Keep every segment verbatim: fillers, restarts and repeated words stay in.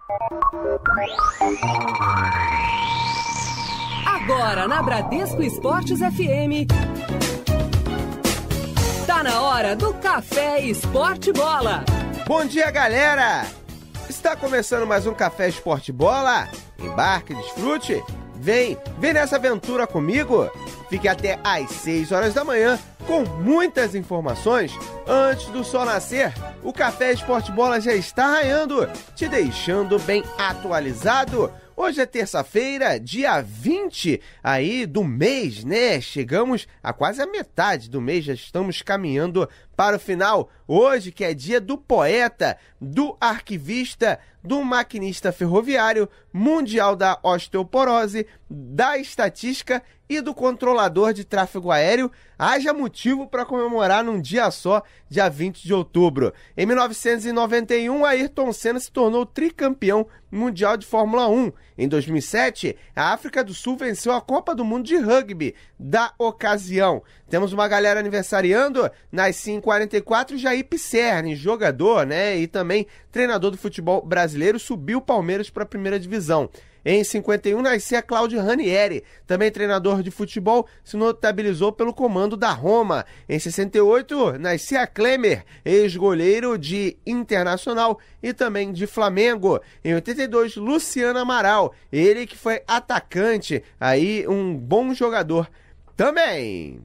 Agora na Bradesco Esportes F M, tá na hora do Café Esporte Bola. Bom dia, galera! Está começando mais um Café Esporte Bola? Embarque, desfrute, vem, vem nessa aventura comigo. Fique até às seis horas da manhã com muitas informações. Antes do sol nascer, o Café Esporte Bola já está raiando, te deixando bem atualizado. Hoje é terça-feira, dia vinte aí do mês, né? Chegamos a quase a metade do mês, já estamos caminhando para o final. Hoje que é dia do poeta, do arquivista, do maquinista ferroviário, mundial da osteoporose, da estatística e do controlador de tráfego aéreo. Haja motivo para comemorar num dia só, dia vinte de outubro. Em mil novecentos e noventa e um, Ayrton Senna se tornou tricampeão mundial de Fórmula um. Em dois mil e sete, a África do Sul venceu a Copa do Mundo de Rugby da ocasião. Temos uma galera aniversariando. Nasce em quarenta e quatro, Jair Pisserni, jogador, né, e também treinador do futebol brasileiro, subiu o Palmeiras para a primeira divisão. Em cinquenta e um, nascia Claudio Ranieri, também treinador de futebol, se notabilizou pelo comando da Roma. Em sessenta e oito, nascia Klemer, ex-goleiro de Internacional e também de Flamengo. Em oitenta e dois, Luciano Amaral, ele que foi atacante, aí um bom jogador também.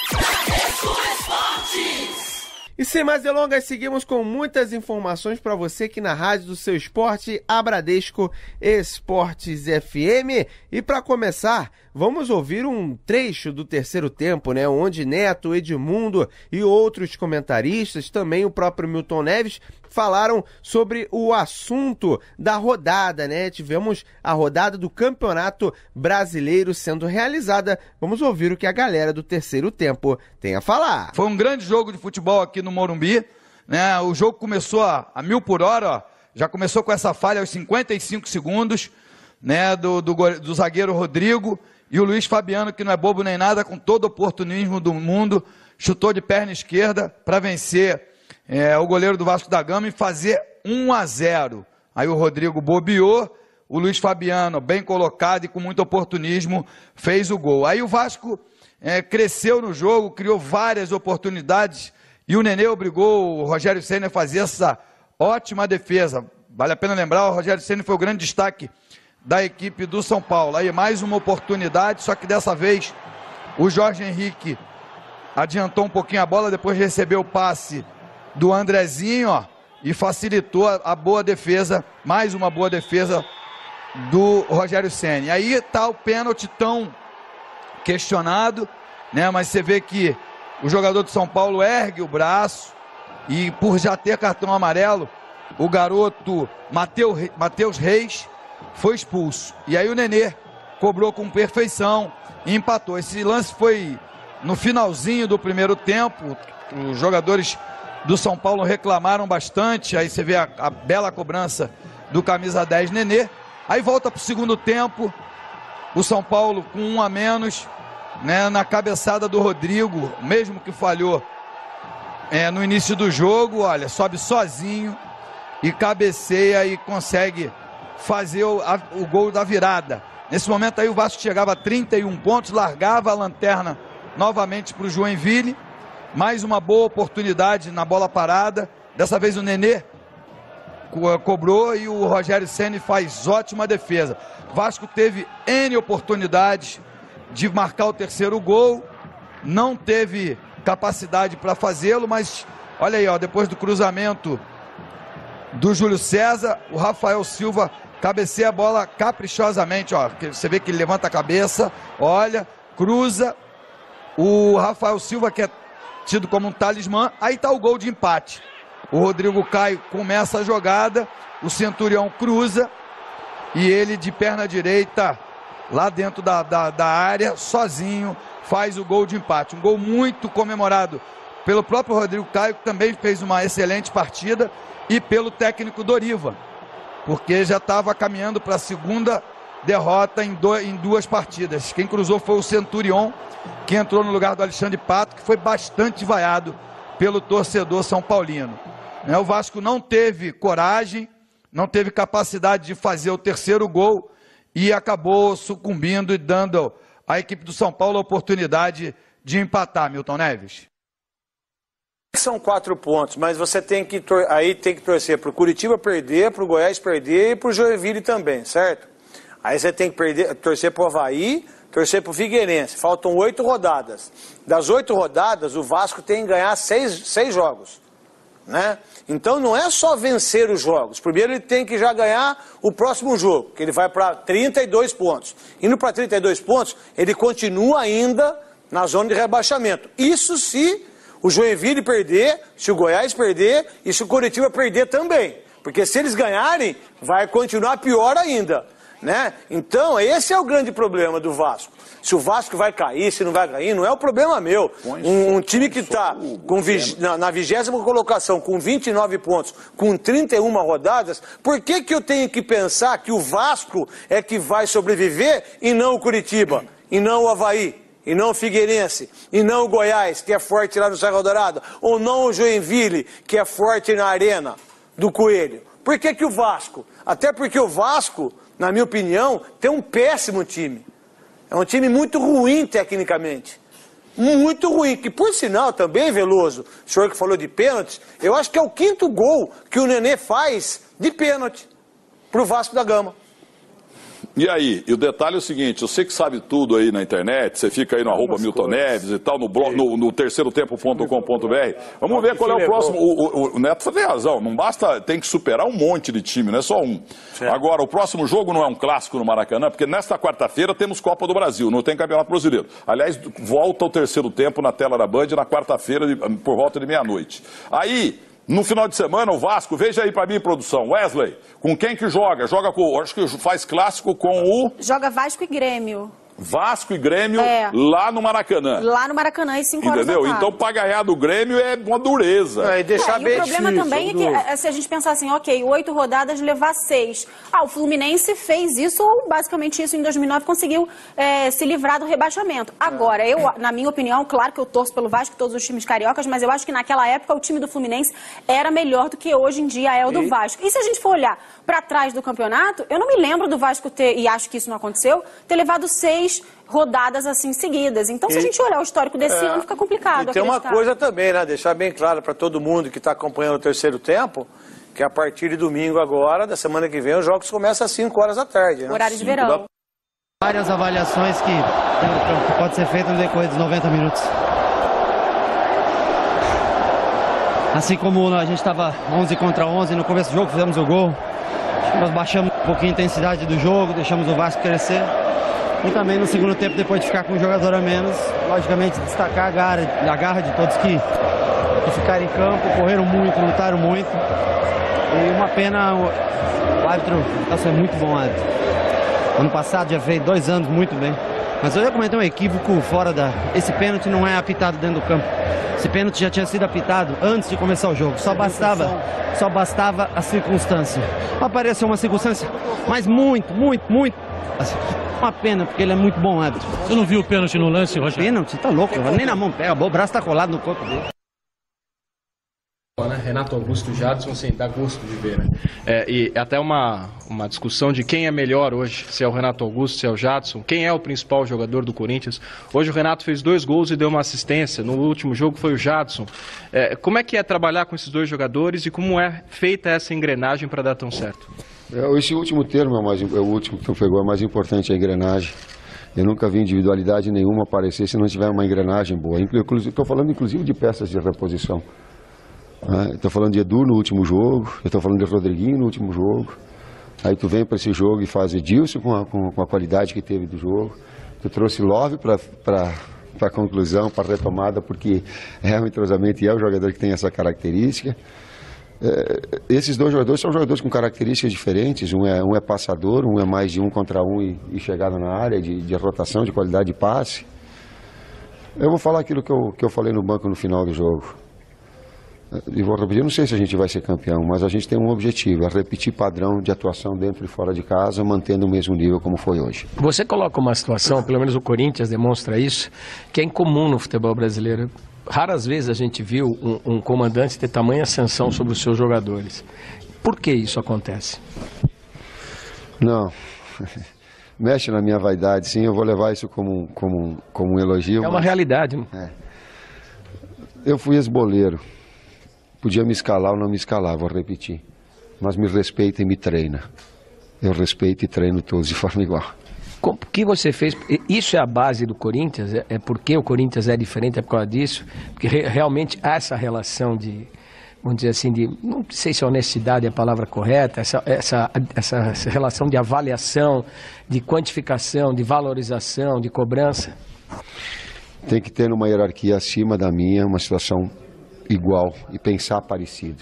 E sem mais delongas, seguimos com muitas informações para você aqui na rádio do seu esporte, a Bradesco Esportes F M. E para começar, vamos ouvir um trecho do terceiro tempo, né, onde Neto, Edmundo e outros comentaristas, também o próprio Milton Neves, falaram sobre o assunto da rodada, né? Tivemos a rodada do Campeonato Brasileiro sendo realizada. Vamos ouvir o que a galera do terceiro tempo tem a falar. Foi um grande jogo de futebol aqui no Morumbi, né? O jogo começou a, a mil por hora, ó. Já começou com essa falha aos cinquenta e cinco segundos, né? Do, do, do zagueiro Rodrigo, e o Luiz Fabiano, que não é bobo nem nada, com todo o oportunismo do mundo, chutou de perna esquerda para vencer É, o goleiro do Vasco da Gama e fazer um a zero. Aí o Rodrigo bobeou, o Luiz Fabiano, bem colocado e com muito oportunismo, fez o gol. Aí o Vasco é, cresceu no jogo, criou várias oportunidades e o Nenê obrigou o Rogério Ceni a fazer essa ótima defesa. Vale a pena lembrar, o Rogério Ceni foi o grande destaque da equipe do São Paulo. Aí mais uma oportunidade, só que dessa vez o Jorge Henrique adiantou um pouquinho a bola, depois recebeu o passe do Andrezinho, ó, e facilitou a, a boa defesa, mais uma boa defesa do Rogério Ceni. Aí tá o pênalti tão questionado, né, mas você vê que o jogador do São Paulo ergue o braço e por já ter cartão amarelo, o garoto Mateus, Mateus Reis foi expulso. E aí o Nenê cobrou com perfeição e empatou. Esse lance foi no finalzinho do primeiro tempo, os jogadores do São Paulo reclamaram bastante, aí você vê a, a bela cobrança do camisa dez Nenê. Aí volta para o segundo tempo, o São Paulo com um a menos, né, na cabeçada do Rodrigo, mesmo que falhou é, no início do jogo, olha, sobe sozinho e cabeceia e consegue fazer o, a, o gol da virada. Nesse momento aí o Vasco chegava a trinta e um pontos, largava a lanterna novamente para o Joinville. Mais uma boa oportunidade na bola parada. Dessa vez o Nenê co cobrou e o Rogério Ceni faz ótima defesa. Vasco teve N oportunidades de marcar o terceiro gol. Não teve capacidade para fazê-lo, mas olha aí, ó, depois do cruzamento do Júlio César, o Rafael Silva cabeceia a bola caprichosamente. Ó, você vê que ele levanta a cabeça, olha, cruza. O Rafael Silva, que é tido como um talismã, aí está o gol de empate. O Rodrigo Caio começa a jogada, o Centurião cruza e ele de perna direita lá dentro da, da, da área, sozinho, faz o gol de empate. Um gol muito comemorado pelo próprio Rodrigo Caio, que também fez uma excelente partida, e pelo técnico Doriva, porque já estava caminhando para a segunda derrota em, do, em duas partidas. Quem cruzou foi o Centurion, que entrou no lugar do Alexandre Pato, que foi bastante vaiado pelo torcedor são paulino. O Vasco não teve coragem, não teve capacidade de fazer o terceiro gol e acabou sucumbindo e dando à equipe do São Paulo a oportunidade de empatar, Milton Neves. São quatro pontos, mas você tem que, aí tem que torcer para o Curitiba perder, para o Goiás perder e para o Joinville também, certo? Aí você tem que perder, torcer para o Avaí, torcer para o Figueirense. Faltam oito rodadas. Das oito rodadas, o Vasco tem que ganhar seis, seis jogos, né? Então não é só vencer os jogos. Primeiro ele tem que já ganhar o próximo jogo, que ele vai para trinta e dois pontos. Indo para trinta e dois pontos, ele continua ainda na zona de rebaixamento. Isso se o Joinville perder, se o Goiás perder e se o Curitiba perder também. Porque se eles ganharem, vai continuar pior ainda, né? Então esse é o grande problema do Vasco. Se o Vasco vai cair, se não vai cair, não é o problema meu. Um, um time que está na, na vigésima colocação com vinte e nove pontos, com trinta e uma rodadas, por que que eu tenho que pensar que o Vasco é que vai sobreviver e não o Curitiba, e não o Avaí? E não o Figueirense, e não o Goiás, que é forte lá no Serra Dourada, ou não o Joinville, que é forte na Arena do Coelho. Por que que o Vasco? Até porque o Vasco, na minha opinião, tem um péssimo time. É um time muito ruim tecnicamente. Muito ruim, que por sinal também, Veloso, o senhor que falou de pênaltis, eu acho que é o quinto gol que o Nenê faz de pênalti para o Vasco da Gama. E aí, e o detalhe é o seguinte, você que sabe tudo aí na internet, você fica aí no arroba Milton Neves e tal, no, blog, no, no terceiro tempo ponto com ponto br, vamos ver qual é o próximo. O, o, o Neto tem razão, não basta, tem que superar um monte de time, não é só um. Certo. Agora, o próximo jogo não é um clássico no Maracanã, porque nesta quarta-feira temos Copa do Brasil, não tem Campeonato Brasileiro. Aliás, volta o terceiro tempo na tela da Band na quarta-feira, por volta de meia-noite. Aí... No final de semana, o Vasco, veja aí pra mim, produção, Wesley, com quem que joga? Joga com, acho que faz clássico com o... Joga Vasco e Grêmio. Vasco e Grêmio é. lá no Maracanã. Lá no Maracanã, e cinco horas Entendeu? Então, para ganhar do Grêmio é uma dureza. É, e deixar é, bem e o problema difícil, também é que, é, se a gente pensar assim, ok, oito rodadas, levar seis. Ah, o Fluminense fez isso, ou basicamente isso em dois mil e nove, conseguiu é, se livrar do rebaixamento. Agora, eu, na minha opinião, claro que eu torço pelo Vasco, todos os times cariocas, mas eu acho que naquela época o time do Fluminense era melhor do que hoje em dia é o do Vasco. E se a gente for olhar para trás do campeonato, eu não me lembro do Vasco ter, e acho que isso não aconteceu, ter levado seis rodadas assim seguidas. Então, se e, a gente olhar o histórico desse é, ano, fica complicado. E tem uma coisa também, né? Deixar bem claro para todo mundo que está acompanhando o terceiro tempo, que a partir de domingo agora, da semana que vem, os jogos começam às cinco horas da tarde. Né? Horário de verão. Da... Várias avaliações que, que pode ser feita no decorrer dos noventa minutos. Assim como a gente estava onze contra onze no começo do jogo, fizemos o gol. Nós baixamos um pouquinho a intensidade do jogo, deixamos o Vasco crescer. E também no segundo tempo, depois de ficar com um jogador a menos, logicamente destacar a garra, a garra de todos que, que ficaram em campo, correram muito, lutaram muito. E uma pena, o, o árbitro está sendo muito bom árbitro. Ano passado já fez dois anos muito bem. Mas eu já comentei um equívoco fora da... Esse pênalti não é apitado dentro do campo. Esse pênalti já tinha sido apitado antes de começar o jogo. Só bastava, só bastava a circunstância. Apareceu uma circunstância, mas muito, muito, muito... Assim, uma pena, porque ele é muito bom árbitro. Você não viu o pênalti no lance, Rogério? Pênalti? Tá louco, nem na mão pega, o braço tá colado no corpo dele. Renato Augusto e Jadson, sim, dá gosto de ver, né? É, e até uma, uma discussão de quem é melhor hoje, se é o Renato Augusto, se é o Jadson, quem é o principal jogador do Corinthians. Hoje o Renato fez dois gols e deu uma assistência, no último jogo foi o Jadson. É, como é que é trabalhar com esses dois jogadores e como é feita essa engrenagem para dar tão certo? Esse último termo é o, mais, é o último que pegou, é mais importante, a engrenagem. Eu nunca vi individualidade nenhuma aparecer se não tiver uma engrenagem boa. Estou falando inclusive de peças de reposição. Estou falando de Edu no último jogo, eu estou falando de Rodriguinho no último jogo. Aí tu vem para esse jogo e faz Edilson com a, com, com a qualidade que teve do jogo. Tu trouxe Love para a conclusão, para a retomada, porque é um entrosamento e é o jogador que tem essa característica. É, esses dois jogadores são jogadores com características diferentes. Um é, um é passador, um é mais de um contra um e, e chegada na área, de, de rotação, de qualidade de passe. Eu vou falar aquilo que eu, que eu falei no banco no final do jogo. E vou repetir, eu não sei se a gente vai ser campeão, mas a gente tem um objetivo, é repetir padrão de atuação dentro e fora de casa, mantendo o mesmo nível como foi hoje. Você coloca uma situação, pelo menos o Corinthians demonstra isso, que é incomum no futebol brasileiro. Raras vezes a gente viu um, um comandante ter tamanha ascensão sobre os seus jogadores. Por que isso acontece? Não, mexe na minha vaidade, sim, eu vou levar isso como, como, como um elogio. É uma mas... realidade. Né? É. Eu fui ex-boleiro, podia me escalar ou não me escalar, vou repetir, mas me respeita e me treina. Eu respeito e treino todos de forma igual. O que você fez, isso é a base do Corinthians, é, é porque o Corinthians é diferente, é por causa disso, porque re, realmente há essa relação de, vamos dizer assim, de, não sei se honestidade é a palavra correta, essa, essa, essa, essa relação de avaliação, de quantificação, de valorização, de cobrança. Tem que ter uma hierarquia acima da minha, uma situação igual e pensar parecido.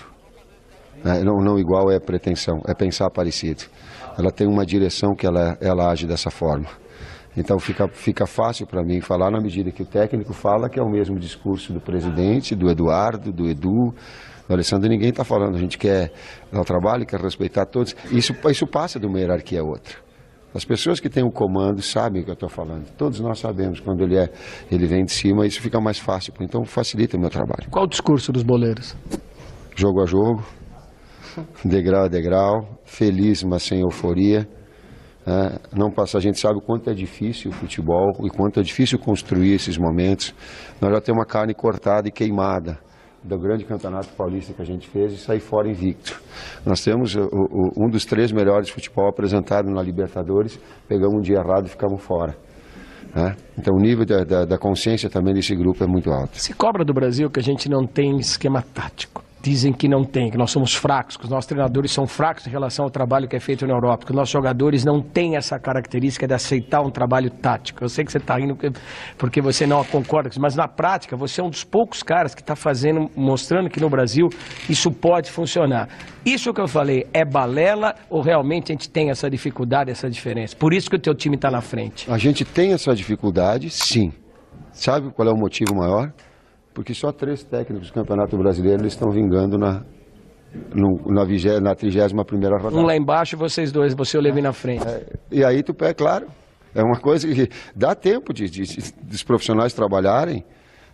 É, não, não igual é pretensão, é pensar parecido. Ela tem uma direção que ela, ela age dessa forma. Então fica, fica fácil para mim falar na medida que o técnico fala, que é o mesmo discurso do presidente, do Eduardo, do Edu, do Alessandro. Ninguém está falando, a gente quer dar o trabalho, quer respeitar todos. Isso, isso passa de uma hierarquia a outra. As pessoas que têm o comando sabem o que eu estou falando. Todos nós sabemos quando ele, é, ele vem de cima, isso fica mais fácil. Então facilita o meu trabalho. Qual o discurso dos boleiros? Jogo a jogo. Degrau a degrau, feliz, mas sem euforia. É, não passa, a gente sabe o quanto é difícil o futebol e quanto é difícil construir esses momentos. Nós já temos uma carne cortada e queimada do grande campeonato paulista que a gente fez e sair fora invicto. Nós temos o, o, um dos três melhores futebol apresentado na Libertadores, pegamos um dia errado e ficamos fora. É? Então o nível da, da, da consciência também desse grupo é muito alto. Se cobra do Brasil que a gente não tem esquema tático. Dizem que não tem, que nós somos fracos, que os nossos treinadores são fracos em relação ao trabalho que é feito na Europa, que os nossos jogadores não têm essa característica de aceitar um trabalho tático. Eu sei que você está rindo porque você não concorda com isso, mas na prática você é um dos poucos caras que está fazendo, mostrando que no Brasil isso pode funcionar. Isso que eu falei é balela ou realmente a gente tem essa dificuldade, essa diferença? Por isso que o teu time está na frente. A gente tem essa dificuldade, sim. Sabe qual é o motivo maior? Porque só três técnicos do Campeonato Brasileiro eles estão vingando na, no, na, vigé, na trigésima primeira rodada. Um lá embaixo e vocês dois, você e o Levi na frente. É, e aí tu pé, claro, é uma coisa que dá tempo de, de, de, dos profissionais trabalharem,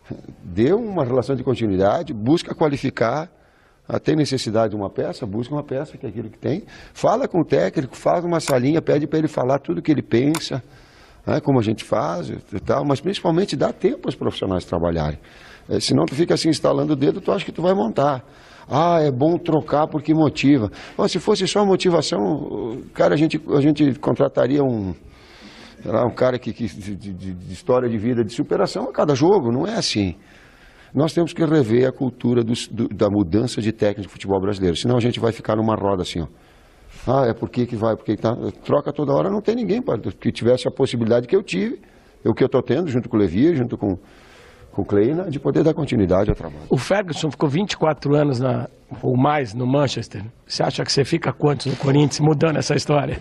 dê uma relação de continuidade, busca qualificar, tem necessidade de uma peça, busca uma peça, que é aquilo que tem, fala com o técnico, faz uma salinha, pede para ele falar tudo o que ele pensa, né, como a gente faz e tal, mas principalmente dá tempo aos profissionais trabalharem. É, senão tu fica assim instalando o dedo, tu acha que tu vai montar. Ah, é bom trocar porque motiva. Bom, se fosse só motivação, cara, a gente, a gente contrataria um, sei lá, um cara que, que, de, de, de história de vida, de superação a cada jogo, não é assim. Nós temos que rever a cultura do, do, da mudança de técnico de futebol brasileiro, senão a gente vai ficar numa roda assim, ó. Ah, é por que que vai, porque que tá, troca toda hora, não tem ninguém pra, que tivesse a possibilidade que eu tive, o que eu estou tendo, junto com o Levi, junto com com o Kleina, de poder dar continuidade ao trabalho. O Ferguson ficou vinte e quatro anos na, ou mais no Manchester. Você acha que você fica quantos no Corinthians mudando essa história?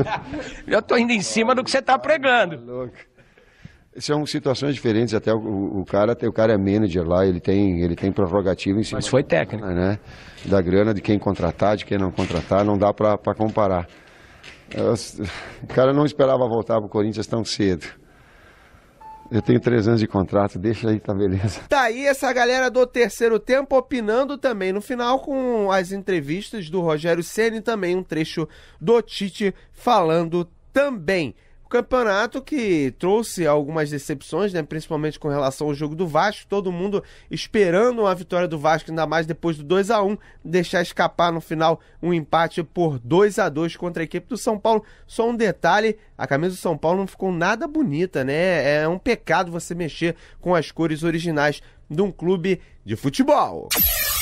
Eu estou indo em cima do que você está pregando. São situações diferentes, até o, o, cara, o cara é manager lá, ele tem, ele tem prerrogativa em cima. Mas foi técnico. Né, da grana, de quem contratar, de quem não contratar, não dá para comparar. Eu, o cara não esperava voltar para o Corinthians tão cedo. Eu tenho três anos de contrato, deixa aí, tá beleza. Tá aí essa galera do terceiro tempo opinando também no final com as entrevistas do Rogério Ceni, também um trecho do Tite falando também. O campeonato que trouxe algumas decepções, né, principalmente com relação ao jogo do Vasco, todo mundo esperando uma vitória do Vasco, ainda mais depois do dois a um, deixar escapar no final um empate por dois a dois contra a equipe do São Paulo. Só um detalhe, a camisa do São Paulo não ficou nada bonita, né? É um pecado você mexer com as cores originais de um clube de futebol.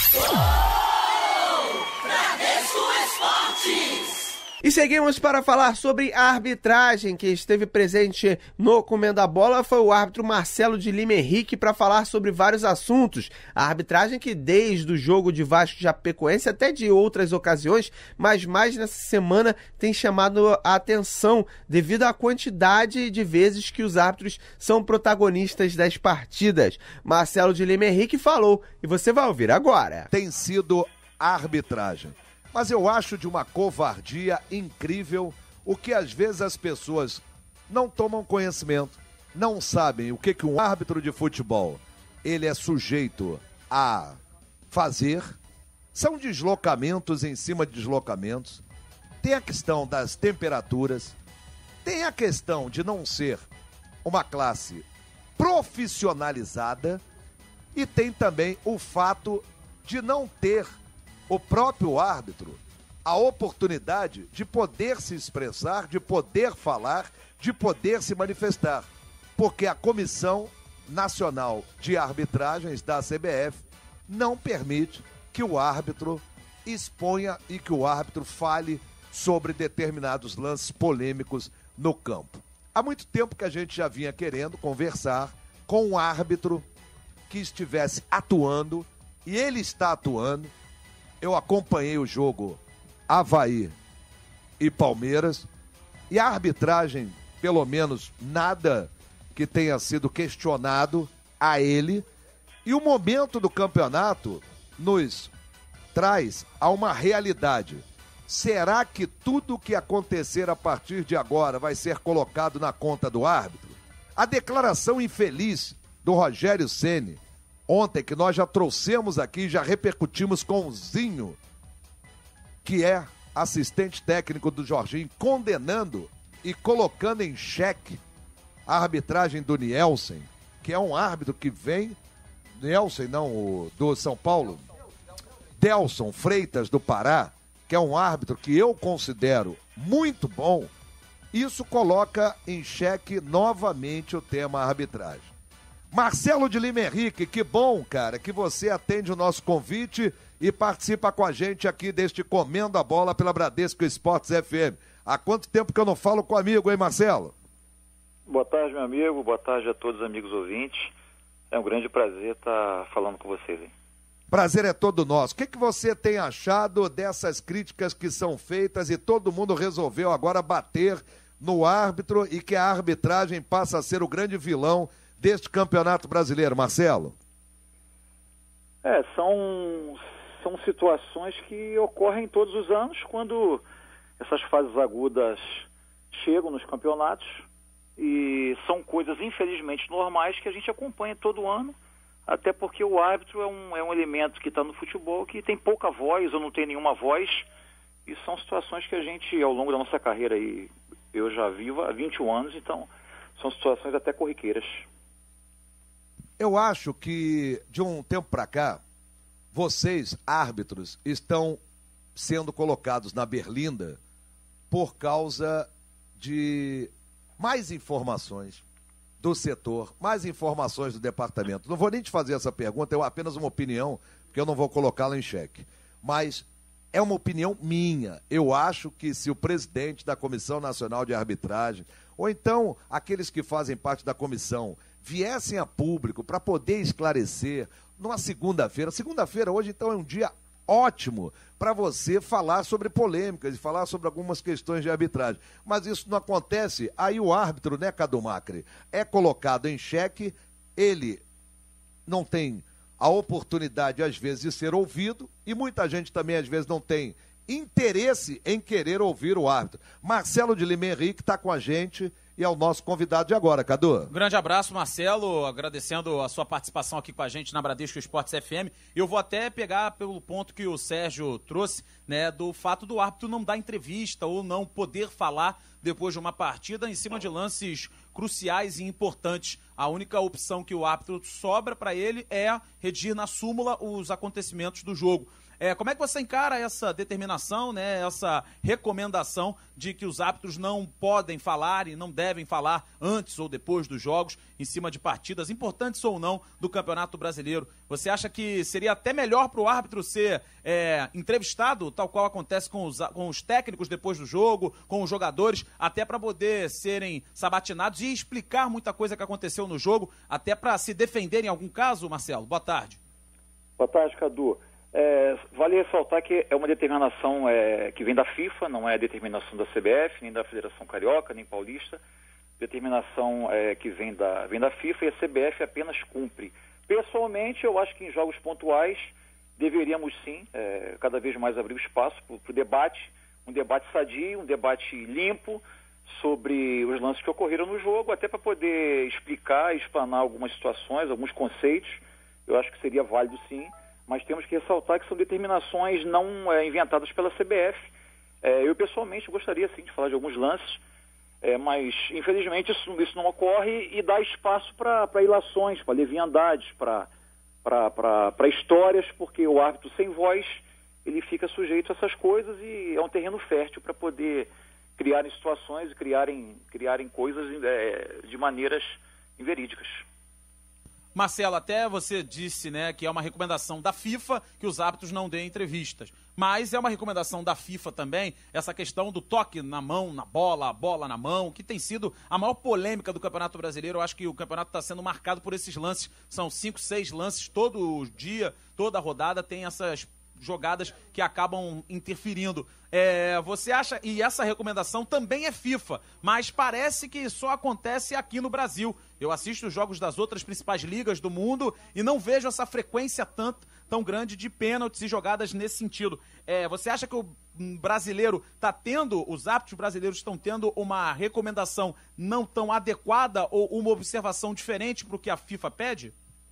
E seguimos para falar sobre a arbitragem. Quem esteve presente no Comendo a Bola foi o árbitro Marcelo de Lima Henrique para falar sobre vários assuntos. A arbitragem que desde o jogo de Vasco de Chapecoense até de outras ocasiões, mas mais nessa semana tem chamado a atenção devido à quantidade de vezes que os árbitros são protagonistas das partidas. Marcelo de Lima Henrique falou e você vai ouvir agora. Tem sido a arbitragem. Mas eu acho de uma covardia incrível o que às vezes as pessoas não tomam conhecimento, não sabem o que, que um árbitro de futebol ele é sujeito a fazer, São deslocamentos em cima de deslocamentos. Tem a questão das temperaturas. Tem a questão de não ser uma classe profissionalizada. E tem também o fato de não ter o próprio árbitro a oportunidade de poder se expressar, de poder falar, de poder se manifestar. Porque a Comissão Nacional de Arbitragens da C B F não permite que o árbitro exponha e que o árbitro fale sobre determinados lances polêmicos no campo. Há muito tempo que a gente já vinha querendo conversar com um árbitro que estivesse atuando, e ele está atuando. Eu acompanhei o jogo Avaí e Palmeiras, e a arbitragem, pelo menos nada que tenha sido questionado a ele, e o momento do campeonato nos traz a uma realidade. Será que tudo o que acontecer a partir de agora vai ser colocado na conta do árbitro? A declaração infeliz do Rogério Ceni ontem, que nós já trouxemos aqui, já repercutimos com o Zinho, que é assistente técnico do Jorginho, condenando e colocando em xeque a arbitragem do Nielsen, que é um árbitro que vem, Nielsen não, o do São Paulo, Delson Freitas do Pará, que é um árbitro que eu considero muito bom. Isso coloca em xeque novamente o tema arbitragem. Marcelo de Lima Henrique, que bom, cara, que você atende o nosso convite e participa com a gente aqui deste Comendo a Bola pela Bradesco Esportes F M. Há quanto tempo que eu não falo com amigo, hein, Marcelo? Boa tarde, meu amigo. Boa tarde a todos os amigos ouvintes. É um grande prazer estar falando com vocês, hein? Prazer é todo nosso. O que, que você tem achado dessas críticas que são feitas e todo mundo resolveu agora bater no árbitro e que a arbitragem passa a ser o grande vilão deste Campeonato Brasileiro, Marcelo? É, são, são situações que ocorrem todos os anos quando essas fases agudas chegam nos campeonatos, e são coisas infelizmente normais que a gente acompanha todo ano, até porque o árbitro é um, é um elemento que está no futebol que tem pouca voz ou não tem nenhuma voz, e são situações que a gente, ao longo da nossa carreira, aí, eu já vivo há vinte e um anos, então são situações até corriqueiras. Eu acho que, de um tempo para cá, vocês, árbitros, estão sendo colocados na berlinda por causa de mais informações do setor, mais informações do departamento. Não vou nem te fazer essa pergunta, é apenas uma opinião, porque eu não vou colocá-la em xeque. Mas é uma opinião minha. Eu acho que se o presidente da Comissão Nacional de Arbitragem, ou então aqueles que fazem parte da comissão, viessem a público para poder esclarecer numa segunda-feira. Segunda-feira hoje, então, é um dia ótimo para você falar sobre polêmicas e falar sobre algumas questões de arbitragem. Mas isso não acontece, aí o árbitro, né, Cadu Macri, é colocado em xeque, ele não tem a oportunidade, às vezes, de ser ouvido, e muita gente também, às vezes, não tem interesse em querer ouvir o árbitro. Marcelo de Lima Henrique está com a gente e é o nosso convidado de agora, Cadu. Um grande abraço, Marcelo, agradecendo a sua participação aqui com a gente na Bradesco Esportes F M. Eu vou até pegar pelo ponto que o Sérgio trouxe, né, do fato do árbitro não dar entrevista ou não poder falar depois de uma partida em cima de lances cruciais e importantes. A única opção que o árbitro sobra para ele é redigir na súmula os acontecimentos do jogo. É, como é que você encara essa determinação, né, essa recomendação de que os árbitros não podem falar e não devem falar antes ou depois dos jogos, em cima de partidas, importantes ou não, do Campeonato Brasileiro? Você acha que seria até melhor para o árbitro ser é, entrevistado, tal qual acontece com os, com os técnicos depois do jogo, com os jogadores, até para poder serem sabatinados e explicar muita coisa que aconteceu no jogo, até para se defender em algum caso, Marcelo? Boa tarde. Boa tarde, Cadu. É, vale ressaltar que é uma determinação é, que vem da FIFA, não é a determinação da C B F, nem da Federação Carioca, nem Paulista. Determinação é, que vem da, vem da FIFA, e a C B F apenas cumpre. Pessoalmente, eu acho que em jogos pontuais deveríamos sim, é, cada vez mais abrir o espaço para o debate, um debate sadio, um debate limpo sobre os lances que ocorreram no jogo, até para poder explicar e explanar algumas situações, alguns conceitos. Eu acho que seria válido sim. mas temos que ressaltar que são determinações não é, inventadas pela C B F. É, eu, pessoalmente, gostaria, sim, de falar de alguns lances, é, mas, infelizmente, isso, isso não ocorre e dá espaço para ilações, para leviandades, para histórias, porque o árbitro sem voz, ele fica sujeito a essas coisas e é um terreno fértil para poder criarem situações e criarem, criarem coisas é, de maneiras inverídicas. Marcelo, até você disse, né, que é uma recomendação da FIFA que os árbitros não deem entrevistas. Mas é uma recomendação da FIFA também, essa questão do toque na mão, na bola, a bola na mão, que tem sido a maior polêmica do Campeonato Brasileiro. Eu acho que o campeonato está sendo marcado por esses lances. São cinco, seis lances todo dia, toda rodada tem essas jogadas que acabam interferindo. É, você acha, e essa recomendação também é FIFA, mas parece que só acontece aqui no Brasil. Eu assisto os jogos das outras principais ligas do mundo e não vejo essa frequência tanto, tão grande de pênaltis e jogadas nesse sentido. É, você acha que o brasileiro está tendo, os árbitros brasileiros estão tendo uma recomendação não tão adequada ou uma observação diferente para o que a FIFA pede?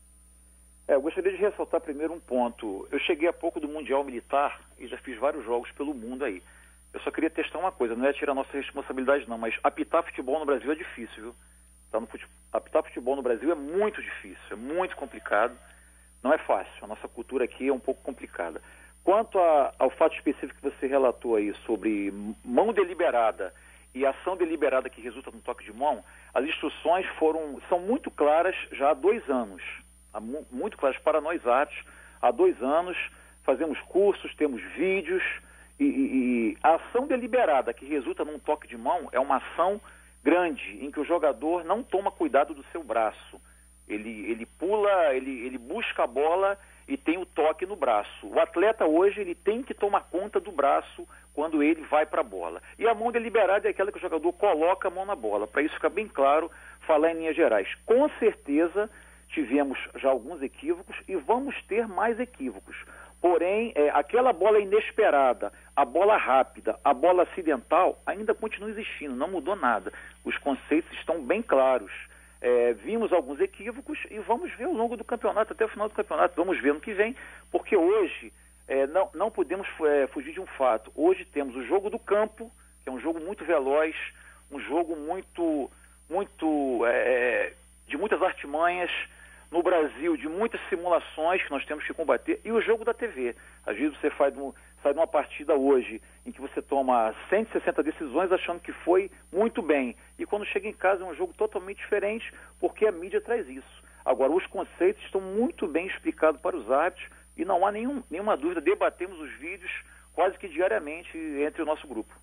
É, eu gostaria de ressaltar primeiro um ponto. Eu cheguei há pouco do Mundial Militar e já fiz vários jogos pelo mundo aí. Eu só queria testar uma coisa, não é tirar nossa responsabilidade não, mas apitar futebol no Brasil é difícil, viu? Tá no fute... Apitar futebol no Brasil é muito difícil, é muito complicado, não é fácil. A nossa cultura aqui é um pouco complicada. Quanto a, ao fato específico que você relatou aí sobre mão deliberada e ação deliberada que resulta no toque de mão, as instruções foram, são muito claras já há dois anos. Muito claras para nós árbitros, há dois anos, fazemos cursos, temos vídeos, e, e, e a ação deliberada que resulta num toque de mão é uma ação grande, em que o jogador não toma cuidado do seu braço. Ele, ele pula, ele, ele busca a bola e tem o toque no braço. O atleta hoje ele tem que tomar conta do braço quando ele vai para a bola. E a mão deliberada é aquela que o jogador coloca a mão na bola. Para isso ficar bem claro, falar em linhas gerais. Com certeza tivemos já alguns equívocos e vamos ter mais equívocos. Porém, é, aquela bola inesperada, a bola rápida, a bola acidental, ainda continua existindo, não mudou nada. Os conceitos estão bem claros. É, vimos alguns equívocos e vamos ver ao longo do campeonato, até o final do campeonato, vamos ver no que vem, porque hoje é, não, não podemos é, fugir de um fato. Hoje temos o jogo do campo, que é um jogo muito veloz, um jogo muito, muito é, de muitas artimanhas, no Brasil, de muitas simulações que nós temos que combater, e o jogo da T V. Às vezes você faz um, sai de uma partida hoje em que você toma cento e sessenta decisões achando que foi muito bem, e quando chega em casa é um jogo totalmente diferente, porque a mídia traz isso. Agora, os conceitos estão muito bem explicados para os árbitros e não há nenhum, nenhuma dúvida, debatemos os vídeos quase que diariamente entre o nosso grupo.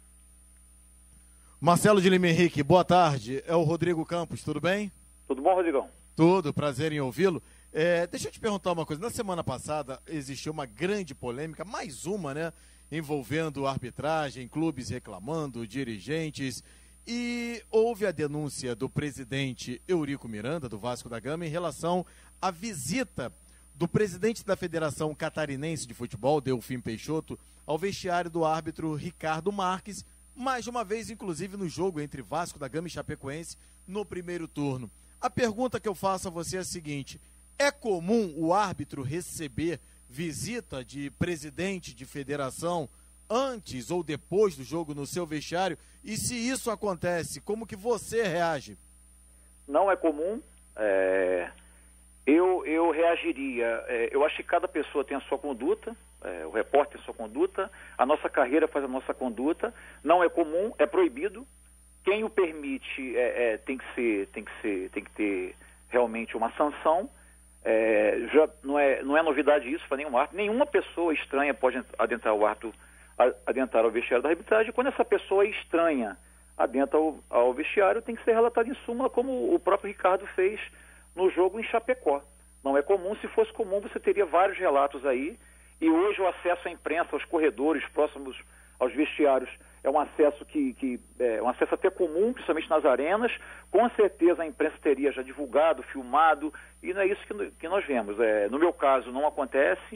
Marcelo de Lima Henrique, boa tarde. É o Rodrigo Campos, tudo bem? Tudo bom, Rodrigão? Tudo, prazer em ouvi-lo. É, deixa eu te perguntar uma coisa. Na semana passada existiu uma grande polêmica, mais uma, né? Envolvendo arbitragem, clubes reclamando, dirigentes. E houve a denúncia do presidente Eurico Miranda, do Vasco da Gama, em relação à visita do presidente da Federação Catarinense de Futebol, Delfim Peixoto, ao vestiário do árbitro Ricardo Marques, mais uma vez, inclusive, no jogo entre Vasco da Gama e Chapecoense, no primeiro turno. A pergunta que eu faço a você é a seguinte: é comum o árbitro receber visita de presidente de federação antes ou depois do jogo no seu vestiário? E se isso acontece, como que você reage? Não é comum. É... Eu, eu reagiria. É, eu acho que cada pessoa tem a sua conduta, é, o repórter tem a sua conduta, a nossa carreira faz a nossa conduta. Não é comum, é proibido. Quem o permite é, é, tem que ser, tem que ser, tem que ter realmente uma sanção. É, já não é, não é novidade isso para nenhum árbitro. Nenhuma pessoa estranha pode adentrar o árbitro, adentrar ao vestiário da arbitragem. Quando essa pessoa estranha adentra ao, ao vestiário, tem que ser relatado em súmula, como o próprio Ricardo fez no jogo em Chapecó. Não é comum. Se fosse comum, você teria vários relatos aí. E hoje o acesso à imprensa, aos corredores próximos aos vestiários, é um acesso que, que é um acesso até comum, principalmente nas arenas. Com certeza a imprensa teria já divulgado, filmado, e não é isso que, que nós vemos. É, no meu caso não acontece.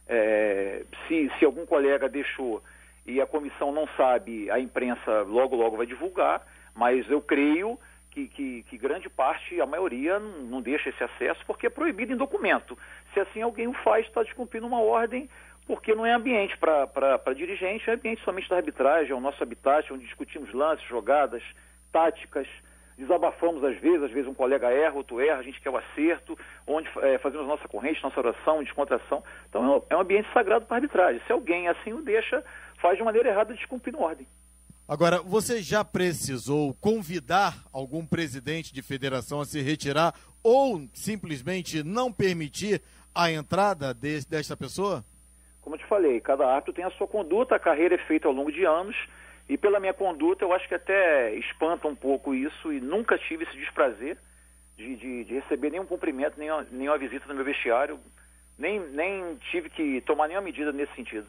É, se, se algum colega deixou e a comissão não sabe, a imprensa logo logo vai divulgar, mas eu creio que, que, que grande parte, a maioria, não, não deixa esse acesso porque é proibido em documento. Se assim alguém o faz, está descumprindo uma ordem, porque não é ambiente para dirigente, é ambiente somente da arbitragem, é o nosso habitat, onde discutimos lances, jogadas, táticas, desabafamos às vezes, às vezes um colega erra, outro erra, a gente quer o acerto, onde é, fazemos nossa corrente, nossa oração, descontração. Então é um ambiente sagrado para a arbitragem. Se alguém assim o deixa, faz de maneira errada, descumprindo ordem. Agora, você já precisou convidar algum presidente de federação a se retirar ou simplesmente não permitir a entrada de, desta pessoa? Como eu te falei, cada árbitro tem a sua conduta, a carreira é feita ao longo de anos, e pela minha conduta eu acho que até espanta um pouco isso, e nunca tive esse desprazer de, de, de receber nenhum cumprimento, nenhuma, nenhuma visita no meu vestiário, nem, nem tive que tomar nenhuma medida nesse sentido.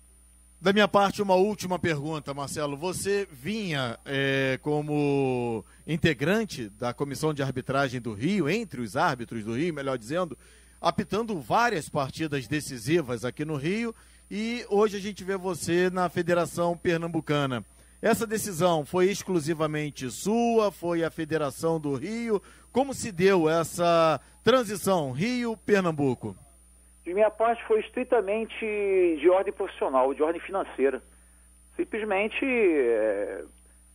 Da minha parte, uma última pergunta, Marcelo. Você vinha é, como integrante da Comissão de Arbitragem do Rio, entre os árbitros do Rio, melhor dizendo, apitando várias partidas decisivas aqui no Rio, e hoje a gente vê você na Federação Pernambucana. Essa decisão foi exclusivamente sua? Foi a Federação do Rio? Como se deu essa transição Rio-Pernambuco? De minha parte foi estritamente de ordem profissional, de ordem financeira. Simplesmente é,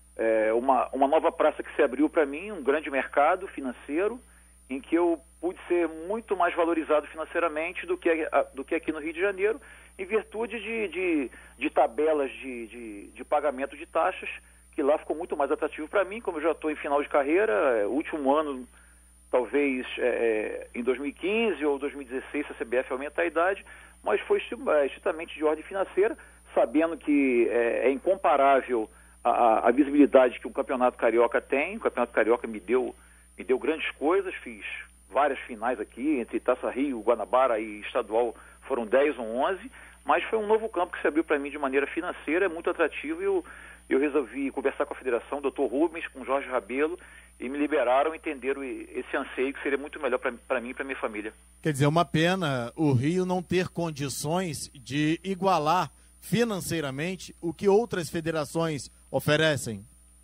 é uma, uma nova praça que se abriu para mim, um grande mercado financeiro, em que eu pude ser muito mais valorizado financeiramente do que, do que aqui no Rio de Janeiro, em virtude de, de, de tabelas de, de, de pagamento de taxas, que lá ficou muito mais atrativo para mim, como eu já estou em final de carreira, último ano, talvez é, em dois mil e quinze ou dois mil e dezesseis, se a C B F aumenta a idade, mas foi estritamente de ordem financeira, sabendo que é, é incomparável a, a visibilidade que o Campeonato Carioca tem. O Campeonato Carioca me deu, me deu grandes coisas, fiz várias finais aqui, entre Taça Rio, Guanabara e Estadual, foram dez ou onze, mas foi um novo campo que se abriu para mim de maneira financeira, é muito atrativo, e eu, eu resolvi conversar com a federação, o doutor Rubens, com o Jorge Rabelo, e me liberaram, entenderam esse anseio que seria muito melhor para mim e para minha família. Quer dizer, uma pena o Rio não ter condições de igualar financeiramente o que outras federações oferecem.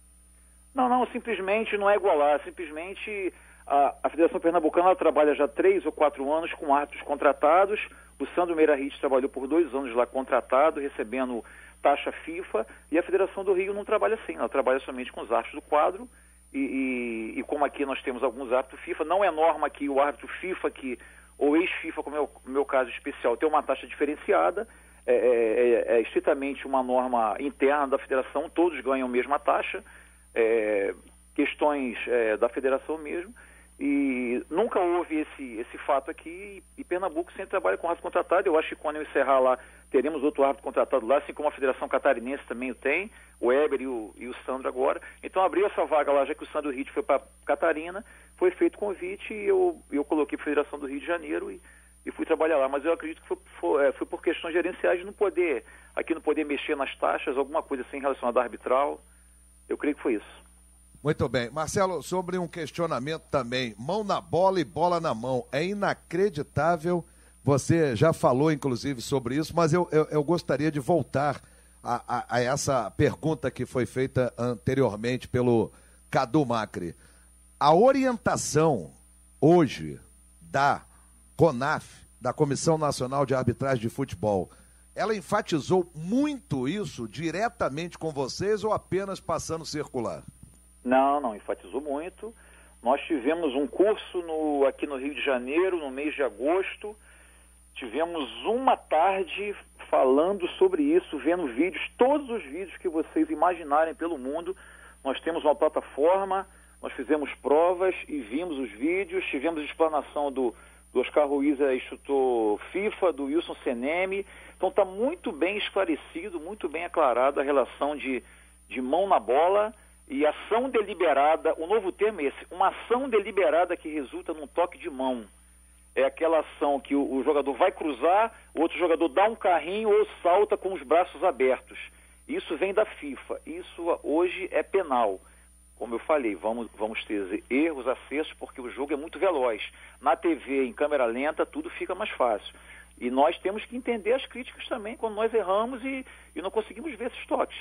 Não, não, simplesmente não é igualar, simplesmente a, a Federação Pernambucana ela trabalha já três ou quatro anos com árbitros contratados. O Sandro Meirahit trabalhou por dois anos lá contratado, recebendo taxa FIFA, e a Federação do Rio não trabalha assim, ela trabalha somente com os árbitros do quadro. E, e, e como aqui nós temos alguns árbitros FIFA, não é norma que o árbitro FIFA, que, ou ex-FIFA, como é o meu caso especial, tem uma taxa diferenciada, é, é, é estritamente uma norma interna da federação, todos ganham a mesma taxa, é, questões é, da federação mesmo, e nunca houve esse, esse fato aqui, e Pernambuco sempre trabalha com árbitro contratado. Eu acho que quando eu encerrar lá, teremos outro árbitro contratado lá, assim como a Federação Catarinense também o tem, o Éber e o, e o Sandro agora. Então abriu essa vaga lá, já que o Sandro Ritt foi para Catarina, foi feito convite e eu, eu coloquei para a Federação do Rio de Janeiro e, e fui trabalhar lá. Mas eu acredito que foi, foi, foi por questões gerenciais de não poder, aqui não poder mexer nas taxas, alguma coisa assim relacionada à arbitral. Eu creio que foi isso. Muito bem. Marcelo, sobre um questionamento também, mão na bola e bola na mão, é inacreditável, você já falou inclusive sobre isso, mas eu, eu, eu gostaria de voltar a, a, a essa pergunta que foi feita anteriormente pelo Cadu Macri. A orientação hoje da CONAF, da Comissão Nacional de Arbitragem de Futebol, ela enfatizou muito isso diretamente com vocês ou apenas passando circular? Não, não, enfatizou muito. Nós tivemos um curso no, aqui no Rio de Janeiro, no mês de agosto. Tivemos uma tarde falando sobre isso, vendo vídeos, todos os vídeos que vocês imaginarem pelo mundo. Nós temos uma plataforma, nós fizemos provas e vimos os vídeos. Tivemos explanação do, do Oscar Ruiz, instrutor FIFA, do Wilson Seneme. Então está muito bem esclarecido, muito bem aclarado a relação de, de mão na bola e ação deliberada. O novo termo é esse, uma ação deliberada que resulta num toque de mão. É aquela ação que o, o jogador vai cruzar, o outro jogador dá um carrinho ou salta com os braços abertos. Isso vem da FIFA. Isso hoje é penal. Como eu falei, vamos, vamos ter erros, acertos, porque o jogo é muito veloz. Na T V, em câmera lenta, tudo fica mais fácil. E nós temos que entender as críticas também quando nós erramos e, e não conseguimos ver esses toques.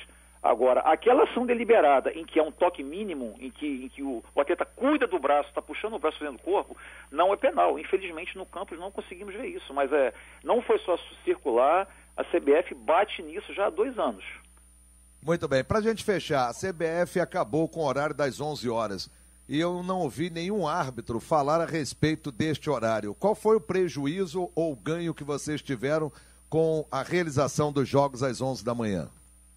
Agora, aquela ação deliberada em que é um toque mínimo, em que, em que o, o atleta cuida do braço, está puxando o braço dentro do corpo, não é penal. Infelizmente, no campo não conseguimos ver isso, mas é, não foi só circular, a C B F bate nisso já há dois anos. Muito bem, para a gente fechar, a C B F acabou com o horário das onze horas e eu não ouvi nenhum árbitro falar a respeito deste horário. Qual foi o prejuízo ou ganho que vocês tiveram com a realização dos jogos às onze da manhã?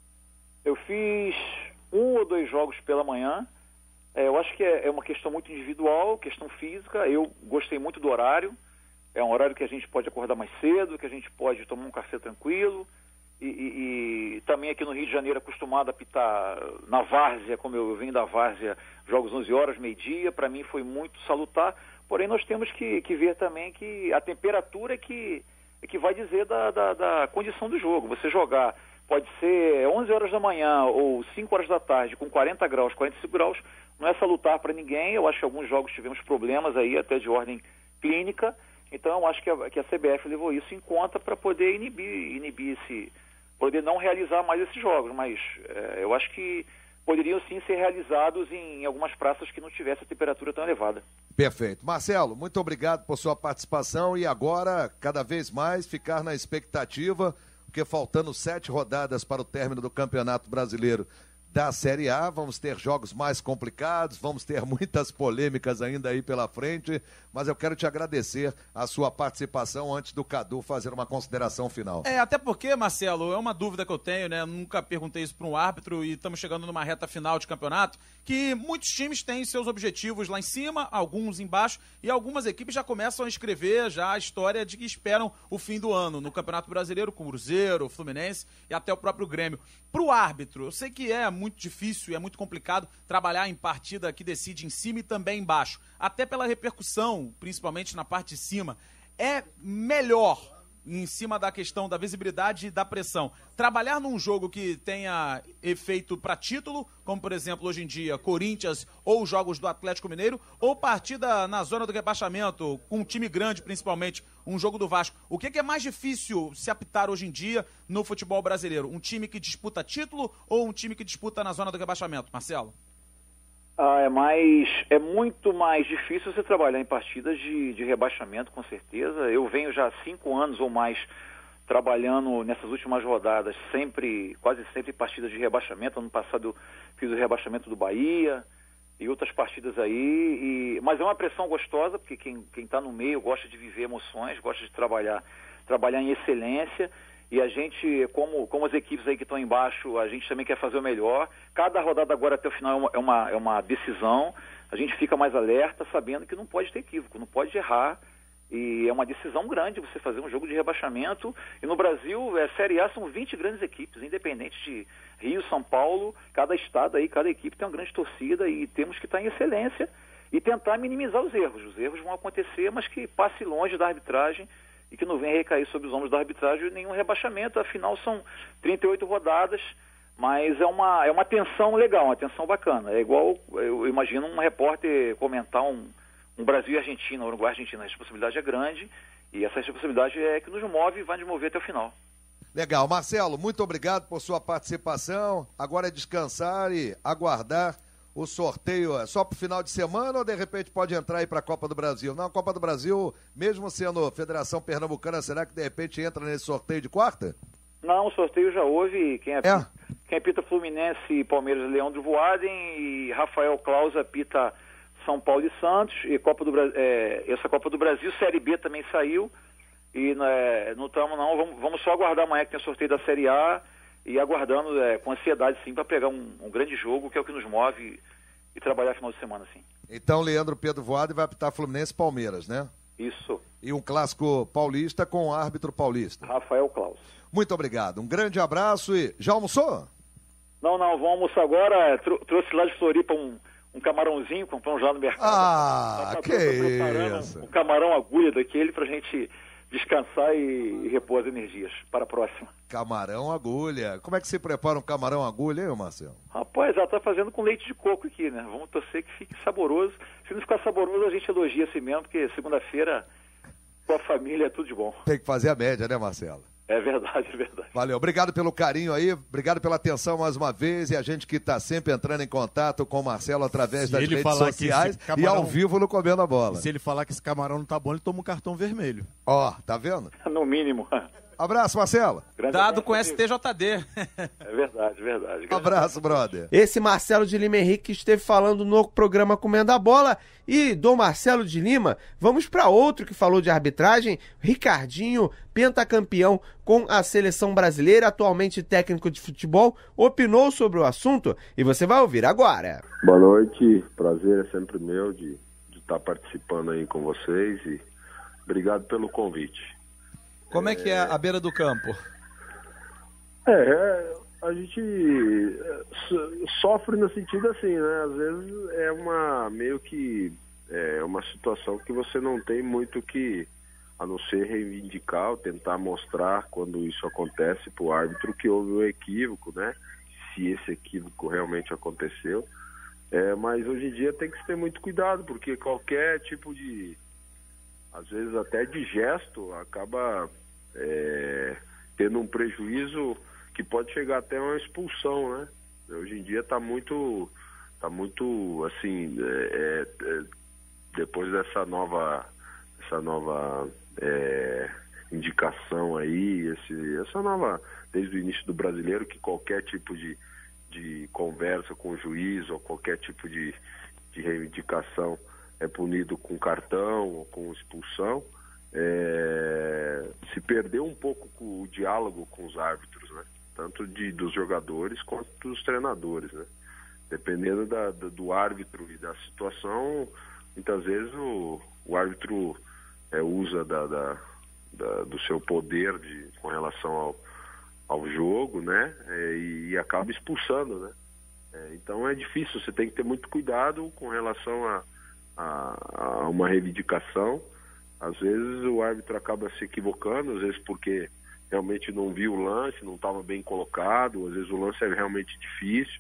Eu fiz um ou dois jogos pela manhã. É, eu acho que é, é uma questão muito individual, questão física. Eu gostei muito do horário. É um horário que a gente pode acordar mais cedo, que a gente pode tomar um café tranquilo. E, e, e também aqui no Rio de Janeiro acostumado a apitar na várzea, como eu vim da várzea, jogos onze horas, meio-dia. Para mim foi muito salutar. Porém, nós temos que, que ver também que a temperatura é que, é que vai dizer da, da, da condição do jogo. Você jogar... Pode ser onze horas da manhã ou cinco horas da tarde com quarenta graus, quarenta e cinco graus, não é salutar para ninguém. Eu acho que alguns jogos tivemos problemas aí, até de ordem clínica. Então eu acho que a, que a C B F levou isso em conta para poder inibir, inibir esse, poder não realizar mais esses jogos. Mas é, eu acho que poderiam sim ser realizados em, em algumas praças que não tivesse a temperatura tão elevada. Perfeito. Marcelo, muito obrigado por sua participação e agora, cada vez mais, ficar na expectativa, porque faltando sete rodadas para o término do Campeonato Brasileiro da Série A, vamos ter jogos mais complicados, vamos ter muitas polêmicas ainda aí pela frente, mas eu quero te agradecer a sua participação antes do Cadu fazer uma consideração final. É, até porque, Marcelo, é uma dúvida que eu tenho, né? Eu nunca perguntei isso para um árbitro e estamos chegando numa reta final de campeonato, que muitos times têm seus objetivos lá em cima, alguns embaixo, e algumas equipes já começam a escrever já a história de que esperam o fim do ano no Campeonato Brasileiro, com o Cruzeiro, o Fluminense e até o próprio Grêmio. Para o árbitro, eu sei que é muito difícil e é muito complicado trabalhar em partida que decide em cima e também embaixo, até pela repercussão, principalmente na parte de cima. É melhor, em cima da questão da visibilidade e da pressão, trabalhar num jogo que tenha efeito para título, como por exemplo hoje em dia Corinthians ou jogos do Atlético Mineiro, ou partida na zona do rebaixamento, com um time grande principalmente, um jogo do Vasco. O que, que é mais difícil se apitar hoje em dia no futebol brasileiro? Um time que disputa título ou um time que disputa na zona do rebaixamento, Marcelo? Ah, é mais, é muito mais difícil você trabalhar em partidas de, de rebaixamento, com certeza. Eu venho já há cinco anos ou mais trabalhando nessas últimas rodadas, sempre, quase sempre partidas de rebaixamento. Ano passado eu fiz o rebaixamento do Bahia e outras partidas aí. E, mas é uma pressão gostosa, porque quem quem está no meio gosta de viver emoções, gosta de trabalhar, trabalhar em excelência. E a gente, como, como as equipes aí que estão embaixo, a gente também quer fazer o melhor. Cada rodada agora até o final é uma, é uma, é uma decisão. A gente fica mais alerta, sabendo que não pode ter equívoco, não pode errar. E é uma decisão grande você fazer um jogo de rebaixamento. E no Brasil, é, Série A são vinte grandes equipes, independente de Rio, São Paulo. Cada estado aí, cada equipe tem uma grande torcida e temos que estar em excelência e tentar minimizar os erros. Os erros vão acontecer, mas que passe longe da arbitragem e que não venha recair sobre os ombros da arbitragem nenhum rebaixamento. Afinal, são trinta e oito rodadas, mas é uma, é uma tensão legal, uma tensão bacana. É igual, eu imagino um repórter comentar um, um Brasil e Argentina, Uruguai e Argentina. A responsabilidade é grande e essa responsabilidade é que nos move e vai nos mover até o final. Legal. Marcelo, muito obrigado por sua participação. Agora é descansar e aguardar o sorteio. É só para o final de semana ou de repente pode entrar aí para a Copa do Brasil? Não, a Copa do Brasil, mesmo sendo Federação Pernambucana, será que de repente entra nesse sorteio de quarta? Não, o sorteio já houve. Quem apita, é. quem apita Fluminense, Palmeiras, Leandro Voaden, e Rafael Claus apita São Paulo e Santos. E Copa do, é, essa Copa do Brasil, Série B também saiu. E é, não estamos não, vamos, vamos só aguardar amanhã que tem o sorteio da Série A. E aguardando é, com ansiedade, sim, para pegar um, um grande jogo, que é o que nos move, e, e trabalhar final de semana, sim. Então, Leandro Pedro Voaden vai apitar Fluminense e Palmeiras, né? Isso. E um clássico paulista com o árbitro paulista. Rafael Claus. Muito obrigado. Um grande abraço e... Já almoçou? Não, não, vamos almoçar agora. Trou trouxe lá de Floripa um, um camarãozinho, compramos lá no mercado. Ah, tá, que isso. Um, um camarão agulha daquele pra gente descansar e, e repor as energias para a próxima. Camarão agulha. Como é que se prepara um camarão agulha, hein, Marcelo? Rapaz, ela tá fazendo com leite de coco aqui, né? Vamos torcer que fique saboroso. Se não ficar saboroso, a gente elogia assim mesmo, porque segunda-feira, com a família, é tudo de bom. Tem que fazer a média, né, Marcelo? É verdade, é verdade. Valeu, obrigado pelo carinho aí, obrigado pela atenção mais uma vez, e a gente que está sempre entrando em contato com o Marcelo através Se das ele redes falar que sociais esse camarão- e ao vivo no Comendo a Bola. Se ele falar que esse camarão não tá bom, ele toma um cartão vermelho. Ó, tá vendo? No mínimo. Abraço, Marcelo. Dado com S T J D. É verdade, verdade. Abraço, brother. Esse Marcelo de Lima Henrique esteve falando no programa Comendo a Bola. E do Marcelo de Lima, vamos para outro que falou de arbitragem, Ricardinho, pentacampeão com a seleção brasileira, atualmente técnico de futebol, opinou sobre o assunto e você vai ouvir agora. Boa noite, prazer é sempre meu de estar participando aí com vocês e obrigado pelo convite. Como é que é a beira do campo? É, é, a gente é, so- sofre no sentido assim, né? Às vezes é uma meio que é uma situação que você não tem muito que, a não ser reivindicar ou tentar mostrar quando isso acontece para o árbitro que houve um equívoco, né? Se esse equívoco realmente aconteceu. É, mas hoje em dia tem que se ter muito cuidado, porque qualquer tipo de, às vezes até de gesto, acaba é, tendo um prejuízo que pode chegar até uma expulsão, né? Hoje em dia está muito, tá muito assim, é, é, depois dessa nova, essa nova é, indicação aí, esse, essa nova, desde o início do brasileiro, que qualquer tipo de, de conversa com o juiz ou qualquer tipo de, de reivindicação é punido com cartão ou com expulsão. É, se perdeu um pouco o diálogo com os árbitros, né? Tanto de, dos jogadores quanto dos treinadores, né? Dependendo da, da, do árbitro e da situação, muitas vezes o, o árbitro é, usa da, da, da, do seu poder de, com relação ao, ao jogo, né? É, e, e acaba expulsando, né? É, então é difícil, você tem que ter muito cuidado com relação a, a, a uma reivindicação. Às vezes o árbitro acaba se equivocando, às vezes porque realmente não viu o lance, não estava bem colocado, às vezes o lance é realmente difícil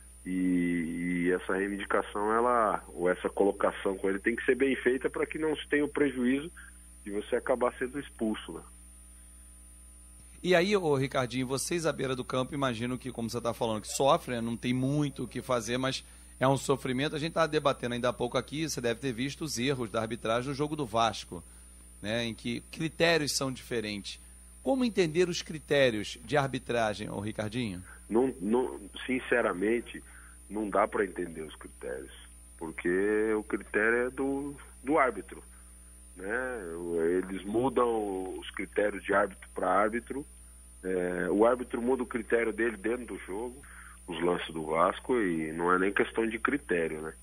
e, e essa reivindicação, ela, ou essa colocação com ele tem que ser bem feita para que não se tenha o prejuízo de você acabar sendo expulso, né? E aí, ô Ricardinho, vocês à beira do campo, imagino que, como você está falando, que sofrem, né? Não tem muito o que fazer, mas é um sofrimento. A gente estava debatendo ainda há pouco aqui, você deve ter visto os erros da arbitragem no jogo do Vasco, né? Em que critérios são diferentes. Como entender os critérios de arbitragem, ô Ricardinho? Não, não, sinceramente, não dá para entender os critérios, porque o critério é do, do árbitro, né? Eles mudam os critérios de árbitro para árbitro, é, o árbitro muda o critério dele dentro do jogo, os lances do Vasco, e não é nem questão de critério, né?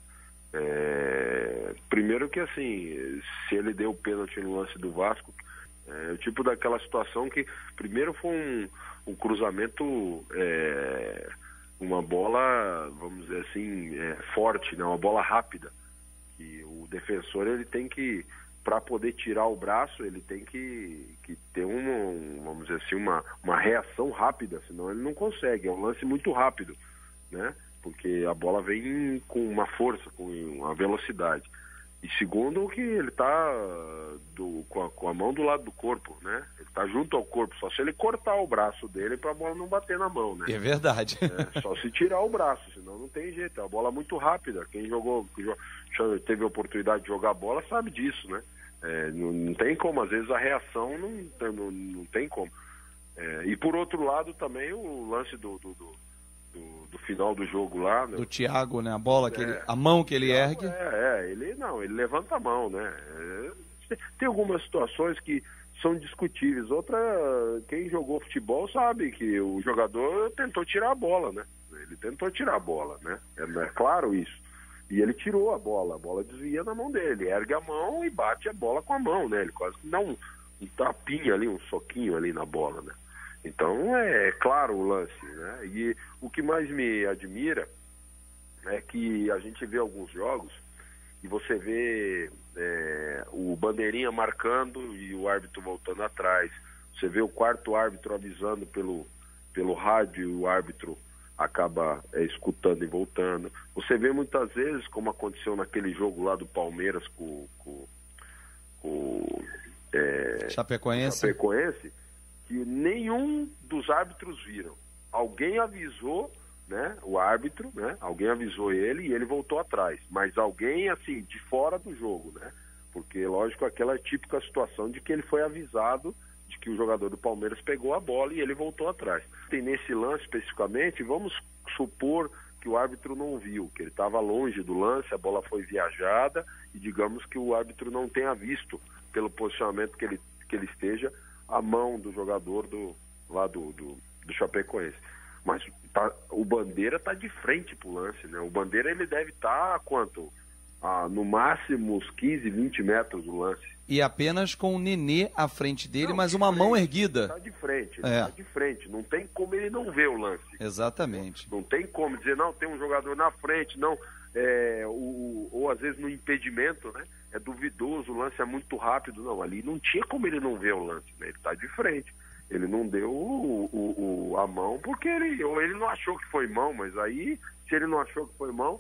É, primeiro que assim, se ele deu o pênalti no lance do Vasco, é o tipo daquela situação que primeiro foi um, um cruzamento, é, uma bola, vamos dizer assim, é, forte, né? Uma bola rápida, que o defensor ele tem que, para poder tirar o braço, ele tem que, que ter uma, um, vamos dizer assim, uma, uma reação rápida, senão ele não consegue, é um lance muito rápido, né? Porque a bola vem com uma força, com uma velocidade. E segundo, que ele está com, a, com a mão do lado do corpo, né? Ele está junto ao corpo, só se ele cortar o braço dele para a bola não bater na mão, né? É verdade. É, só se tirar o braço, senão não tem jeito. É uma bola muito rápida. Quem jogou, teve a oportunidade de jogar bola sabe disso, né? É, não, não tem como, às vezes a reação não, não, não tem como. É, e por outro lado também o lance do, do, do, do, do final do jogo lá, né? Do Thiago, né? A bola, que É. ele, a mão que ele ergue. É, é, ele não, ele levanta a mão, né? É, tem algumas situações que são discutíveis. Outra, quem jogou futebol sabe que o jogador tentou tirar a bola, né? Ele tentou tirar a bola, né? É, é claro isso. E ele tirou a bola, a bola desvia na mão dele, ergue a mão e bate a bola com a mão, né? Ele quase que dá um, um tapinha ali, um soquinho ali na bola, né? Então é claro o lance, né? E o que mais me admira é que a gente vê alguns jogos e você vê é, o bandeirinha marcando e o árbitro voltando atrás. Você vê o quarto árbitro avisando pelo, pelo rádio e o árbitro acaba é, escutando e voltando. Você vê muitas vezes, como aconteceu naquele jogo lá do Palmeiras com o é, Chapecoense. Chapecoense, que nenhum dos árbitros viram. Alguém avisou, né, o árbitro, né, alguém avisou ele e ele voltou atrás, mas alguém, assim, de fora do jogo, né, porque, lógico, aquela típica situação de que ele foi avisado de que o jogador do Palmeiras pegou a bola e ele voltou atrás. E nesse lance, especificamente, vamos supor que o árbitro não viu, que ele estava longe do lance, a bola foi viajada e digamos que o árbitro não tenha visto, pelo posicionamento que ele, que ele esteja, a mão do jogador do, lá do, do, do Chapecoense. Mas tá, o Bandeira está de frente pro lance, né? O Bandeira ele deve estar tá, quanto? Ah, no máximo uns quinze, vinte metros do lance. E apenas com o Nenê à frente dele, Não, mas de uma frente, mão erguida. Está de frente, ele É. tá de frente. Não tem como ele não ver o lance. Exatamente. Não tem como dizer, não, tem um jogador na frente, não. É, o, ou às vezes no impedimento, né? É duvidoso, o lance é muito rápido. Não, ali não tinha como ele não ver o lance, né? Ele está de frente. Ele não deu o, o, o, a mão porque ele, ou ele não achou que foi mão, mas aí, se ele não achou que foi mão,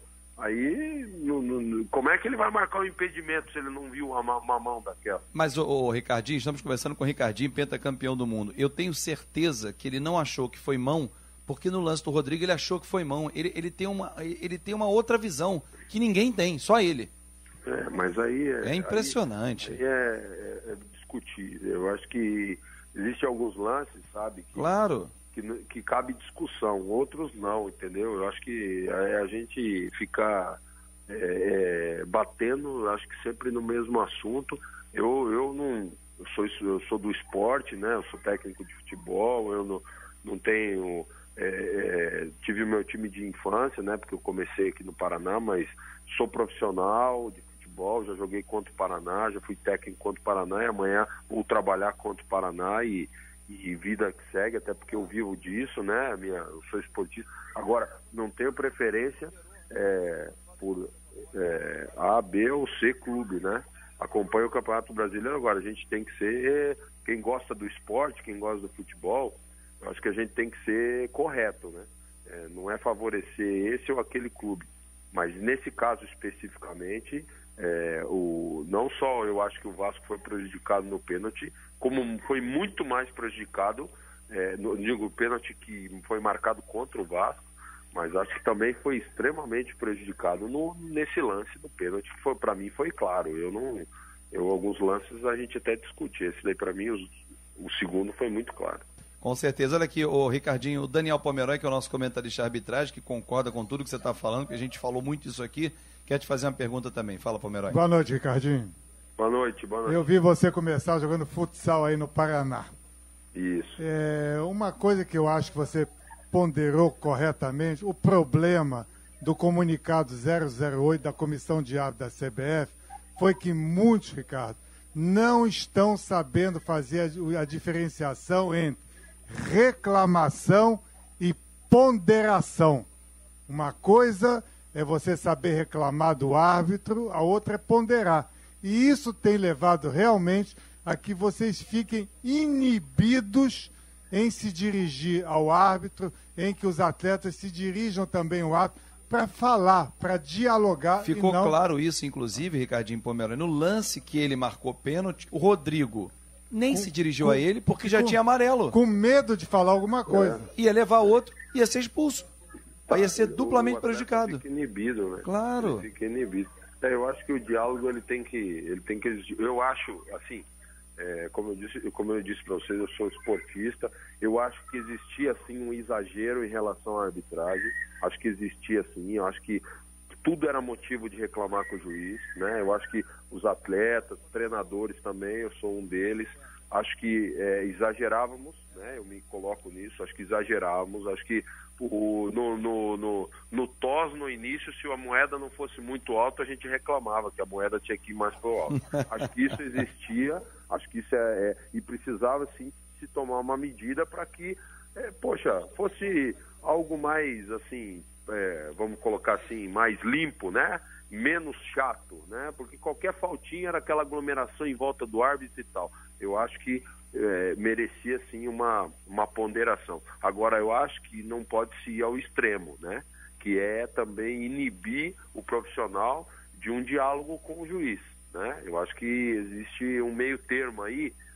aí no, no, como é que ele vai marcar o impedimento se ele não viu uma, uma mão daquela? Mas, ô, ô, Ricardinho, estamos conversando com o Ricardinho, pentacampeão do mundo. Eu tenho certeza que ele não achou que foi mão, porque no lance do Rodrigo ele achou que foi mão. Ele, ele, tem, uma, ele tem uma outra visão que ninguém tem, só ele. É, mas aí... É, é impressionante. Aí, aí é, é, é discutir. Eu acho que existem alguns lances, sabe? Que, claro. Que, que cabe discussão, outros não, entendeu? Eu acho que a, a gente ficar é, é, batendo, acho que sempre no mesmo assunto. Eu, eu não... Eu sou, eu sou do esporte, né? Eu sou técnico de futebol, eu não, não tenho... É, é, tive o meu time de infância, né? Porque eu comecei aqui no Paraná, mas sou profissional de futebol, já joguei contra o Paraná, já fui técnico contra o Paraná e amanhã vou trabalhar contra o Paraná e, e vida que segue, até porque eu vivo disso, né? Minha, eu sou esportista. Agora, não tenho preferência é, por é, A, B ou C clube, né? Acompanho o Campeonato Brasileiro. Agora, a gente tem que ser, quem gosta do esporte, quem gosta do futebol, eu acho que a gente tem que ser correto, né? É, não é favorecer esse ou aquele clube. Mas nesse caso especificamente, é, o, não só eu acho que o Vasco foi prejudicado no pênalti, como foi muito mais prejudicado, é, no, digo, o pênalti que foi marcado contra o Vasco, mas acho que também foi extremamente prejudicado no, nesse lance do pênalti, que para mim foi claro. Eu não, eu, alguns lances a gente até discute. Esse daí para mim, os, o segundo foi muito claro. Com certeza. Olha aqui, o Ricardinho, o Daniel Pomeroy, que é o nosso comentarista de arbitragem, que concorda com tudo que você está falando, que a gente falou muito isso aqui, quer te fazer uma pergunta também. Fala, Pomeroy. Boa noite, Ricardinho. Boa noite, boa noite. Eu vi você começar jogando futsal aí no Paraná. Isso. É, uma coisa que eu acho que você ponderou corretamente, o problema do comunicado zero zero oito da Comissão de Árbitros da C B F foi que muitos, Ricardo, não estão sabendo fazer a, a diferenciação entre reclamação e ponderação. Uma coisa é você saber reclamar do árbitro, a outra é ponderar. E isso tem levado realmente a que vocês fiquem inibidos em se dirigir ao árbitro, em que os atletas se dirijam também ao árbitro para falar, para dialogar. Ficou e não... claro isso, inclusive, Ricardinho Pomeroy, no lance que ele marcou pênalti, o Rodrigo nem com, se dirigiu com, a ele porque já com, tinha amarelo. Com medo de falar alguma coisa. É. Ia levar outro, ia ser expulso. Aí ia ser duplamente prejudicado. Fica inibido, né? Claro. Ele fica inibido. É, eu acho que o diálogo ele tem que, ele tem que existir. Eu acho, assim, é, como eu disse, como eu disse para vocês, eu sou esportista. Eu acho que existia assim um exagero em relação à arbitragem. Acho que existia assim. Eu acho que tudo era motivo de reclamar com o juiz, né? Eu acho que os atletas, treinadores também, eu sou um deles. Acho que é, exagerávamos, né? Eu me coloco nisso. Acho que exagerávamos. Acho que o, no, no, no, no T O S, no início, se a moeda não fosse muito alta, a gente reclamava que a moeda tinha que ir mais para o alto. Acho que isso existia. Acho que isso é, é e precisava sim se tomar uma medida para que, é, poxa, fosse algo mais assim, é, vamos colocar assim, mais limpo, né? Menos chato, né? Porque qualquer faltinha era aquela aglomeração em volta do árbitro e tal. Eu acho que é, merecia sim uma, uma ponderação. Agora, eu acho que não pode se ir ao extremo, né? Que é também inibir o profissional de um diálogo com o juiz, né? Eu acho que existe um meio termo aí,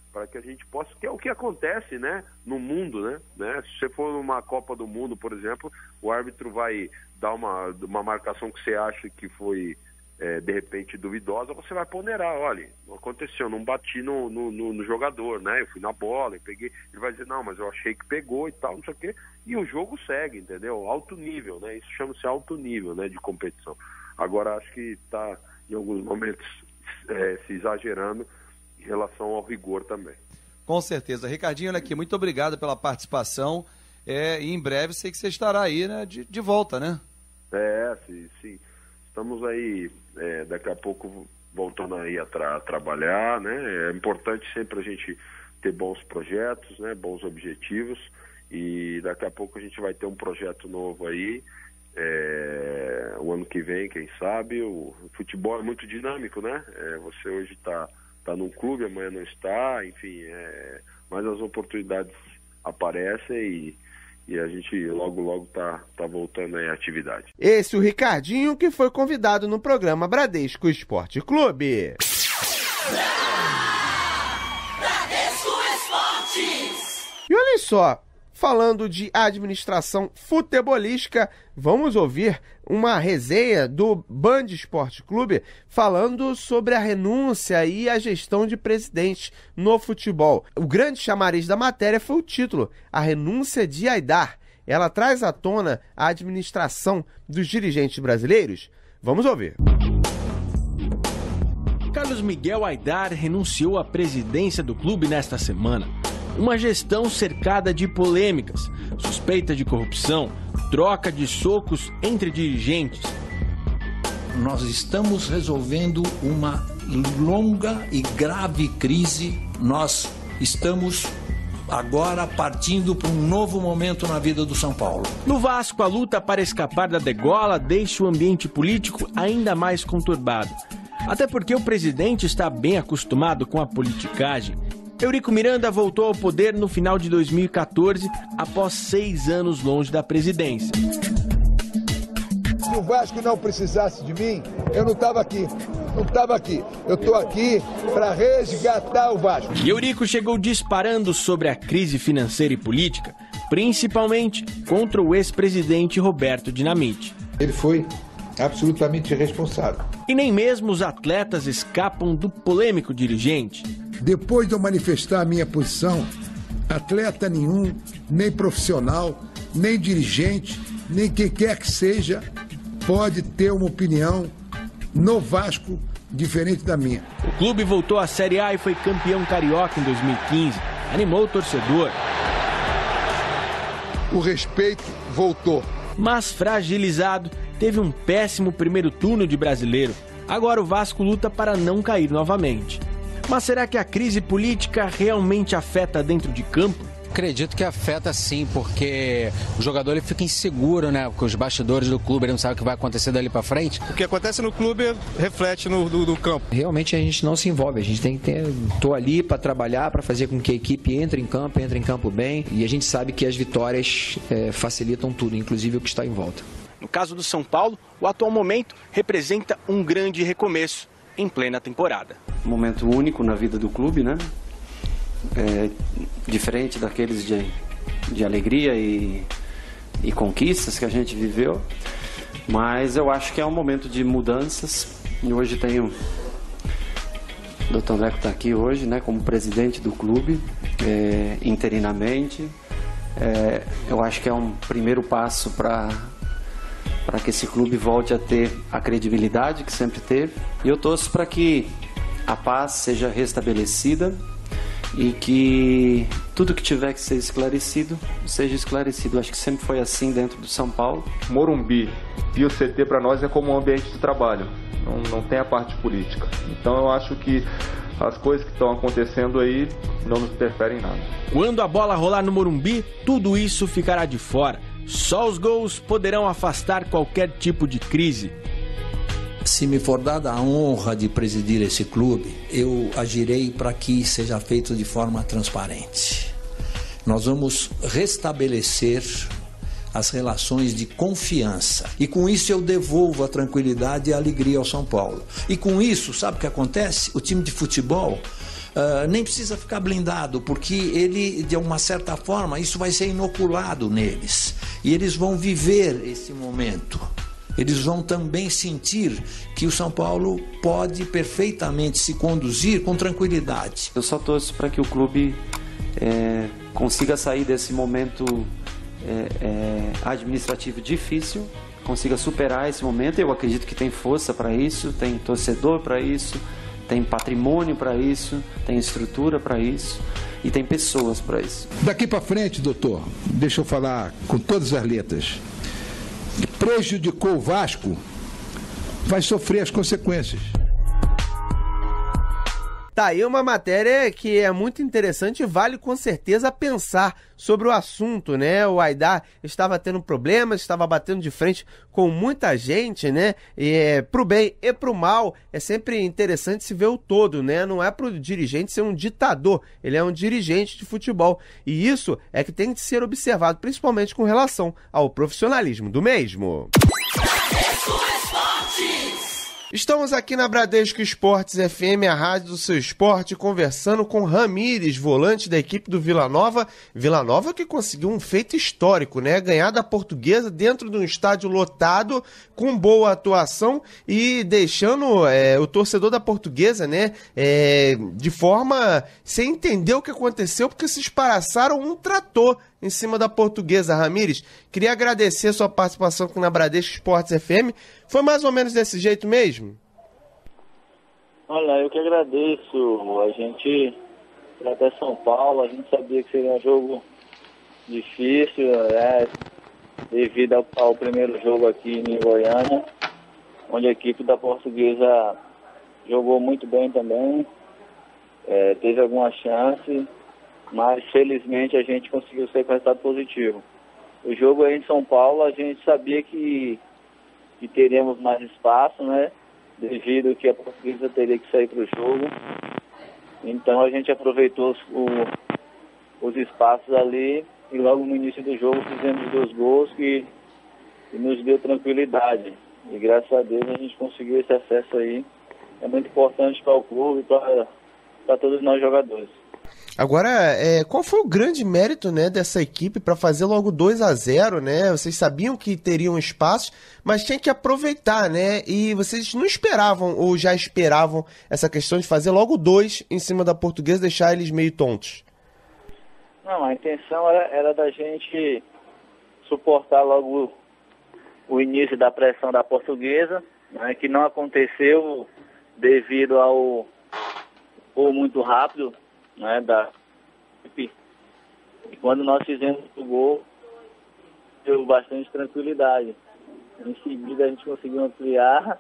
para que a gente possa, que é o que acontece, né, no mundo, né, né? Se você for numa Copa do Mundo, por exemplo, o árbitro vai dar uma, uma marcação que você acha que foi, é, de repente, duvidosa, você vai ponderar, olha, não aconteceu, não bati no, no, no, no jogador, né, eu fui na bola, eu peguei, ele vai dizer, não, mas eu achei que pegou e tal, não sei o quê, e o jogo segue, entendeu? Alto nível, né, isso chama-se alto nível, né, de competição. Agora, acho que está, em alguns momentos, é, se exagerando em relação ao rigor também. Com certeza. Ricardinho, olha aqui, muito obrigado pela participação. É, e em breve sei que você estará aí, né, de, de volta, né? É, sim, sim. Estamos aí, é, daqui a pouco, voltando aí a, tra a trabalhar, né? É importante sempre a gente ter bons projetos, né, bons objetivos, e daqui a pouco a gente vai ter um projeto novo aí, é, o ano que vem, quem sabe. O futebol é muito dinâmico, né? É, você hoje está tá num clube, amanhã não está, enfim, é, mas as oportunidades aparecem e, e a gente logo, logo tá, tá voltando aí à atividade. Esse é o Ricardinho, que foi convidado no programa Bradesco Esporte Clube. Bradesco Esportes. E olha só, falando de administração futebolística, vamos ouvir uma resenha do Band Esporte Clube falando sobre a renúncia e a gestão de presidente no futebol. O grande chamariz da matéria foi o título, A Renúncia de Aidar. Ela traz à tona a administração dos dirigentes brasileiros. Vamos ouvir. Carlos Miguel Aidar renunciou à presidência do clube nesta semana. Uma gestão cercada de polêmicas, suspeita de corrupção, troca de socos entre dirigentes. Nós estamos resolvendo uma longa e grave crise. Nós estamos agora partindo para um novo momento na vida do São Paulo. No Vasco, a luta para escapar da degola deixa o ambiente político ainda mais conturbado. Até porque o presidente está bem acostumado com a politicagem. Eurico Miranda voltou ao poder no final de dois mil e quatorze, após seis anos longe da presidência. Se o Vasco não precisasse de mim, eu não estava aqui. Não estava aqui. Eu estou aqui para resgatar o Vasco. E Eurico chegou disparando sobre a crise financeira e política, principalmente contra o ex-presidente Roberto Dinamite. Ele foi absolutamente irresponsável. E nem mesmo os atletas escapam do polêmico dirigente. Depois de eu manifestar a minha posição, atleta nenhum, nem profissional, nem dirigente, nem quem quer que seja, pode ter uma opinião no Vasco diferente da minha. O clube voltou à Série A e foi campeão carioca em dois mil e quinze. Animou o torcedor. O respeito voltou. Mas fragilizado, teve um péssimo primeiro turno de Brasileiro. Agora o Vasco luta para não cair novamente. Mas será que a crise política realmente afeta dentro de campo? Acredito que afeta sim, porque o jogador ele fica inseguro, né? Com os bastidores do clube, ele não sabe o que vai acontecer dali para frente. O que acontece no clube reflete no do, do campo. Realmente a gente não se envolve, a gente tem que ter... Tô ali para trabalhar, para fazer com que a equipe entre em campo, entre em campo bem, e a gente sabe que as vitórias é, facilitam tudo, inclusive o que está em volta. No caso do São Paulo, o atual momento representa um grande recomeço em plena temporada. Um momento único na vida do clube, né? É, diferente daqueles de, de alegria e, e conquistas que a gente viveu, mas eu acho que é um momento de mudanças. E hoje tenho o doutor André que está aqui hoje, né, como presidente do clube, é, interinamente. É, eu acho que é um primeiro passo para para que esse clube volte a ter a credibilidade que sempre teve. E eu torço para que a paz seja restabelecida e que tudo que tiver que ser esclarecido, seja esclarecido. Acho que sempre foi assim dentro do São Paulo. Morumbi e o C T para nós é como um ambiente de trabalho, não, não tem a parte política. Então eu acho que as coisas que estão acontecendo aí não nos interferem em nada. Quando a bola rolar no Morumbi, tudo isso ficará de fora. Só os gols poderão afastar qualquer tipo de crise. Se me for dada a honra de presidir esse clube, eu agirei para que seja feito de forma transparente. Nós vamos restabelecer as relações de confiança. E com isso eu devolvo a tranquilidade e a alegria ao São Paulo. E com isso, sabe o que acontece? O time de futebol Uh, nem precisa ficar blindado, porque ele, de uma certa forma, isso vai ser inoculado neles. E eles vão viver esse momento. Eles vão também sentir que o São Paulo pode perfeitamente se conduzir com tranquilidade. Eu só torço para que o clube é, consiga sair desse momento é, é, administrativo difícil, consiga superar esse momento. Eu acredito que tem força para isso, tem torcedor para isso, tem patrimônio para isso, tem estrutura para isso e tem pessoas para isso. Daqui para frente, doutor, deixa eu falar com todas as letras. Prejudicou o Vasco, vai sofrer as consequências. Tá aí uma matéria que é muito interessante e vale com certeza pensar sobre o assunto, né? O Aidar estava tendo problemas, estava batendo de frente com muita gente, né? E é, pro bem e pro mal, é sempre interessante se ver o todo, né? Não é pro dirigente ser um ditador, ele é um dirigente de futebol. E isso é que tem que ser observado, principalmente com relação ao profissionalismo do mesmo. Estamos aqui na Bradesco Esportes F M, a rádio do seu esporte, conversando com Ramires, volante da equipe do Vila Nova. Vila Nova que conseguiu um feito histórico, né? Ganhar da Portuguesa dentro de um estádio lotado, com boa atuação e deixando é, o torcedor da Portuguesa, né? É, de forma sem entender o que aconteceu, porque se esparaçaram um trator em cima da Portuguesa. Ramires, queria agradecer a sua participação aqui na Bradesco Esportes F M. Foi mais ou menos desse jeito mesmo? Olha, eu que agradeço. A gente foi até São Paulo, a gente sabia que seria um jogo difícil, né, devido ao, ao primeiro jogo aqui em Goiânia, onde a equipe da Portuguesa jogou muito bem também, é, teve alguma chance, mas felizmente a gente conseguiu sair com resultado positivo. O jogo aí em São Paulo, a gente sabia que, que teríamos mais espaço, né? Devido que a Portuguesa teria que sair para o jogo. Então a gente aproveitou os, o, os espaços ali e logo no início do jogo fizemos dois gols que, que nos deu tranquilidade. E graças a Deus a gente conseguiu esse acesso aí. É muito importante para o clube e para todos nós jogadores. Agora, é, qual foi o grande mérito, né, dessa equipe para fazer logo dois a zero, né? Vocês sabiam que teriam espaço, mas tinha que aproveitar, né? E vocês não esperavam ou já esperavam essa questão de fazer logo dois em cima da Portuguesa e deixar eles meio tontos? Não, a intenção era, era da gente suportar logo o início da pressão da Portuguesa, né, que não aconteceu devido ao gol muito rápido, né, da equipe. E quando nós fizemos o gol, deu bastante tranquilidade. Em seguida a gente conseguiu ampliar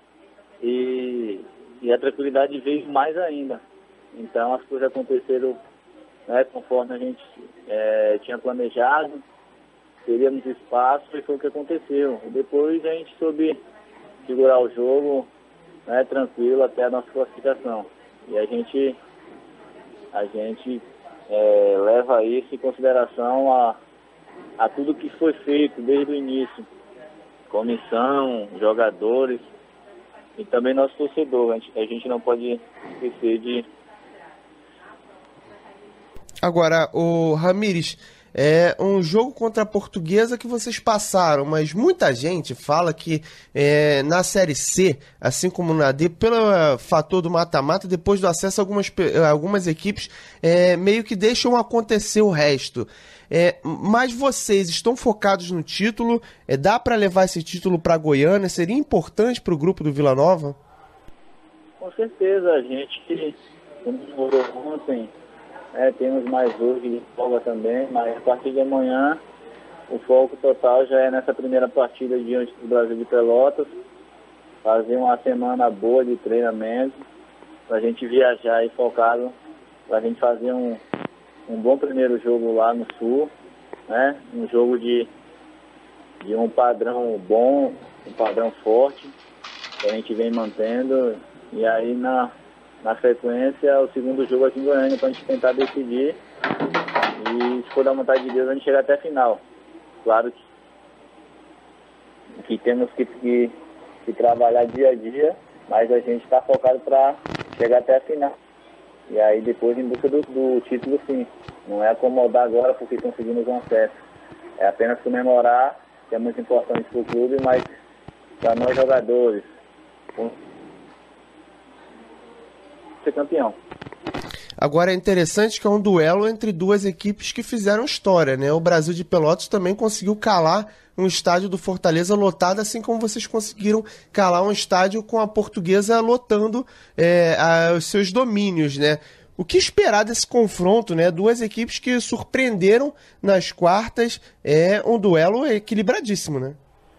e, e a tranquilidade veio mais ainda. Então as coisas aconteceram, né, conforme a gente é, tinha planejado, teríamos espaço e foi o que aconteceu. E depois a gente soube segurar o jogo, né, tranquilo até a nossa classificação. E a gente A gente é, leva isso em consideração a, a tudo que foi feito desde o início. Comissão, jogadores e também nosso torcedor. A gente, a gente não pode esquecer de... Agora, o Ramires, é um jogo contra a Portuguesa que vocês passaram, mas muita gente fala que é, na Série C, assim como na D, pelo uh, fator do mata-mata, depois do acesso, algumas, algumas equipes é, meio que deixam acontecer o resto. É, mas vocês estão focados no título, é, dá para levar esse título para Goiânia? Seria importante para o grupo do Vila Nova? Com certeza, a gente que comemorou ontem, É, temos mais hoje de folga também, mas a partir de amanhã o foco total já é nessa primeira partida diante do Brasil de Pelotas, fazer uma semana boa de treinamento, para a gente viajar e focado, para a gente fazer um, um bom primeiro jogo lá no Sul, né? Um jogo de, de um padrão bom, um padrão forte, que a gente vem mantendo, e aí na... Na sequência, o segundo jogo aqui em Goiânia, para a gente tentar decidir. E se for da vontade de Deus, a gente chega até a final. Claro que, que temos que, que, que trabalhar dia a dia, mas a gente está focado para chegar até a final. E aí depois em busca do, do título, sim. Não é acomodar agora porque conseguimos um acesso. É apenas comemorar, que é muito importante para o clube, mas para nós jogadores, ser campeão. Agora é interessante que é um duelo entre duas equipes que fizeram história, né? O Brasil de Pelotas também conseguiu calar um estádio do Fortaleza lotado, assim como vocês conseguiram calar um estádio com a Portuguesa lotando é, a, os seus domínios, né? O que esperar desse confronto, né? Duas equipes que surpreenderam nas quartas, é um duelo equilibradíssimo, né?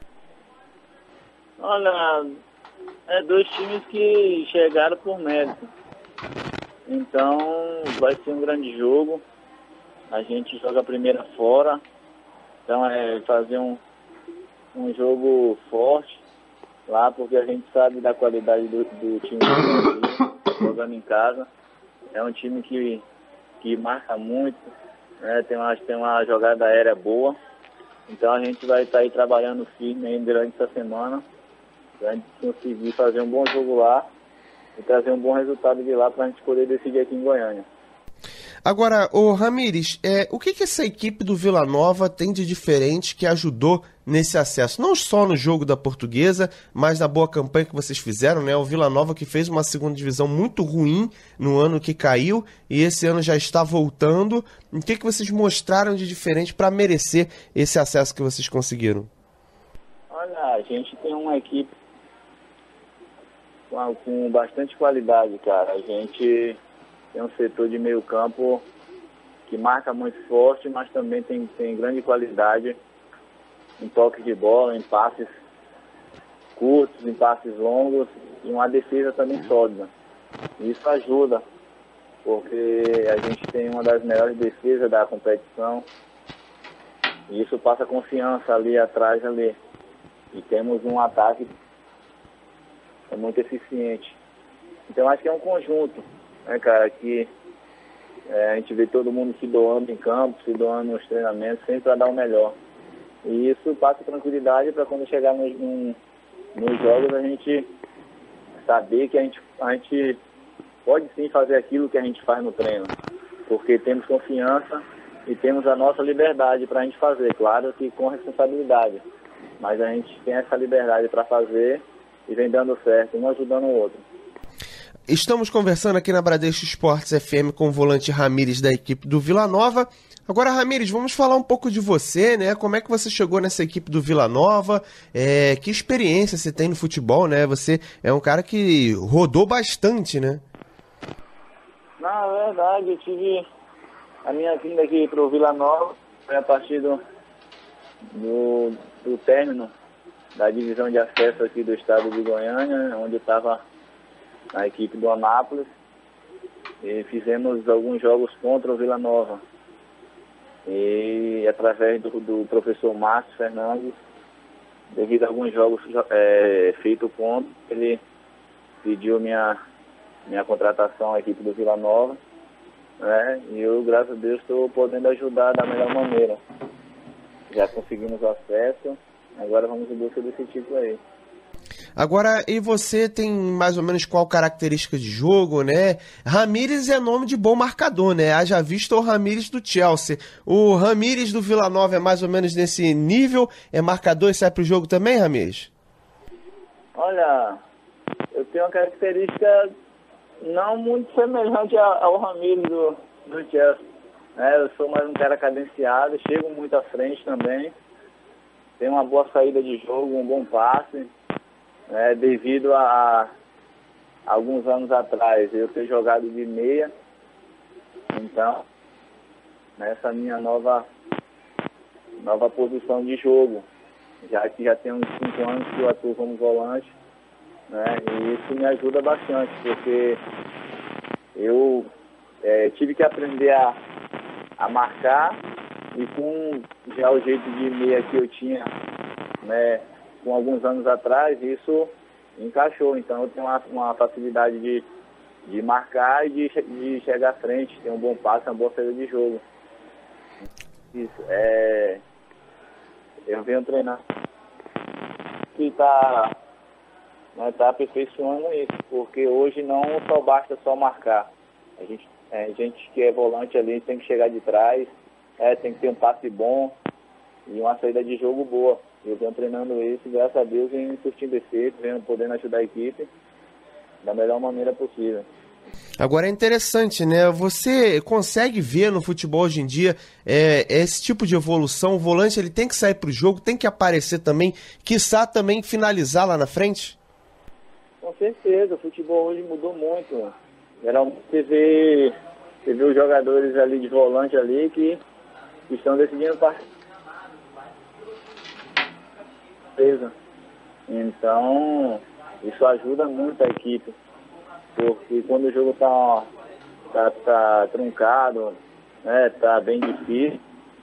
Olha, é dois times que chegaram por mérito. Então, vai ser um grande jogo. A gente joga a primeira fora. Então, é fazer um, um jogo forte lá, porque a gente sabe da qualidade do, do time do Brasil, jogando em casa. É um time que, que marca muito, né? Tem uma, tem uma jogada aérea boa. Então, a gente vai estar aí trabalhando firme aí durante essa semana para a gente conseguir fazer um bom jogo lá e trazer um bom resultado de lá para a gente poder decidir aqui em Goiânia. Agora, ô Ramires, é, o que, que essa equipe do Vila Nova tem de diferente que ajudou nesse acesso? Não só no jogo da Portuguesa, mas na boa campanha que vocês fizeram, né? O Vila Nova que fez uma segunda divisão muito ruim no ano que caiu e esse ano já está voltando. O que, que vocês mostraram de diferente para merecer esse acesso que vocês conseguiram? Olha, a gente tem uma equipe com, com bastante qualidade, cara. A gente tem um setor de meio campo que marca muito forte, mas também tem, tem grande qualidade em toque de bola, em passes curtos, em passes longos e uma defesa também sólida. Isso ajuda, porque a gente tem uma das melhores defesas da competição e isso passa confiança ali atrás ali. E temos um ataque é muito eficiente. Então acho que é um conjunto, né, cara, que é, a gente vê todo mundo se doando em campo, se doando nos treinamentos, sempre para dar o melhor. E isso passa tranquilidade para quando chegar nos, nos jogos a gente saber que a gente, a gente pode sim fazer aquilo que a gente faz no treino, porque temos confiança e temos a nossa liberdade para a gente fazer, claro que com responsabilidade, mas a gente tem essa liberdade para fazer e vem dando certo, um ajudando o outro. Estamos conversando aqui na Bradesco Esportes F M com o volante Ramires da equipe do Vila Nova. Agora, Ramires, vamos falar um pouco de você, né? Como é que você chegou nessa equipe do Vila Nova? É, que experiência você tem no futebol, né? Você é um cara que rodou bastante, né? Na verdade, eu tive a minha vinda aqui para o Vila Nova foi a partir do, do, do término da divisão de acesso aqui do estado de Goiânia, onde eu estava na equipe do Anápolis, e fizemos alguns jogos contra o Vila Nova. E através do, do professor Márcio Fernandes, devido a alguns jogos é, feitos contra, ele pediu minha, minha contratação à equipe do Vila Nova, né? E eu, graças a Deus, estou podendo ajudar da melhor maneira. Já conseguimos acesso, agora vamos em busca desse título aí. Agora, e você tem mais ou menos qual característica de jogo, né? Ramires é nome de bom marcador, né? Haja visto o Ramires do Chelsea. O Ramires do Vila Nova é mais ou menos nesse nível? É marcador e sai pro jogo também, Ramires? Olha, eu tenho uma característica não muito semelhante ao Ramires do, do Chelsea. É, eu sou mais um cara cadenciado, chego muito à frente também. Tenho uma boa saída de jogo, um bom passe. É, devido a, a alguns anos atrás eu ter jogado de meia, então nessa minha nova nova posição de jogo, já que já tem uns cinco anos que eu atuo como volante, né, e isso me ajuda bastante, porque eu é, tive que aprender a, a marcar, e com já o jeito de meia que eu tinha, né, com alguns anos atrás, isso encaixou. Então eu tenho uma, uma facilidade de, de marcar e de, de chegar à frente, ter um bom passe, uma boa saída de jogo. Isso, é... Eu venho treinar que está né, tá aperfeiçoando isso, porque hoje não só basta só marcar, A gente, é, a gente que é volante ali tem que chegar de trás, é, tem que ter um passe bom e uma saída de jogo boa. Eu venho treinando isso, graças a Deus, venho surtindo efeito, venho podendo ajudar a equipe da melhor maneira possível. Agora é interessante, né? Você consegue ver no futebol hoje em dia é, esse tipo de evolução. O volante ele tem que sair pro jogo, tem que aparecer também, quiçá também finalizar lá na frente? Com certeza, o futebol hoje mudou muito. Geralmente você vê, você vê os jogadores ali de volante ali que, que estão decidindo partida. Então, isso ajuda muito a equipe. Porque quando o jogo tá, tá, tá truncado, né, tá bem difícil,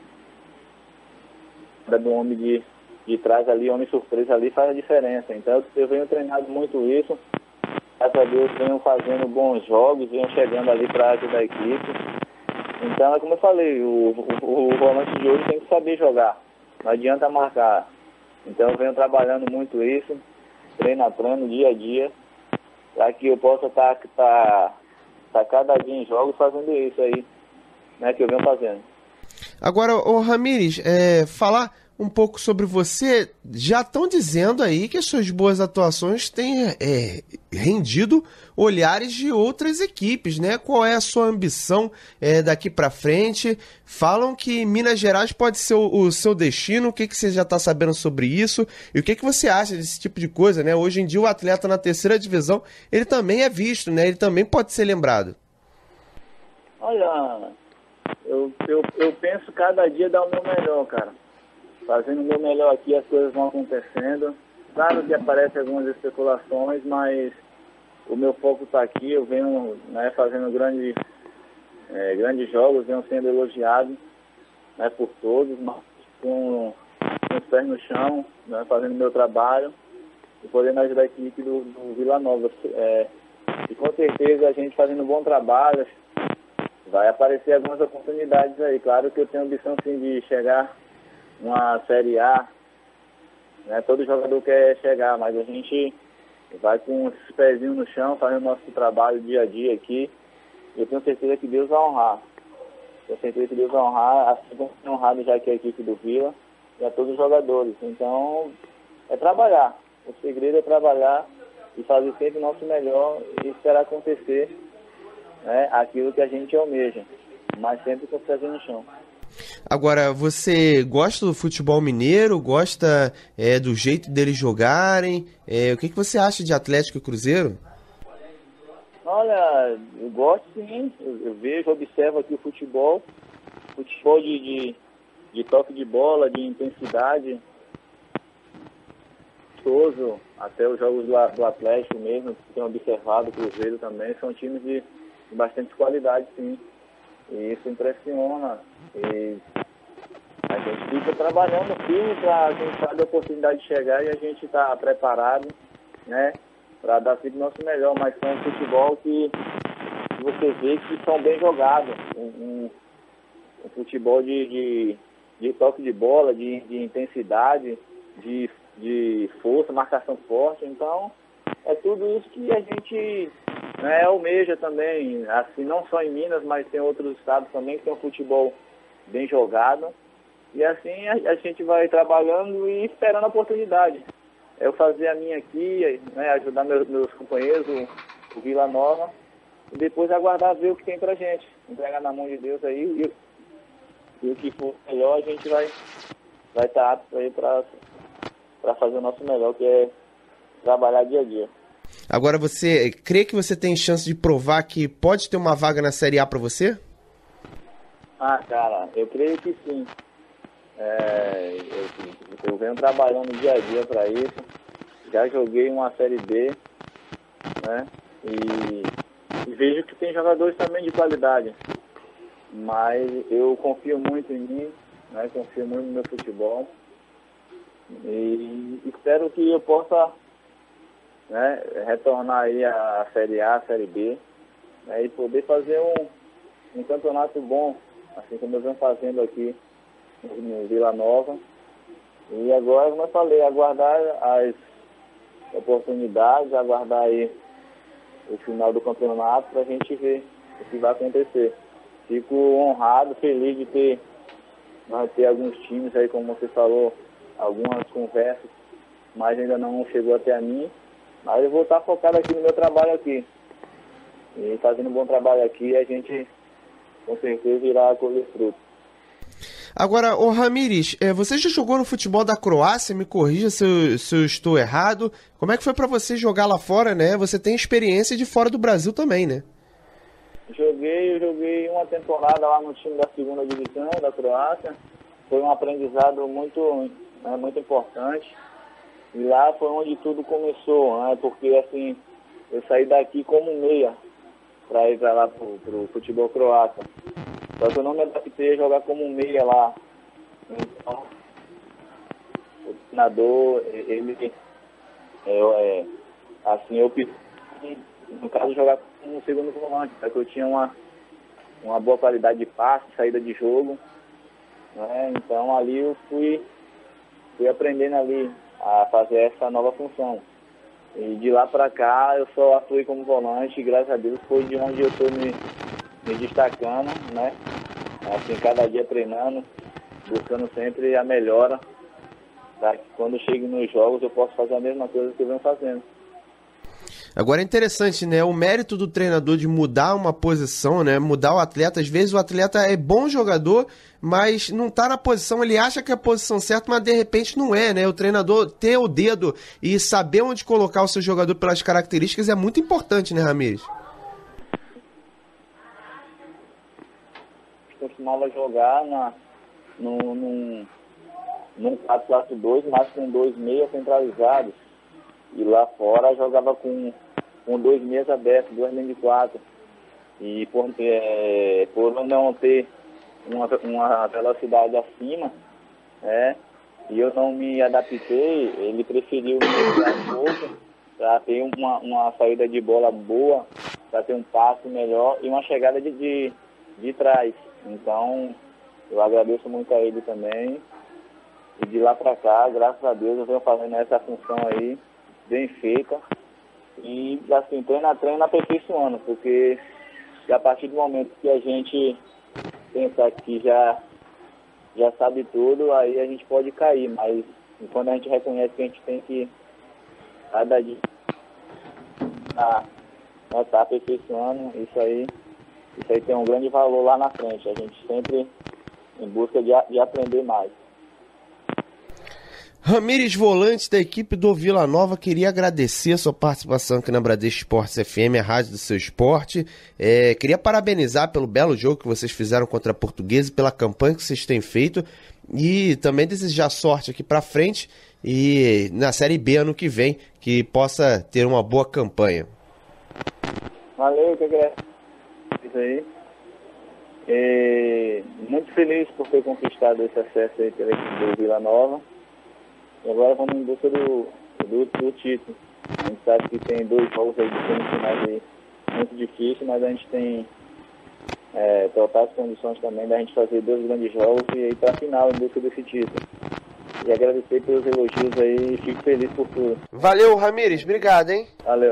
do homem de, de trás ali, homem surpresa ali, faz a diferença. Então eu venho treinando muito isso, graças a Deus venho fazendo bons jogos, venho chegando ali para ajudar a equipe. Então é como eu falei, o, o, o volante de hoje tem que saber jogar, não adianta marcar. Então eu venho trabalhando muito isso, treino a treino, dia a dia, para que eu possa estar tá, tá, tá cada dia em jogos fazendo isso aí, né, que eu venho fazendo. Agora, ô Ramires, é, falar um pouco sobre você, já estão dizendo aí que as suas boas atuações têm é, rendido olhares de outras equipes, né? Qual é a sua ambição é, daqui para frente? Falam que Minas Gerais pode ser o, o seu destino, o que, que você já está sabendo sobre isso? E o que, que você acha desse tipo de coisa, né? Hoje em dia o atleta na terceira divisão, ele também é visto, né? Ele também pode ser lembrado. Olha, eu, eu, eu penso cada dia dar o meu melhor, cara. Fazendo o meu melhor aqui, as coisas vão acontecendo. Claro que aparecem algumas especulações, mas o meu foco está aqui. Eu venho, né, fazendo grande, é, grandes jogos, venho sendo elogiado, né, por todos, mas com, com os pés no chão, né, fazendo o meu trabalho e podendo ajudar a equipe do, do Vila Nova. É, e com certeza a gente fazendo um bom trabalho, vai aparecer algumas oportunidades aí. Claro que eu tenho a ambição sim de chegar uma Série A, né? Todo jogador quer chegar, mas a gente vai com os pezinhos no chão, fazendo nosso trabalho dia a dia aqui. Eu tenho certeza que Deus vai honrar. Tenho certeza que Deus vai honrar, assim como tem honrado já aqui a equipe do Vila e a todos os jogadores. Então, é trabalhar. O segredo é trabalhar e fazer sempre o nosso melhor e esperar acontecer, né, aquilo que a gente almeja, mas sempre com os pezinhos no chão. Agora, você gosta do futebol mineiro? Gosta é, do jeito deles jogarem? É, o que, que você acha de Atlético e Cruzeiro? Olha, eu gosto sim. Eu, eu vejo, observo aqui o futebol. Futebol de, de, de toque de bola, de intensidade. Gostoso. Até os jogos do, do Atlético mesmo, que tenho observado, o Cruzeiro também, são times de, de bastante qualidade, sim. E isso impressiona. E a gente fica trabalhando firme para, quem sabe, a oportunidade de chegar e a gente está preparado, né, para dar sempre o nosso melhor. Mas são um futebol que, que você vê que são bem jogados. Um, um, um futebol de, de, de toque de bola, de, de intensidade, de, de força, marcação forte. Então, é tudo isso que a gente, né, almeja também, assim, não só em Minas, mas tem outros estados também que tem um futebol bem jogado, e assim a, a gente vai trabalhando e esperando a oportunidade. Eu fazer a minha aqui, né, ajudar meus, meus companheiros, o, o Vila Nova, e depois aguardar ver o que tem pra gente, entregar na mão de Deus aí, e, e o que for melhor a gente vai vai estar apto aí para para fazer o nosso melhor, que é trabalhar dia a dia. Agora, você crê que você tem chance de provar que pode ter uma vaga na Série A para você? Ah, cara, eu creio que sim. É, eu, eu venho trabalhando dia a dia para isso. Já joguei uma Série B, né? E, e vejo que tem jogadores também de qualidade. Mas eu confio muito em mim, né? Confio muito no meu futebol. E espero que eu possa, né, retornar aí a Série A, a Série B, né, e poder fazer um, um campeonato bom, assim como eu venho fazendo aqui no Vila Nova. E agora, como eu falei, aguardar as oportunidades, aguardar aí o final do campeonato para a gente ver o que vai acontecer. Fico honrado, feliz de ter, nós ter alguns times aí, como você falou, algumas conversas, mas ainda não chegou até a mim. Mas eu vou estar focado aqui no meu trabalho aqui. E fazendo um bom trabalho aqui, a gente com certeza irá colher fruto. Agora, ô Ramires, é, você já jogou no futebol da Croácia? Me corrija se eu, se eu estou errado. Como é que foi para você jogar lá fora, né? Você tem experiência de fora do Brasil também, né? Joguei, eu joguei uma temporada lá no time da segunda divisão da Croácia. Foi um aprendizado muito, né, muito importante. E lá foi onde tudo começou, né? Porque assim, eu saí daqui como meia para ir para lá pro, pro futebol croata. Só que eu não me adaptei a jogar como meia lá. Então, o treinador, ele, eu, é, assim, eu pedi, no caso, jogar como segundo volante, porque eu tinha uma, uma boa qualidade de passe, saída de jogo, né? Então ali eu fui, fui aprendendo ali a fazer essa nova função. E de lá para cá eu só atuei como volante e graças a Deus foi de onde eu estou me, me destacando, né? Assim, cada dia treinando, buscando sempre a melhora, para que quando chegue nos jogos eu possa fazer a mesma coisa que eu venho fazendo. Agora é interessante, né? O mérito do treinador de mudar uma posição, né? Mudar o atleta. Às vezes o atleta é bom jogador, mas não tá na posição. Ele acha que é a posição certa, mas de repente não é, né? O treinador ter o dedo e saber onde colocar o seu jogador pelas características é muito importante, né, Ramires? Costumava jogar na, num, num, num quatro quatro dois, mas com dois meias centralizados. E lá fora jogava com, com dois meias abertos, duas linhas de quatro. E por, é, por não ter uma, uma velocidade acima, né, e eu não me adaptei, ele preferiu me tirar um pouco para ter uma, uma saída de bola boa, para ter um passe melhor e uma chegada de, de, de trás. Então, eu agradeço muito a ele também. E de lá para cá, graças a Deus, eu venho fazendo essa função aí, bem feita, e assim, treino a treino aperfeiçoando, porque a partir do momento que a gente pensa que já, já sabe tudo, aí a gente pode cair, mas quando a gente reconhece que a gente tem que cada dia estar tá, tá aperfeiçoando, isso aí, isso aí tem um grande valor lá na frente, a gente sempre em busca de, de aprender mais. Ramires, volante da equipe do Vila Nova, queria agradecer a sua participação aqui na Bradesco Esportes F M, a rádio do seu esporte. É, queria parabenizar pelo belo jogo que vocês fizeram contra a Portuguesa, pela campanha que vocês têm feito e também desejar sorte aqui pra frente e na Série B ano que vem, que possa ter uma boa campanha. Valeu, que agradeço isso aí. É, muito feliz por ter conquistado esse acesso aí pela equipe do Vila Nova. E agora vamos em busca do, do, do título. A gente sabe que tem dois jogos aí de semifinais aí muito difíceis, mas a gente tem é, totais condições também da gente fazer dois grandes jogos e ir para a final em busca desse título. E agradecer pelos elogios aí e fico feliz por tudo. Valeu, Ramires. Obrigado, hein? Valeu.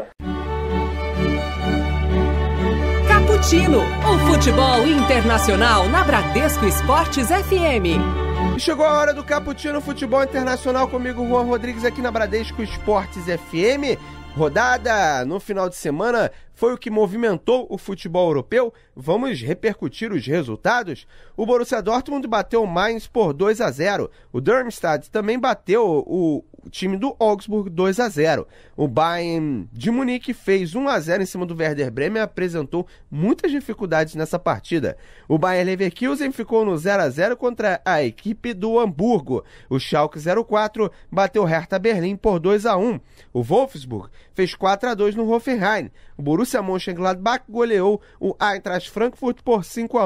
Caputino, o futebol internacional na Bradesco Esportes F M. E chegou a hora do Caputino Futebol Internacional comigo, Juan Rodrigues, aqui na Bradesco Esportes F M. Rodada no final de semana foi o que movimentou o futebol europeu. Vamos repercutir os resultados. O Borussia Dortmund bateu o Mainz por dois a zero. O Darmstadt também bateu o time do Augsburg dois a zero. O Bayern de Munique fez um a zero em cima do Werder Bremen e apresentou muitas dificuldades nessa partida. O Bayer Leverkusen ficou no zero a zero contra a equipe do Hamburgo. O Schalke zero quatro bateu o Hertha Berlim por dois a um. O Wolfsburg fez quatro a dois no Hoffenheim. O Borussia Mönchengladbach goleou o Eintracht Frankfurt por cinco a um.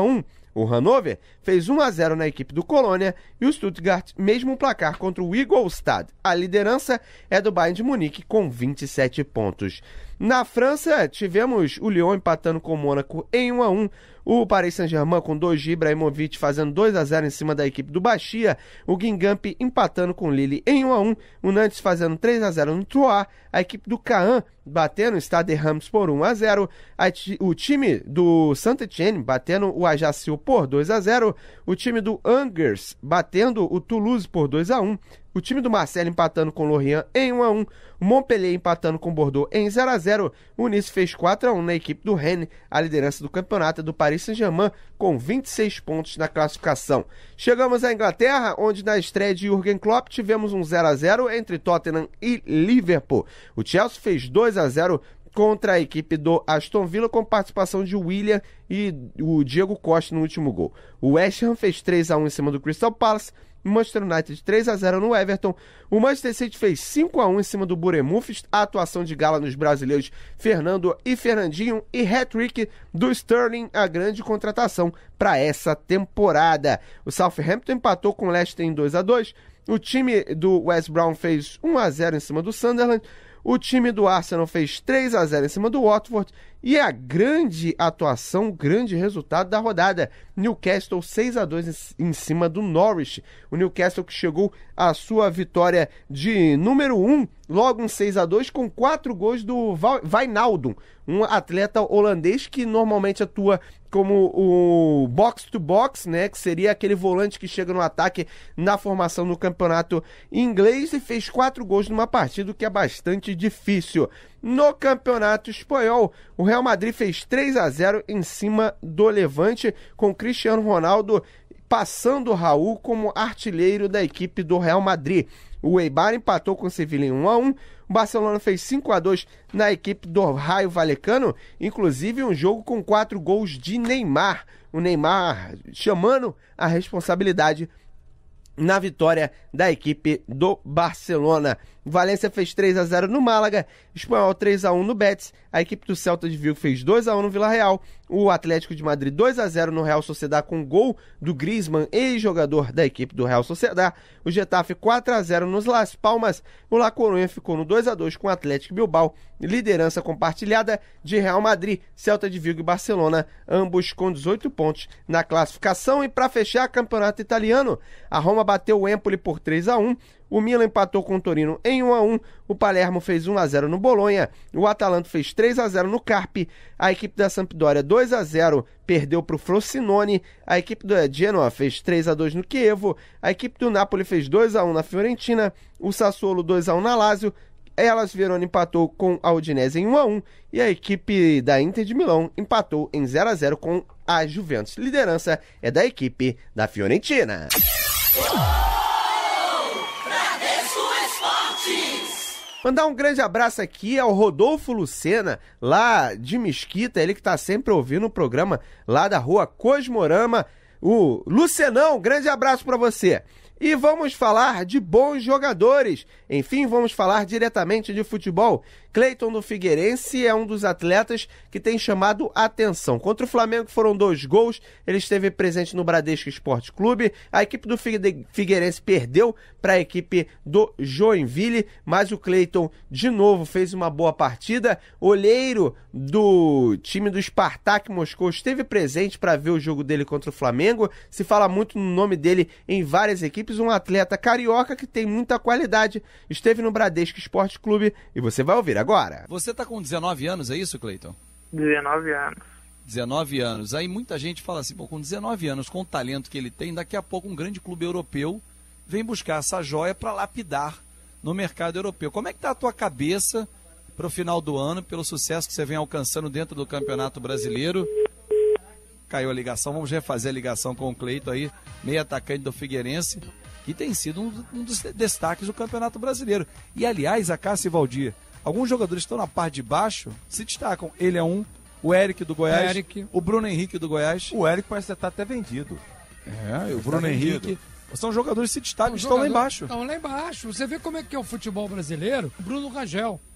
O Hannover fez um a zero na equipe do Colônia e o Stuttgart, mesmo placar contra o Ingolstadt. A liderança é do Bayern de Munique com vinte e sete pontos. Na França, tivemos o Lyon empatando com o Mônaco em um a um, o Paris Saint-Germain com dois de Ibrahimovic fazendo dois a zero em cima da equipe do Bastia, o Guingamp empatando com o Lille em um a um, o Nantes fazendo três a zero no Troyes, a equipe do Caen batendo o Stade Reims por um a zero, a, o time do Saint-Etienne batendo o Ajaccio por dois a zero, o time do Angers batendo o Toulouse por dois a um, o time do Marseille empatando com o Lorient em um a um, o Montpellier empatando com o Bordeaux em zero a zero, o Nice fez quatro a um na equipe do Rennes, a liderança do campeonato do Paris Saint-Germain com vinte e seis pontos na classificação. Chegamos à Inglaterra, onde na estreia de Jürgen Klopp tivemos um zero a zero entre Tottenham e Liverpool. O Chelsea fez dois a zero contra a equipe do Aston Villa com participação de Willian e o Diego Costa no último gol. O West Ham fez três a um em cima do Crystal Palace, o Manchester United três a zero no Everton, o Manchester City fez cinco a um em cima do Bournemouth, a atuação de gala nos brasileiros Fernando e Fernandinho e hat-trick do Sterling, a grande contratação para essa temporada. O Southampton empatou com o Leicester em dois a dois, o time do West Brom fez um a zero em cima do Sunderland, o time do Arsenal fez três a zero em cima do Watford e a grande atuação, o grande resultado da rodada, Newcastle seis a dois em cima do Norwich. O Newcastle que chegou à sua vitória de número um, logo um seis a dois com quatro gols do Wijnaldum, um atleta holandês que normalmente atua como o box-to-box, né, que seria aquele volante que chega no ataque na formação no campeonato inglês e fez quatro gols numa partida, que é bastante difícil. No campeonato espanhol, o Real Madrid fez três a zero em cima do Levante, com Cristiano Ronaldo passando o Raul como artilheiro da equipe do Real Madrid. O Eibar empatou com o Sevilla em um a um, o Barcelona fez cinco a dois na equipe do Raio Vallecano, inclusive um jogo com quatro gols de Neymar. O Neymar chamando a responsabilidade na vitória da equipe do Barcelona. Valência fez três a zero no Málaga, Espanhol três a um no Betis, a equipe do Celta de Vigo fez dois a um no Vila Real, o Atlético de Madrid dois a zero no Real Sociedad com gol do Griezmann, ex-jogador da equipe do Real Sociedad, o Getafe quatro a zero nos Las Palmas, o La Coruña ficou no dois a dois com o Atlético Bilbao, liderança compartilhada de Real Madrid, Celta de Vigo e Barcelona, ambos com dezoito pontos na classificação. E para fechar o campeonato italiano, a Roma bateu o Empoli por três a um, o Milan empatou com o Torino em um a um, o Palermo fez um a zero no Bolonha, o Atalanta fez três a zero no Carpi, a equipe da Sampdoria dois a zero perdeu para o Frosinone, a equipe do Genoa fez três a dois no Chievo, a equipe do Napoli fez dois a um na Fiorentina, o Sassuolo dois a um na Lazio, Hellas Verona empatou com a Udinese em um a um e a equipe da Inter de Milão empatou em zero a zero com a Juventus. Liderança é da equipe da Fiorentina. Mandar um grande abraço aqui ao Rodolfo Lucena, lá de Mesquita, ele que tá sempre ouvindo o programa lá da rua Cosmorama. O Lucenão, grande abraço para você. E vamos falar de bons jogadores. Enfim, vamos falar diretamente de futebol. Cleiton do Figueirense é um dos atletas que tem chamado a atenção. Contra o Flamengo foram dois gols, ele esteve presente no Bradesco Esporte Clube. A equipe do Figueirense perdeu para a equipe do Joinville, mas o Cleiton de novo fez uma boa partida. Olheiro do time do Spartak Moscou esteve presente para ver o jogo dele contra o Flamengo. Se fala muito no nome dele em várias equipes, um atleta carioca que tem muita qualidade. Esteve no Bradesco Esporte Clube e você vai ouvir agora. Você tá com dezenove anos, é isso, Cleiton? dezenove anos. dezenove anos. Aí muita gente fala assim, pô, com dezenove anos, com o talento que ele tem, daqui a pouco um grande clube europeu vem buscar essa joia para lapidar no mercado europeu. Como é que tá a tua cabeça para o final do ano, pelo sucesso que você vem alcançando dentro do Campeonato Brasileiro? Caiu a ligação, vamos refazer a ligação com o Cleiton aí, meio atacante do Figueirense, que tem sido um, um dos destaques do Campeonato Brasileiro. E, aliás, a Cássio e Valdir, alguns jogadores que estão na parte de baixo se destacam. Ele é um, o Eric do Goiás, Eric. o Bruno Henrique do Goiás. O Eric parece estar até vendido. É, o Bruno tá Henrique. Vendido. São jogadores que se destacam, Não, estão jogador, lá embaixo. Estão lá embaixo. Você vê como é que é o futebol brasileiro? Bruno Rangel.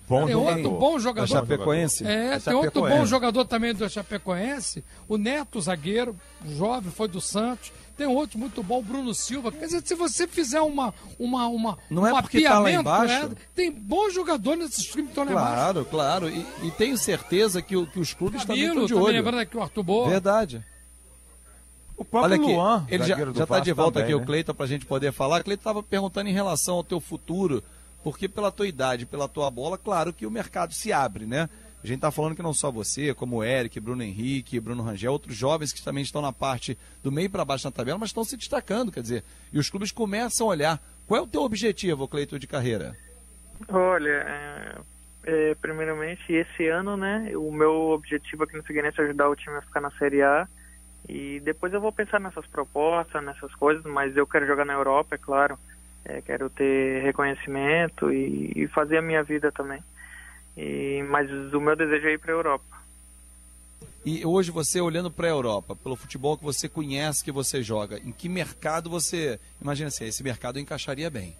Tem outro bom jogador. Da Chapecoense? É, tem outro bom jogador também do Chapecoense. O Neto, zagueiro, jovem, foi do Santos. Tem outro muito bom, o Bruno Silva. Quer dizer, se você fizer uma, uma, uma, Não é um porque tá lá mapeamento, embaixo? é, tem bons jogadores nesses times que estão lá embaixo. Claro, claro. E, e tenho certeza que, o, que os clubes também estão Camilo, de também olho. lembrando aqui o Arthur Boa. Verdade. O Olha aqui, Luan, ele já, zagueiro do já tá Vasco de volta também, aqui, né? o Cleiton, pra gente poder falar. Cleiton estava perguntando em relação ao teu futuro, porque pela tua idade, pela tua bola, claro que o mercado se abre, né? A gente tá falando que não só você, como o Eric, Bruno Henrique, Bruno Rangel, outros jovens que também estão na parte do meio para baixo na tabela, mas estão se destacando, quer dizer, e os clubes começam a olhar. Qual é o teu objetivo, Cleiton, de carreira? Olha, é, é, primeiramente, esse ano, né, o meu objetivo aqui no Figueirense é ajudar o time a ficar na Série A, e depois eu vou pensar nessas propostas, nessas coisas, mas eu quero jogar na Europa, é claro, é, quero ter reconhecimento e, e fazer a minha vida também. E, mas o meu desejo é ir para a Europa. E hoje você olhando para a Europa, pelo futebol que você conhece, que você joga, em que mercado você, imagina assim, esse mercado encaixaria bem?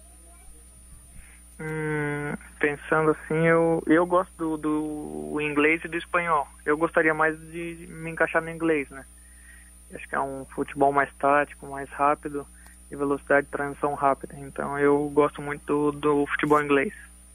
Hum, pensando assim, eu, eu gosto do, do inglês e do espanhol. Eu gostaria mais de me encaixar no inglês, né? Acho que é um futebol mais tático, mais rápido e velocidade de transição rápida. Então eu gosto muito do, do futebol inglês.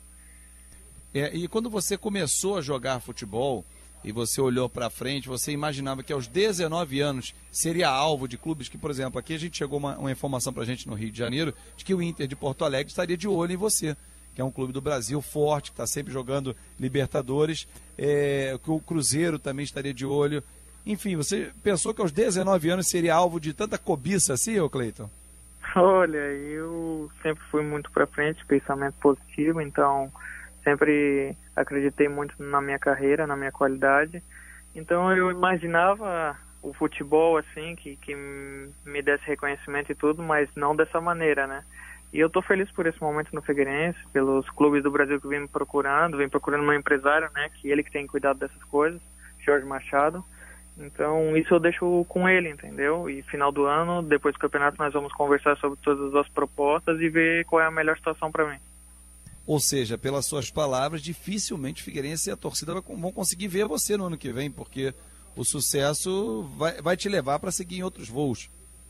É, e quando você começou a jogar futebol e você olhou para frente, você imaginava que aos dezenove anos seria alvo de clubes que, por exemplo, aqui a gente chegou uma, uma informação para a gente no Rio de Janeiro de que o Inter de Porto Alegre estaria de olho em você, que é um clube do Brasil forte, que está sempre jogando Libertadores, é, que o Cruzeiro também estaria de olho. Enfim, você pensou que aos dezenove anos seria alvo de tanta cobiça assim, ô Cleiton? Olha, eu sempre fui muito para frente, pensamento positivo, então sempre acreditei muito na minha carreira, na minha qualidade. Então eu imaginava o futebol assim, que, que me desse reconhecimento e tudo, mas não dessa maneira, né? E eu tô feliz por esse momento no Figueirense, pelos clubes do Brasil que vêm me procurando, vem procurando meu empresário, né? Que ele que tem cuidado dessas coisas, Jorge Machado. Então isso eu deixo com ele, entendeu? E final do ano, depois do campeonato, nós vamos conversar sobre todas as propostas e ver qual é a melhor situação para mim. Ou seja, pelas suas palavras, dificilmente o Figueirense e a torcida vão conseguir ver você no ano que vem, porque o sucesso vai, vai te levar para seguir em outros voos.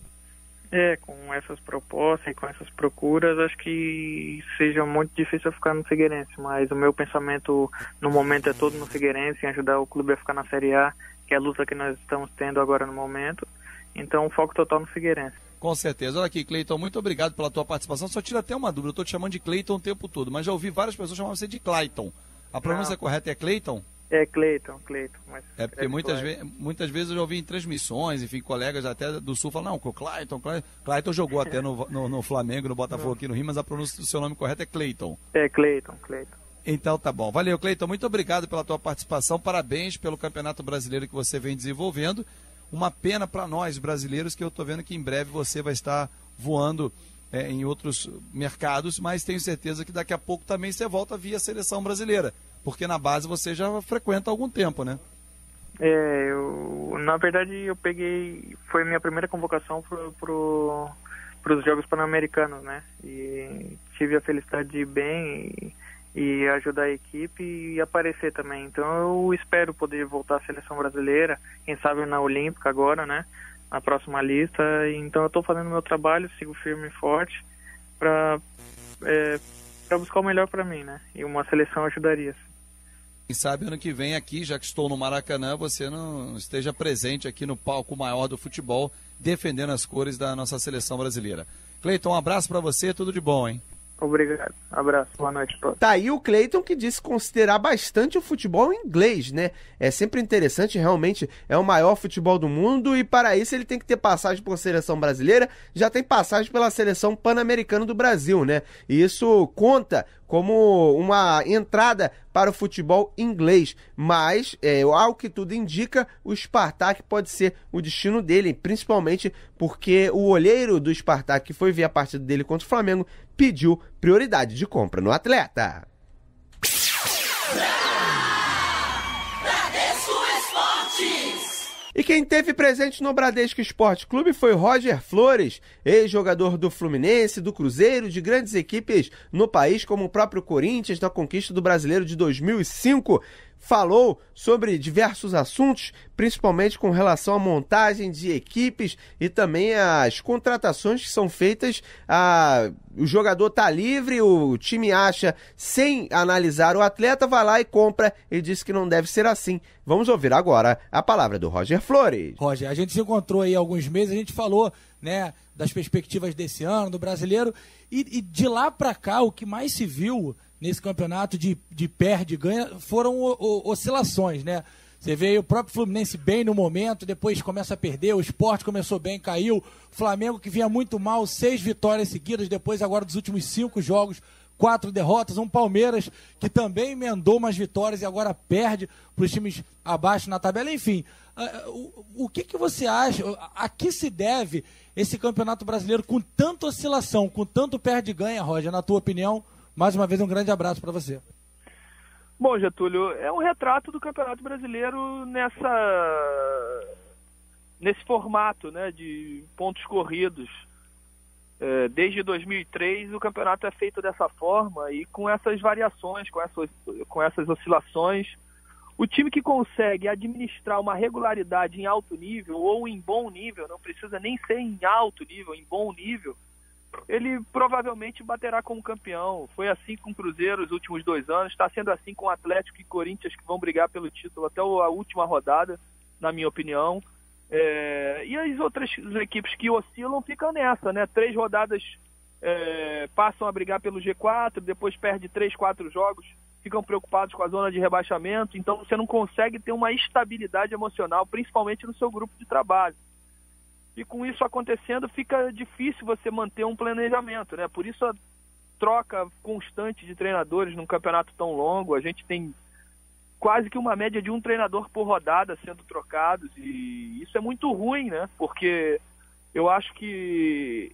É, com essas propostas e com essas procuras, acho que seja muito difícil eu ficar no Figueirense, mas o meu pensamento no momento é todo no Figueirense, em ajudar o clube a ficar na Série A, que é a luta que nós estamos tendo agora no momento. Então, foco total no Figueirense. Com certeza. Olha aqui, Cleiton, muito obrigado pela tua participação. Só tira até uma dúvida, eu estou te chamando de Cleiton o tempo todo, mas já ouvi várias pessoas chamando você de Clayton. A pronúncia Não. correta é Cleiton? É Cleiton, Cleiton. Mas é porque é muitas, ve muitas vezes eu já ouvi em transmissões, enfim, colegas até do Sul falam, não, o Clayton, Clayton, Clayton jogou até no, no, no Flamengo, no Botafogo aqui no Rio, mas a pronúncia do seu nome correto é Cleiton. É Cleiton, Cleiton. Então tá bom. Valeu, Cleiton, muito obrigado pela tua participação, parabéns pelo Campeonato Brasileiro que você vem desenvolvendo. Uma pena para nós brasileiros que eu estou vendo que em breve você vai estar voando é, em outros mercados, mas tenho certeza que daqui a pouco também você volta via seleção brasileira, porque na base você já frequenta há algum tempo, né? É, eu, na verdade eu peguei, foi minha primeira convocação pro, pro, pros Jogos Pan-Americanos, né? E tive a felicidade de ir bem e, e ajudar a equipe e aparecer também. Então eu espero poder voltar à seleção brasileira, quem sabe na Olímpica agora, né? Na próxima lista. Então eu estou fazendo meu trabalho, sigo firme e forte para é, para buscar o melhor para mim, né? E uma seleção ajudaria. Quem sabe ano que vem aqui, já que estou no Maracanã, você não esteja presente aqui no palco maior do futebol, defendendo as cores da nossa seleção brasileira. Cleiton, um abraço para você, tudo de bom, hein? Obrigado. Abraço. Boa noite a todos. Tá aí o Cleiton, que disse considerar bastante o futebol inglês, né? É sempre interessante, realmente é o maior futebol do mundo e para isso ele tem que ter passagem por seleção brasileira, já tem passagem pela seleção pan-americana do Brasil, né? E isso conta como uma entrada para o futebol inglês, mas, é, ao que tudo indica, o Spartak pode ser o destino dele, principalmente porque o olheiro do Spartak, que foi ver a partida dele contra o Flamengo, pediu prioridade de compra no atleta. Bradesco Esportes. E quem teve presente no Bradesco Esporte Clube foi Roger Flores, ex-jogador do Fluminense, do Cruzeiro, de grandes equipes no país, como o próprio Corinthians, na conquista do Brasileiro de dois mil e cinco. Falou sobre diversos assuntos, principalmente com relação à montagem de equipes e também as contratações que são feitas. A... O jogador está livre, o time acha sem analisar o atleta, vai lá e compra e diz que não deve ser assim. Vamos ouvir agora a palavra do Roger Flores. Roger, a gente se encontrou aí há alguns meses, a gente falou, né, das perspectivas desse ano, do brasileiro, e, e de lá para cá o que mais se viu nesse campeonato de, de perde e ganha foram o, o, oscilações, né? Você vê o próprio Fluminense bem no momento, depois começa a perder, o Sport começou bem, caiu, o Flamengo que vinha muito mal, seis vitórias seguidas, depois agora dos últimos cinco jogos, quatro derrotas, um Palmeiras que também emendou umas vitórias e agora perde para os times abaixo na tabela, enfim. O, o que, que você acha, a que se deve esse campeonato brasileiro com tanta oscilação, com tanto perde e ganha, Roger, na tua opinião? Mais uma vez, um grande abraço para você. Bom, Getúlio, é um retrato do Campeonato Brasileiro nessa, nesse formato, né, de pontos corridos. É, desde dois mil e três o campeonato é feito dessa forma e com essas variações, com essas, com essas oscilações. O time que consegue administrar uma regularidade em alto nível ou em bom nível, não precisa nem ser em alto nível, em bom nível, ele provavelmente baterá como campeão. Foi assim com o Cruzeiro os últimos dois anos, está sendo assim com o Atlético e Corinthians, que vão brigar pelo título até a última rodada, na minha opinião. É... E as outras equipes que oscilam ficam nessa, né? Três rodadas é... passam a brigar pelo G quatro, depois perde três, quatro jogos, ficam preocupados com a zona de rebaixamento, então você não consegue ter uma estabilidade emocional, principalmente no seu grupo de trabalho. E com isso acontecendo, fica difícil você manter um planejamento, né? Por isso a troca constante de treinadores num campeonato tão longo. A gente tem quase que uma média de um treinador por rodada sendo trocados, e isso é muito ruim, né? Porque eu acho que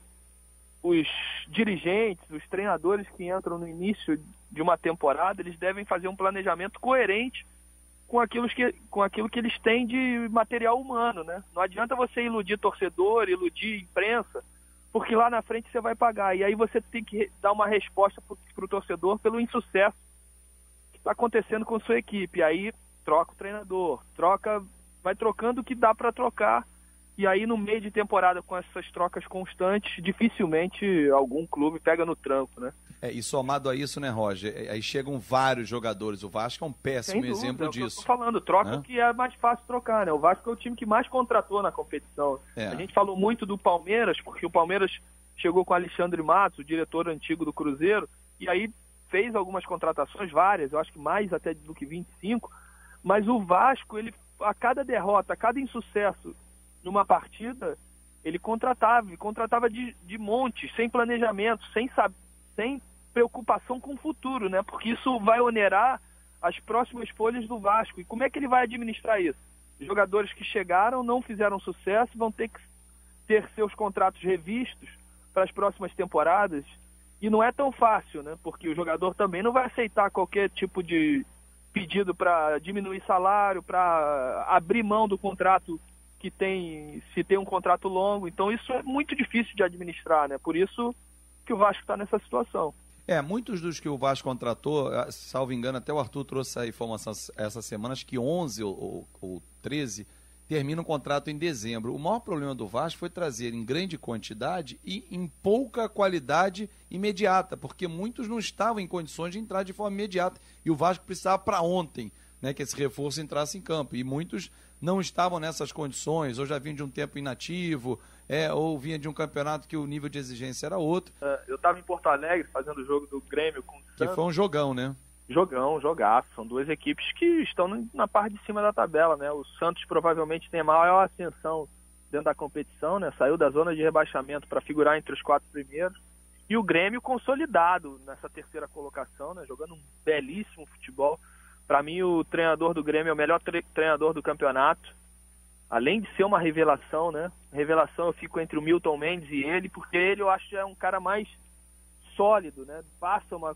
os dirigentes, os treinadores que entram no início de uma temporada, eles devem fazer um planejamento coerente com aquilo que, com aquilo que eles têm de material humano, né? Não adianta você iludir torcedor, iludir imprensa, porque lá na frente você vai pagar. E aí você tem que dar uma resposta para o torcedor pelo insucesso que está acontecendo com sua equipe. E aí troca o treinador, troca, vai trocando o que dá para trocar. E aí no meio de temporada, com essas trocas constantes, dificilmente algum clube pega no tranco, né? É, e somado a isso, né, Roger, aí chegam vários jogadores. O Vasco é um péssimo Sem dúvida, exemplo é o que disso. Eu tô falando, troca o que é mais fácil trocar, né? O Vasco é o time que mais contratou na competição. É. A gente falou muito do Palmeiras, porque o Palmeiras chegou com o Alexandre Matos, o diretor antigo do Cruzeiro, e aí fez algumas contratações, várias, eu acho que mais até do que vinte e cinco, mas o Vasco, ele, a cada derrota, a cada insucesso numa partida, ele contratava, ele contratava de, de monte, sem planejamento, sem saber, sem preocupação com o futuro, né? Porque isso vai onerar as próximas folhas do Vasco. E como é que ele vai administrar isso? Os jogadores que chegaram, não fizeram sucesso, vão ter que ter seus contratos revistos para as próximas temporadas. E não é tão fácil, né? Porque o jogador também não vai aceitar qualquer tipo de pedido para diminuir salário, para abrir mão do contrato que tem, se tem um contrato longo. Então isso é muito difícil de administrar, né? Por isso que o Vasco está nessa situação. É, muitos dos que o Vasco contratou, salvo engano, até o Arthur trouxe a informação essa semana, acho que onze ou, ou treze terminam o contrato em dezembro. O maior problema do Vasco foi trazer em grande quantidade e em pouca qualidade imediata, porque muitos não estavam em condições de entrar de forma imediata. E o Vasco precisava para ontem, né, que esse reforço entrasse em campo. E muitos não estavam nessas condições, ou já vinham de um tempo inativo, é, ou vinha de um campeonato que o nível de exigência era outro. Uh, eu estava em Porto Alegre fazendo o jogo do Grêmio com o Santos. Que foi um jogão, né? Jogão, jogaço. São duas equipes que estão na parte de cima da tabela, né? O Santos provavelmente tem a maior ascensão dentro da competição, né? Saiu da zona de rebaixamento para figurar entre os quatro primeiros. E o Grêmio consolidado nessa terceira colocação, né? Jogando um belíssimo futebol. Para mim, o treinador do Grêmio é o melhor tre- treinador do campeonato. Além de ser uma revelação, né? Revelação, eu fico entre o Milton Mendes e ele, porque ele eu acho que é um cara mais sólido, né? Passa uma,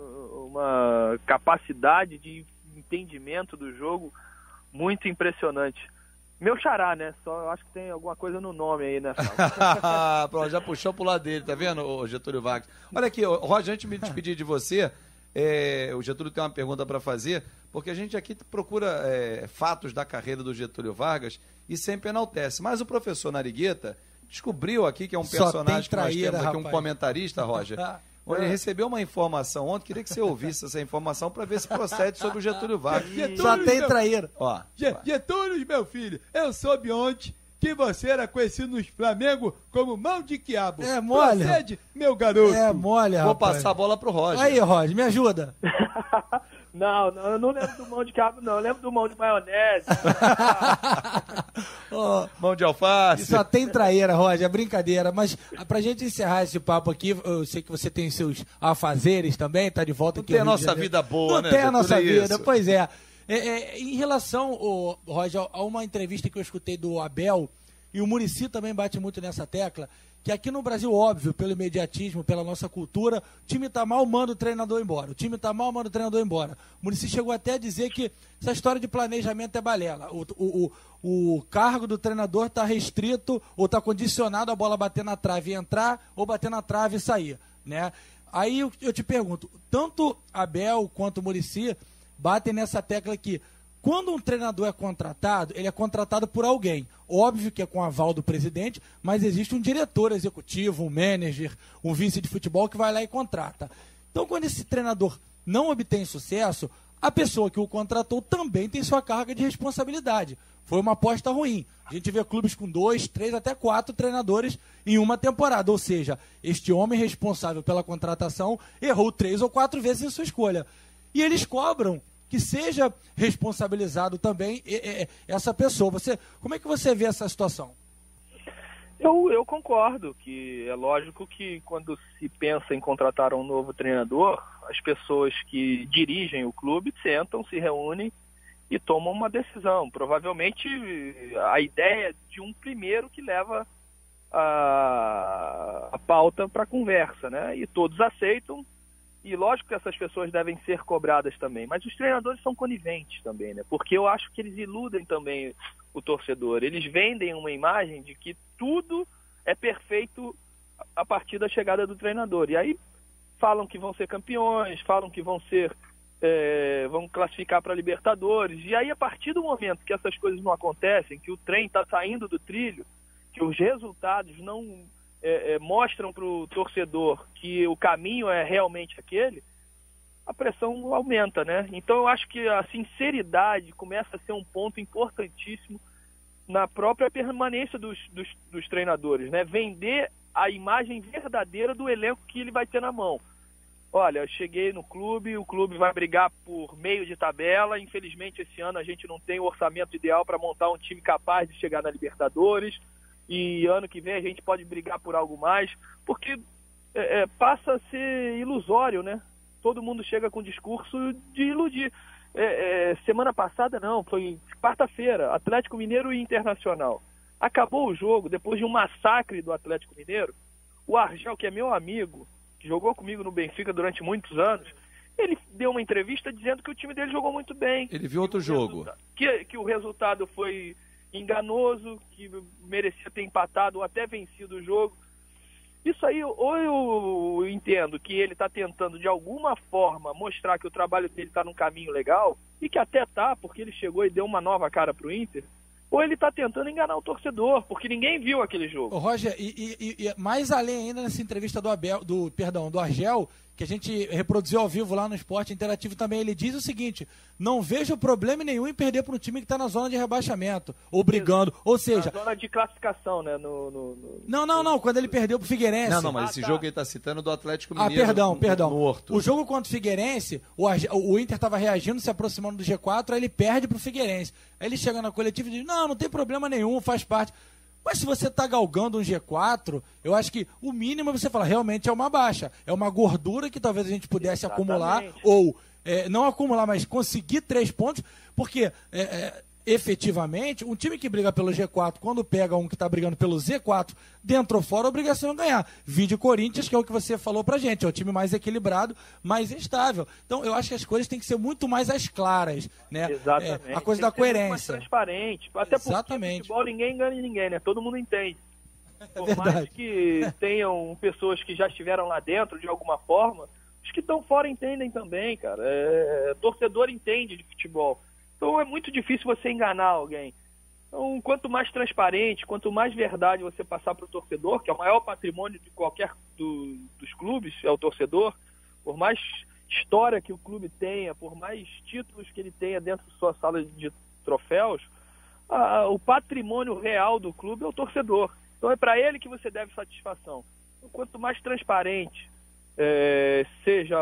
uma capacidade de entendimento do jogo muito impressionante. Meu xará, né? Só eu acho que tem alguma coisa no nome aí, né? Pronto, já puxou pro lado dele, tá vendo, ô Getúlio Vargas? Olha aqui, ô, Roger, antes de me despedir de você, é, o Getúlio tem uma pergunta para fazer, porque a gente aqui procura é, fatos da carreira do Getúlio Vargas e sempre enaltece. Mas o professor Narigueta descobriu aqui que é um Só personagem tem traíra, que nós temos aqui, um rapaz. comentarista, Roger, onde ele recebeu uma informação ontem, queria que você ouvisse essa informação para ver se procede sobre o Getúlio Vargas. Só tem traíra. Ó, Getúlio, meu filho, eu soube ontem que você era conhecido nos Flamengo como mão de quiabo. É mole. Procede, meu garoto. É mole, Vou rapaz. passar a bola pro Roger. Aí, Roger, me ajuda. Não, não, eu não lembro do mão de cabo, não. Eu lembro do mão de maionese. Oh, mão de alface. Só tem traíra, Roger, é brincadeira. Mas pra gente encerrar esse papo aqui, eu sei que você tem seus afazeres também, tá de volta Não aqui tem no a Rio de nossa Janeiro. vida boa, Não né? tem a Getúlio, nossa é vida, isso. pois é. É, é. Em relação, oh, Roger, a uma entrevista que eu escutei do Abel, e o Muricy também bate muito nessa tecla, que aqui no Brasil, óbvio, pelo imediatismo, pela nossa cultura, o time tá mal, manda o treinador embora. O time tá mal, manda o treinador embora. O Muricy chegou até a dizer que essa história de planejamento é balela. O, o, o, o cargo do treinador está restrito ou está condicionado a bola bater na trave e entrar, ou bater na trave e sair, né? Aí eu, eu te pergunto, tanto Abel quanto o Muricy batem nessa tecla que quando um treinador é contratado, ele é contratado por alguém. Óbvio que é com aval do presidente, mas existe um diretor executivo, um manager, um vice de futebol que vai lá e contrata. Então, quando esse treinador não obtém sucesso, a pessoa que o contratou também tem sua carga de responsabilidade. Foi uma aposta ruim. A gente vê clubes com dois, três, até quatro treinadores em uma temporada. Ou seja, este homem responsável pela contratação errou três ou quatro vezes em sua escolha. E eles cobram que seja responsabilizado também essa pessoa. Você, como é que você vê essa situação? Eu, eu concordo que é lógico que quando se pensa em contratar um novo treinador, as pessoas que dirigem o clube sentam, se reúnem e tomam uma decisão. Provavelmente a ideia de um primeiro que leva a, a pauta para a conversa, né? E todos aceitam. E lógico que essas pessoas devem ser cobradas também, mas os treinadores são coniventes também, né? Porque eu acho que eles iludem também o torcedor. Eles vendem uma imagem de que tudo é perfeito a partir da chegada do treinador. E aí falam que vão ser campeões, falam que vão ser, é, vão classificar para Libertadores. E aí a partir do momento que essas coisas não acontecem, que o trem está saindo do trilho, que os resultados não É, é, mostram para o torcedor que o caminho é realmente aquele, a pressão aumenta, né? Então eu acho que a sinceridade começa a ser um ponto importantíssimo na própria permanência dos, dos, dos treinadores, né? Vender a imagem verdadeira do elenco que ele vai ter na mão. Olha, eu cheguei no clube, o clube vai brigar por meio de tabela, infelizmente esse ano a gente não tem o orçamento ideal para montar um time capaz de chegar na Libertadores, e ano que vem a gente pode brigar por algo mais, porque é, é, passa a ser ilusório, né? Todo mundo chega com o discurso de iludir. É, é, semana passada não, foi quarta-feira, Atlético Mineiro e Internacional. Acabou o jogo, depois de um massacre do Atlético Mineiro, o Argel, que é meu amigo, que jogou comigo no Benfica durante muitos anos, ele deu uma entrevista dizendo que o time dele jogou muito bem. Ele viu outro jogo. Que, que o resultado foi enganoso, que merecia ter empatado ou até vencido o jogo. Isso aí, ou eu entendo que ele está tentando de alguma forma mostrar que o trabalho dele está num caminho legal, e que até tá, porque ele chegou e deu uma nova cara pro Inter, ou ele está tentando enganar o torcedor, porque ninguém viu aquele jogo. Ô, Roger, e, e, e mais além ainda nessa entrevista do Abel, do, perdão, do Argel, que a gente reproduziu ao vivo lá no Esporte Interativo também, ele diz o seguinte: não vejo problema nenhum em perder para um time que está na zona de rebaixamento, ou brigando, ou seja... Na zona de classificação, né? No, no, no... Não, não, não, quando ele perdeu pro Figueirense. Não, não, mas ah, esse tá. jogo que ele está citando do Atlético Mineiro. Ah, perdão, no, perdão. No Horto. O jogo contra o Figueirense, o, Arge... o Inter estava reagindo, se aproximando do G quatro, aí ele perde pro Figueirense. Aí ele chega na coletiva e diz, não, não tem problema nenhum, faz parte... Mas se você está galgando um G quatro, eu acho que o mínimo você fala, realmente é uma baixa. É uma gordura que talvez a gente pudesse Exatamente. acumular, ou é, não acumular, mas conseguir três pontos, porque é, é, efetivamente, um time que briga pelo G quatro, quando pega um que está brigando pelo Z quatro, dentro ou fora, a obrigação é ganhar. Vídeo Corinthians, que é o que você falou pra gente, é o time mais equilibrado, mais estável. Então, eu acho que as coisas têm que ser muito mais às claras, né? Exatamente. É, a coisa tem da que ser muito mais coerência. transparente. Até Exatamente. porque no futebol ninguém engana ninguém, né? Todo mundo entende. Por É mais que tenham pessoas que já estiveram lá dentro de alguma forma, os que estão fora entendem também, cara. É, torcedor entende de futebol. Então é muito difícil você enganar alguém. Então, quanto mais transparente, quanto mais verdade você passar para o torcedor, que é o maior patrimônio de qualquer do, dos clubes, é o torcedor, por mais história que o clube tenha, por mais títulos que ele tenha dentro de sua sala de troféus, a, o patrimônio real do clube é o torcedor. Então é para ele que você deve satisfação. Então, quanto mais transparente é, seja...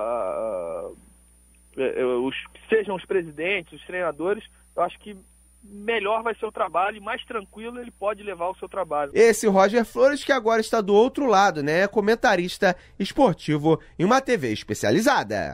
Os, sejam os presidentes, os treinadores, eu acho que melhor vai ser o trabalho e mais tranquilo ele pode levar o seu trabalho. Esse Roger Flores, que agora está do outro lado, né? Comentarista esportivo em uma T V especializada.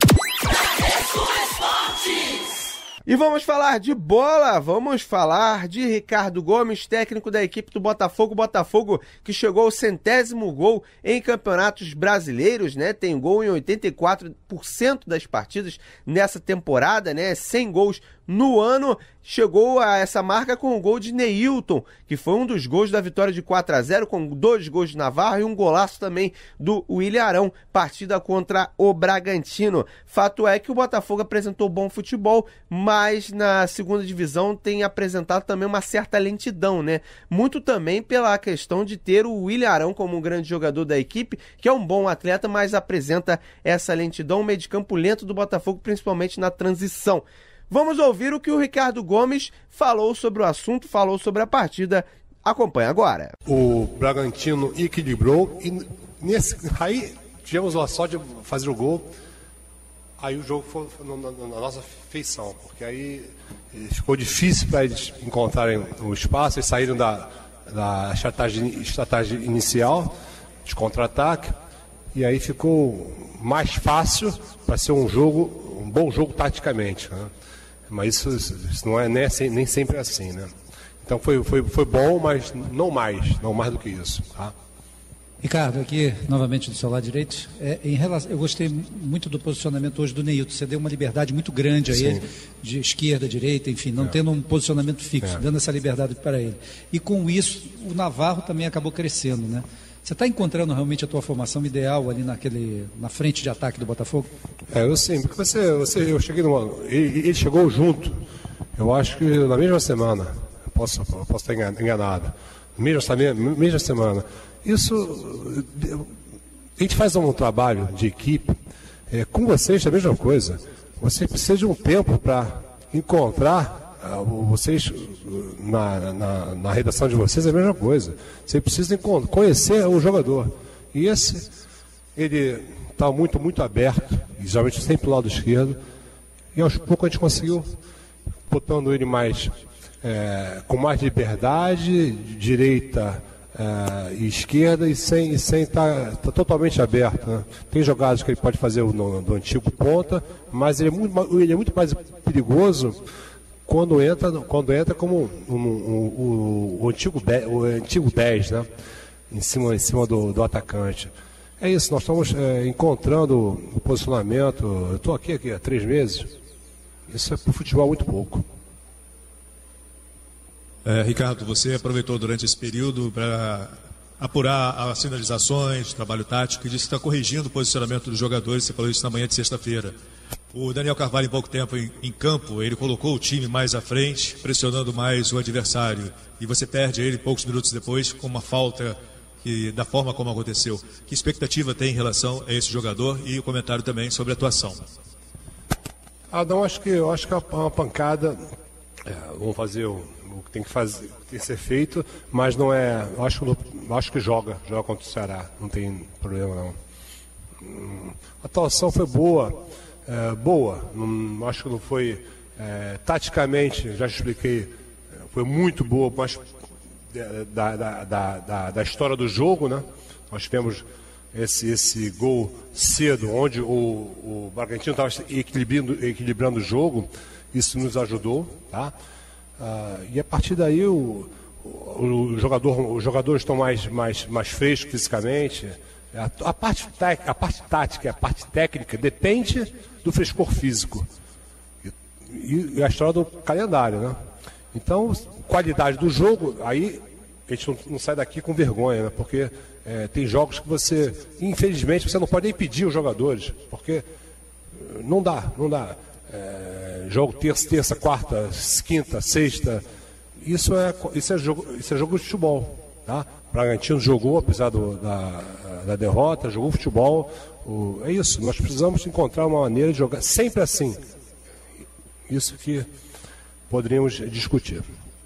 E vamos falar de bola, vamos falar de Ricardo Gomes, técnico da equipe do Botafogo. Botafogo que chegou ao centésimo gol em campeonatos brasileiros, né? Tem gol em oitenta e quatro por cento das partidas nessa temporada, né? cem gols no ano. Chegou a essa marca com o gol de Neilton, que foi um dos gols da vitória de quatro a zero, com dois gols de Navarro e um golaço também do William Arão, partida contra o Bragantino. Fato é que o Botafogo apresentou bom futebol, mas na segunda divisão tem apresentado também uma certa lentidão, né? Muito também pela questão de ter o William Arão como um grande jogador da equipe, que é um bom atleta, mas apresenta essa lentidão, um meio de campo lento do Botafogo, principalmente na transição. Vamos ouvir o que o Ricardo Gomes falou sobre o assunto, falou sobre a partida. Acompanha agora. O Bragantino equilibrou e nesse, aí tivemos a sorte de fazer o gol. Aí o jogo foi na, na nossa feição, porque aí ficou difícil para eles encontrarem o espaço. Eles saíram da, da estratégia, estratégia inicial de contra-ataque e aí ficou mais fácil para ser um jogo, um bom jogo taticamente, né? Mas isso, isso não é nem, nem sempre assim, né? Então foi, foi, foi bom, mas não mais, não mais do que isso, tá? Ricardo, aqui novamente do seu lado direito, é, em relação, eu gostei muito do posicionamento hoje do Neilton. Você deu uma liberdade muito grande a Sim. ele, de esquerda, direita, enfim, não é. tendo um posicionamento fixo, é. dando essa liberdade para ele. E com isso, o Navarro também acabou crescendo, né? Você está encontrando realmente a tua formação ideal ali naquele, na frente de ataque do Botafogo? É, eu sim, porque você, você, eu cheguei numa, ele, ele chegou junto, eu acho que na mesma semana, posso, posso estar enganado, mesma, mesma semana. Isso, a gente faz um trabalho de equipe, é, com vocês é a mesma coisa. Você precisa de um tempo para encontrar vocês, na, na, na redação de vocês é a mesma coisa. Você precisa conhecer o jogador. E esse, ele está muito, muito aberto, geralmente sempre do lado esquerdo, e aos poucos a gente conseguiu, botando ele mais, é, com mais liberdade, direita é, e esquerda, e sem estar sem tá, tá totalmente aberto, né? Tem jogadas que ele pode fazer no, no antigo ponta, mas ele é muito, ele é muito mais perigoso quando entra, quando entra como um, um, um, o, antigo dez, o antigo dez, né? Em cima, em cima do, do atacante. É isso, nós estamos é, encontrando o posicionamento. Eu estou aqui, aqui há três meses. Isso é para o futebol muito pouco. É, Ricardo, você aproveitou durante esse período para apurar as sinalizações, trabalho tático, e disse que está corrigindo o posicionamento dos jogadores. Você falou isso na manhã de sexta-feira. O Daniel Carvalho, em pouco tempo em, em campo, ele colocou o time mais à frente, pressionando mais o adversário. E você perde ele poucos minutos depois com uma falta que, da forma como aconteceu. Que expectativa tem em relação a esse jogador? E o comentário também sobre a atuação. Ah, não, acho que, eu acho que é uma pancada. É, vamos fazer o, o que tem que fazer, tem que ser feito, mas não é. Eu acho, eu acho que joga, joga contra o Ceará, não tem problema não. A atuação foi boa. É, boa, não, acho que não foi é, taticamente, já expliquei, foi muito boa, mas da, da, da, da, da história do jogo, né? Nós tivemos esse, esse gol cedo, onde o, o Bragantino estava equilibrando, equilibrando o jogo, isso nos ajudou, tá? Ah, e a partir daí o, o, o jogador, os jogadores estão mais, mais, mais frescos fisicamente. A, a, parte, a parte tática, a parte técnica depende do frescor físico. E, e a história do calendário, né? Então, qualidade do jogo, aí a gente não, não sai daqui com vergonha, né? Porque é, tem jogos que você, infelizmente, você não pode nem pedir os jogadores, porque não dá, não dá. É, jogo terça, terça, quarta, quinta, sexta, isso é, isso é, jogo, isso é jogo de futebol, tá? Bragantino jogou, apesar do, da, da derrota, jogou futebol. O, é isso, nós precisamos encontrar uma maneira de jogar sempre assim. Isso que poderíamos discutir.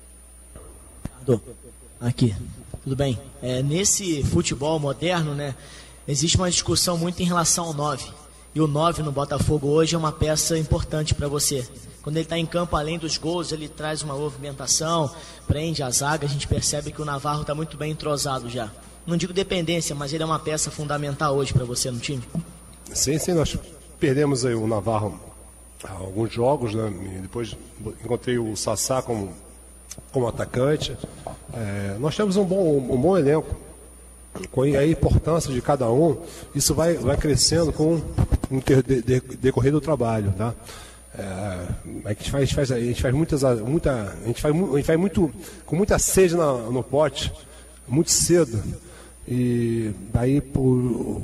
Aqui, tudo bem? É, nesse futebol moderno, né, existe uma discussão muito em relação ao nove. E o nove no Botafogo hoje é uma peça importante para você. Quando ele está em campo, além dos gols, ele traz uma movimentação, prende a zaga, a gente percebe que o Navarro está muito bem entrosado já. Não digo dependência, mas ele é uma peça fundamental hoje para você no time? Sim, sim, nós perdemos aí o Navarro há alguns jogos, né? E depois encontrei o Sassá como, como atacante. É, nós temos um bom, um bom elenco. Com a importância de cada um, isso vai, vai crescendo com o decorrer do trabalho, tá? É, a gente faz, faz, a gente faz muitas, muita, a gente faz, a gente faz muito, com muita sede na, no pote, muito cedo, e daí por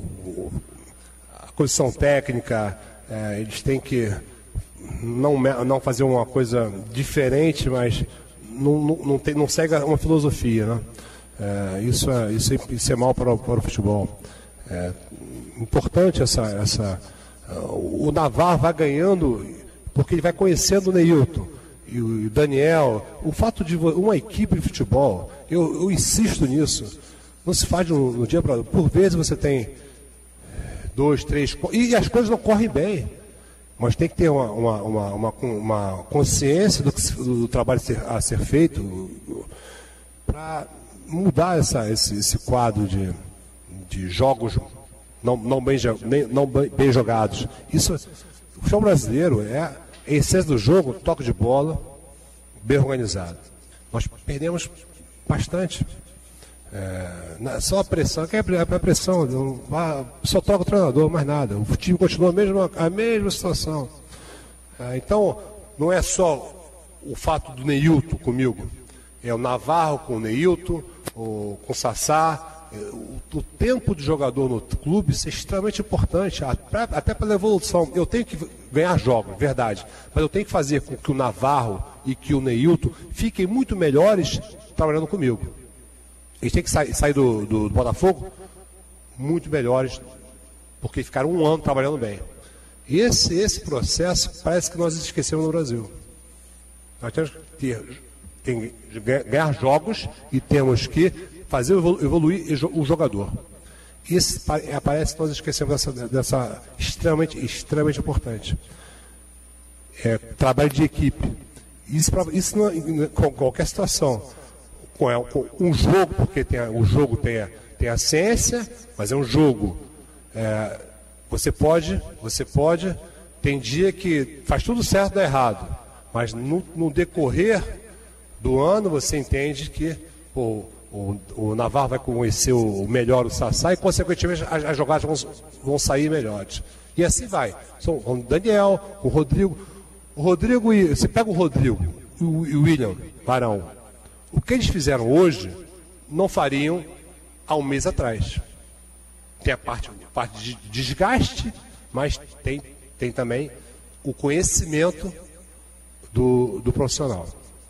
a condição técnica, é, eles têm que não, não fazer uma coisa diferente, mas não, não, não, tem, não segue uma filosofia, né? É, isso, é, isso, é, isso é mal para o, para o futebol. É importante essa, essa. O Navarro vai ganhando, porque ele vai conhecendo o Neilton e o Daniel. O fato de uma equipe de futebol, eu, eu insisto nisso, não se faz no, no dia para. Por vezes você tem dois, três, e as coisas não correm bem. Mas tem que ter uma, uma, uma, uma, uma consciência do, do trabalho ser, a ser feito para mudar essa, esse, esse quadro de, de jogos não, não, bem, não bem jogados. Isso, o futebol brasileiro é a essência do jogo, toque de bola, bem organizado. Nós perdemos bastante. É, só a pressão, que é a pressão, não, só troca o treinador, mais nada. O time continua a mesma, a mesma situação. É, então, não é só o fato do Neilton comigo. É o Navarro com o Neilton, o, com o Sassá. O, o tempo de jogador no clube isso é extremamente importante, até para a evolução. Eu tenho que ganhar jogos, verdade, mas eu tenho que fazer com que o Navarro e que o Neilton fiquem muito melhores trabalhando comigo. Eles têm que sair, sair do, do, do Botafogo muito melhores, porque ficaram um ano trabalhando bem. E esse, esse processo parece que nós esquecemos no Brasil. Nós temos que ter, tem, ganhar jogos e temos que fazer evoluir o jogador. Isso parece que nós esquecemos dessa, dessa extremamente, extremamente importante. É, trabalho de equipe. Isso, pra, isso não, em qualquer situação. Com, com um jogo, porque tem a, o jogo tem a, tem a ciência, mas é um jogo. É, você pode, você pode, tem dia que faz tudo certo e dá errado, mas no, no decorrer do ano você entende que pô, o, o Navarro vai conhecer o melhor o Sassá e consequentemente as, as jogadas vão, vão sair melhores. E assim vai. São o Daniel, o Rodrigo. O Rodrigo e. Você pega o Rodrigo e o, e o William Barão. O que eles fizeram hoje não fariam há um mês atrás. Tem a parte, a parte de desgaste, mas tem, tem também o conhecimento do, do profissional.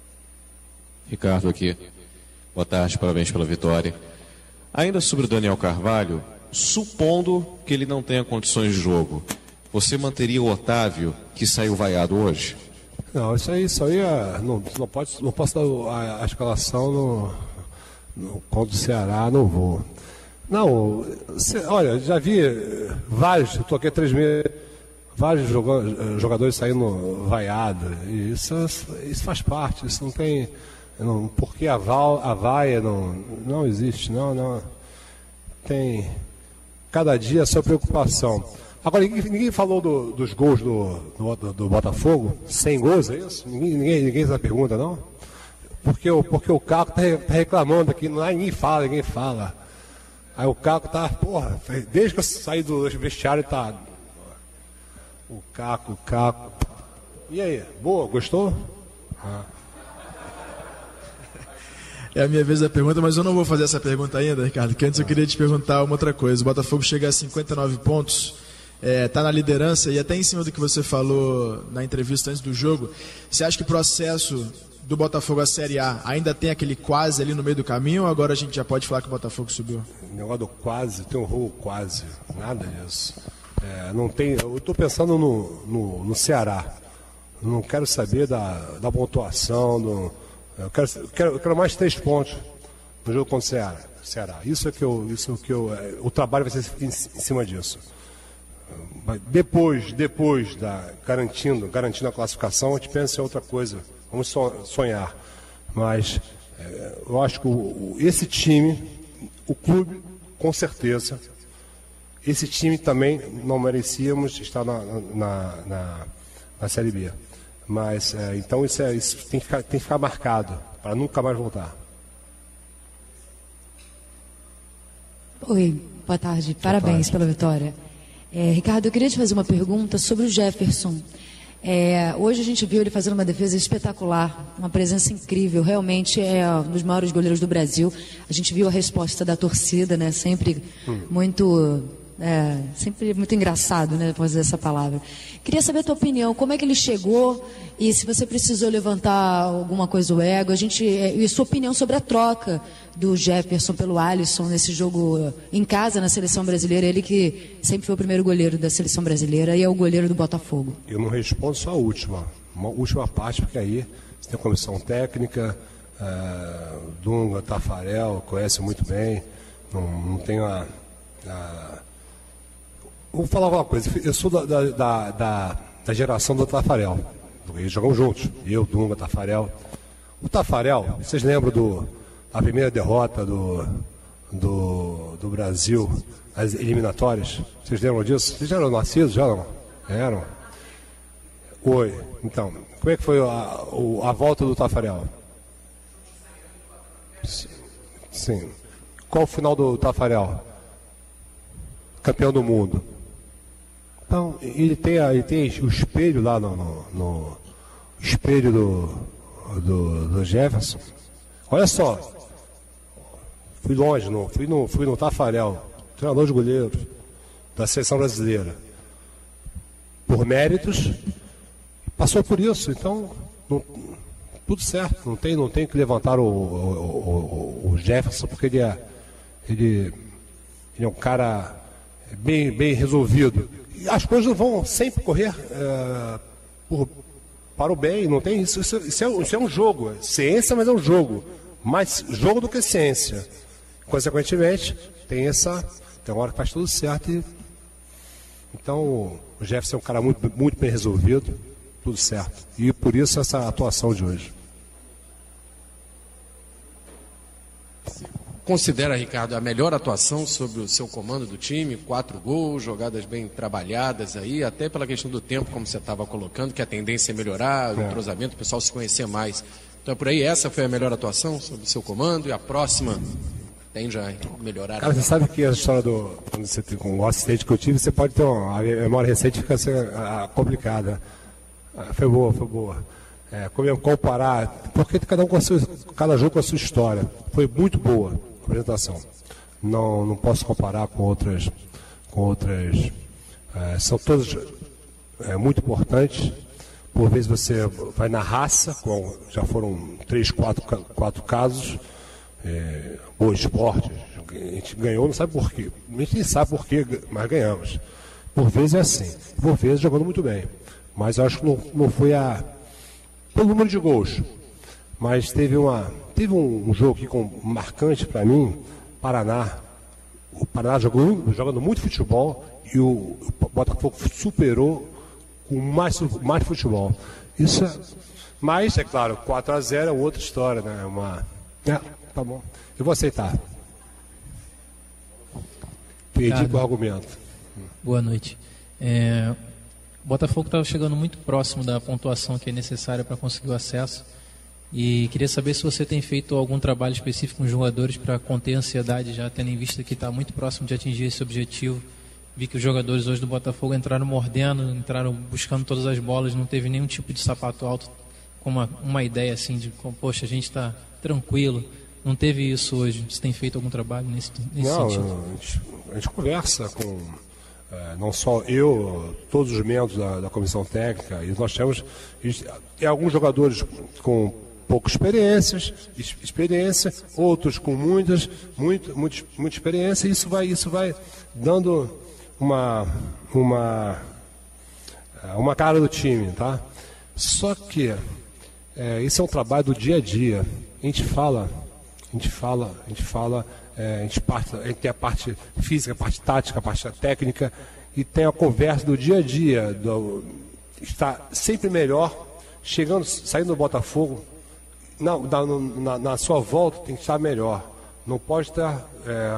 Ricardo aqui. Boa tarde, parabéns pela vitória. Ainda sobre o Daniel Carvalho, supondo que ele não tenha condições de jogo, você manteria o Otávio, que saiu vaiado hoje? Não, isso aí, isso aí é, não, não, pode, não posso dar a, a escalação no, no, contra o Ceará, não vou. Não, cê, olha, já vi vários, eu toquei três meses, vários jogadores saindo vaiado, e isso, isso faz parte, isso não tem, não, porque a, val, a vaia não, não existe, não, não, tem, cada dia a sua preocupação. Agora, ninguém, ninguém falou do, dos gols do, do, do Botafogo, cem gols, é isso? Ninguém, ninguém, ninguém fez a pergunta, não? Porque, porque o Caco tá, tá reclamando aqui, não, ninguém fala, ninguém fala. Aí o Caco tá, porra, desde que eu saí do vestiário tá... O Caco, o Caco... E aí, boa, gostou? Ah. É a minha vez da pergunta, mas eu não vou fazer essa pergunta ainda, Ricardo, que antes eu queria te perguntar uma outra coisa. O Botafogo chega a cinquenta e nove pontos, está é, na liderança, e até em cima do que você falou na entrevista antes do jogo, você acha que o processo do Botafogo à Série A ainda tem aquele quase ali no meio do caminho, ou agora a gente já pode falar que o Botafogo subiu? O negócio do quase, tem um rolo quase, nada disso. É, não tem, eu estou pensando no, no, no Ceará, não quero saber da, da pontuação, do... Eu quero, eu, quero, eu quero mais três pontos no jogo contra o Ceará. Ceará. Isso é que eu, isso é que eu, o trabalho vai ser em, em cima disso. Depois, depois da garantindo, garantindo a classificação, a gente pensa em outra coisa. Vamos sonhar. Mas é, eu acho que o, esse time, o clube, com certeza, esse time também não merecíamos estar na, na, na, na Série B. Mas, é, então, isso, é, isso tem, que ficar, tem que ficar marcado, para nunca mais voltar. Oi, boa tarde. Boa Parabéns tarde. Pela vitória. É, Ricardo, eu queria te fazer uma pergunta sobre o Jefferson. É, hoje a gente viu ele fazendo uma defesa espetacular, uma presença incrível. Realmente é um dos maiores goleiros do Brasil. A gente viu a resposta da torcida, né? Sempre hum. muito... É, sempre muito engraçado, né, depois dessa palavra. Queria saber a tua opinião, como é que ele chegou e se você precisou levantar alguma coisa do ego, a gente, e sua opinião sobre a troca do Jefferson pelo Alisson nesse jogo em casa na seleção brasileira, ele que sempre foi o primeiro goleiro da seleção brasileira e é o goleiro do Botafogo. Eu não respondo só a última, uma última parte, porque aí você tem a comissão técnica, uh, Dunga, Tafarel, conhece muito bem, não, não tenho a... a Vou falar uma coisa, eu sou da, da, da, da geração do Tafarel, eles jogam juntos, eu, Dunga, Tafarel. O Tafarel, vocês lembram do, da primeira derrota do, do, do Brasil, as eliminatórias? Vocês lembram disso? Vocês já eram nascidos? Já não? Eram? Oi, então, como é que foi a, a volta do Tafarel? Sim. Qual o final do Tafarel? Campeão do mundo. Então, ele tem, ele tem o espelho lá no, no, no espelho do, do, do Jefferson. Olha só, fui longe, no, fui, no, fui no Tafarel, treinador de goleiros da seleção brasileira. Por méritos, passou por isso, então não, tudo certo, não tem, não tem que levantar o, o, o, o Jefferson, porque ele é, ele, ele é um cara bem, bem resolvido. As coisas não vão sempre correr é, por, para o bem, não tem isso. Isso, isso, é, isso é um jogo, é ciência, mas é um jogo. Mais jogo do que ciência. Consequentemente, tem essa. Tem uma hora que faz tudo certo. E, então, o Jefferson é um cara muito, muito bem resolvido, tudo certo. E por isso essa atuação de hoje. Considera, Ricardo, a melhor atuação sobre o seu comando do time? Quatro gols, jogadas bem trabalhadas aí, até pela questão do tempo, como você estava colocando, que a tendência é melhorar, o é. entrosamento, o pessoal se conhecer mais. Então é por aí, essa foi a melhor atuação sobre o seu comando, e a próxima tem já melhorar. Cara, você sabe que a história do... Quando você tem um assistente que eu tive, você pode ter uma... A memória recente fica assim, a, a, complicada. Foi boa, foi boa. É, comparar, porque cada um com a sua, cada jogo com a sua história. Foi muito boa a apresentação. Não, não posso comparar com outras, com outras. É, são todas é, muito importantes. Por vezes você vai na raça, com, já foram três, quatro, quatro casos. É, Boa Esporte, a gente ganhou, não sabe por quê. A gente nem sabe por quê, mas ganhamos. Por vezes é assim, por vezes jogando muito bem. Mas eu acho que não, não foi a. Pelo número de gols. Mas teve, uma, teve um, um jogo aqui com, marcante para mim, Paraná. O Paraná jogou, jogando muito futebol e o, o Botafogo superou com mais, mais futebol. Isso é, mas, é claro, quatro a zero é outra história, né? Uma, é, tá bom. Eu vou aceitar. Perdi com o argumento. Boa noite. É, o Botafogo estava chegando muito próximo da pontuação que é necessária para conseguir o acesso. E queria saber se você tem feito algum trabalho específico com os jogadores para conter a ansiedade, já tendo em vista que está muito próximo de atingir esse objetivo. Vi que os jogadores hoje do Botafogo entraram mordendo, entraram buscando todas as bolas, não teve nenhum tipo de sapato alto com uma, uma ideia assim de, poxa, a gente está tranquilo. Não teve isso hoje? Você tem feito algum trabalho nesse, nesse não, sentido? A gente, a gente conversa com, é, não só eu, todos os membros da, da comissão técnica, e nós temos e alguns jogadores com poucas experiências, experiência, outros com muitas, muito, muito, muita experiência, e isso vai, isso vai dando uma, uma, uma cara do time, tá? Só que é, isso é um trabalho do dia a dia. A gente fala, a gente fala, a gente fala, é, a gente parte, a gente tem a parte física, a parte tática, a parte técnica, e tem a conversa do dia a dia, do, está sempre melhor, chegando, saindo do Botafogo. Na, na, na sua volta tem que estar melhor. Não pode estar é,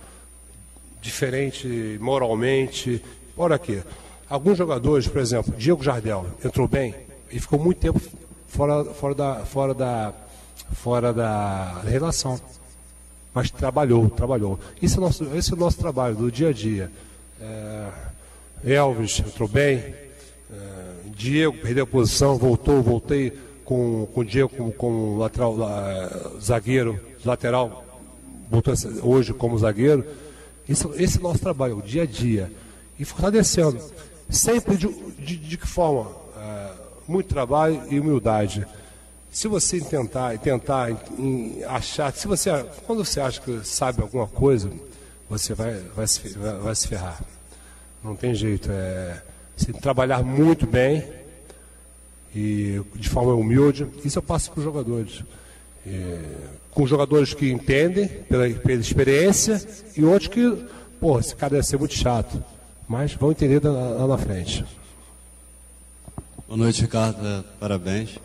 diferente moralmente. Olha aqui, alguns jogadores, por exemplo, Diego Jardel entrou bem e ficou muito tempo fora, fora, da, fora, da, fora da relação. Mas trabalhou, trabalhou. Esse é o nosso, esse é o nosso trabalho do dia a dia. É, Elvis entrou bem, é, Diego perdeu a posição, voltou, voltei. Com, com o Diego como, como lateral, uh, zagueiro, lateral, voltou hoje como zagueiro. Esse, esse é o nosso trabalho, o dia a dia. E fortalecendo. Sempre de, de, de que forma? Uh, muito trabalho e humildade. Se você tentar, tentar em, achar, se você, quando você acha que sabe alguma coisa, você vai, vai, se, vai, vai se ferrar. Não tem jeito. É, se trabalhar muito bem, e de forma humilde, isso eu passo para os jogadores. É, com jogadores que entendem pela, pela experiência e outros que, pô, esse cara deve ser muito chato, mas vão entender lá na frente. Boa noite, Ricardo, parabéns.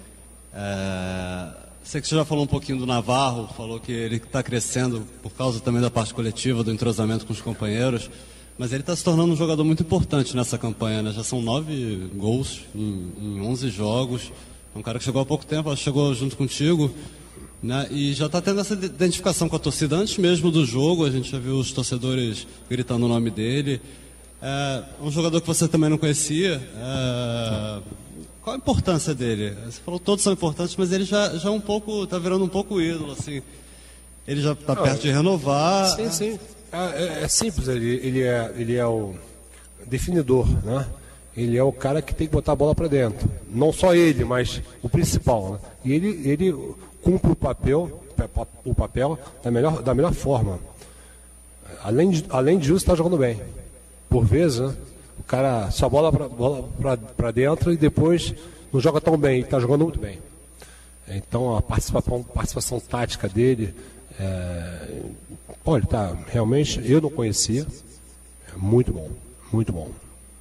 É, sei que você já falou um pouquinho do Navarro, falou que ele está crescendo por causa também da parte coletiva, do entrosamento com os companheiros. Mas ele está se tornando um jogador muito importante nessa campanha, né? Já são nove gols em, em onze jogos. É um cara que chegou há pouco tempo, chegou junto contigo, né? E já está tendo essa identificação com a torcida antes mesmo do jogo. A gente já viu os torcedores gritando o nome dele. É um jogador que você também não conhecia. É... Qual a importância dele? Você falou que todos são importantes, mas ele já, já um pouco, está virando um pouco ídolo, assim. Ele já está perto de renovar. Sim, sim. É, é simples, ele, ele, é, ele é o definidor, né? Ele é o cara que tem que botar a bola para dentro. Não só ele, mas o principal, né? E ele, ele cumpre o papel, o papel da melhor, da melhor forma. Além, de, além disso, está jogando bem. Por vezes, né? O cara só bola para bola para dentro e depois não joga tão bem, está jogando muito bem. Então a participação, participação tática dele, é, olha, tá, realmente eu não conhecia, é muito bom, muito bom.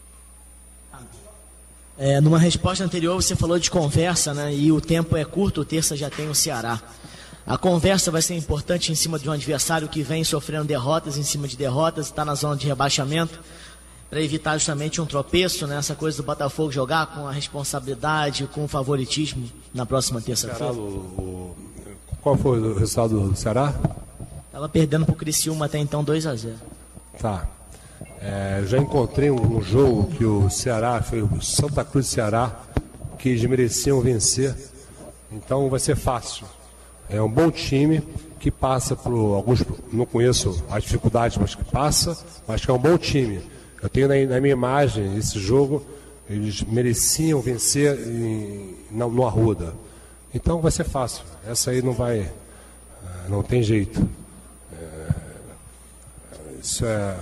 É, numa resposta anterior você falou de conversa, né? E o tempo é curto, terça já tem o Ceará. A conversa vai ser importante em cima de um adversário que vem sofrendo derrotas em cima de derrotas, está na zona de rebaixamento, para evitar justamente um tropeço, né? Essa coisa do Botafogo jogar com a responsabilidade, com o favoritismo na próxima terça-feira. Qual foi o resultado do Ceará? Estava perdendo para o Criciúma até então dois a zero. Tá. É, já encontrei um, um jogo que o Ceará, foi o Santa Cruz Ceará, que eles mereciam vencer. Então vai ser fácil. É um bom time que passa por alguns, não conheço as dificuldades, mas que passa, mas que é um bom time. Eu tenho na, na minha imagem esse jogo, eles mereciam vencer em, na, no Arruda. Então vai ser fácil. Essa aí não vai, não tem jeito. É, isso é,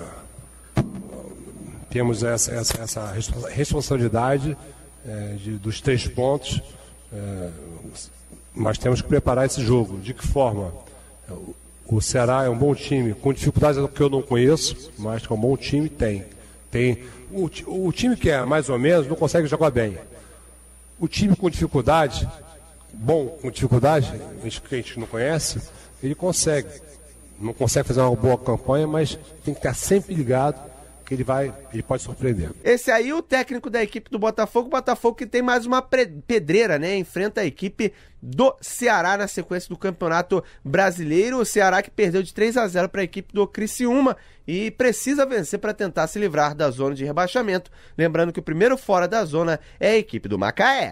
temos essa, essa, essa responsabilidade é, de, dos três pontos, é, mas temos que preparar esse jogo. De que forma? O Ceará é um bom time, com dificuldades que eu não conheço, mas que é um bom time, tem. tem o, o time que é mais ou menos não consegue jogar bem. O time com dificuldade, bom com dificuldade, que a gente não conhece, ele consegue. Não consegue fazer uma boa campanha, mas tem que estar sempre ligado que ele vai, ele pode surpreender. Esse aí, o técnico da equipe do Botafogo, o Botafogo que tem mais uma pedreira, né? Enfrenta a equipe do Ceará na sequência do Campeonato Brasileiro. O Ceará que perdeu de três a zero para a equipe do Criciúma e precisa vencer para tentar se livrar da zona de rebaixamento. Lembrando que o primeiro fora da zona é a equipe do Macaé.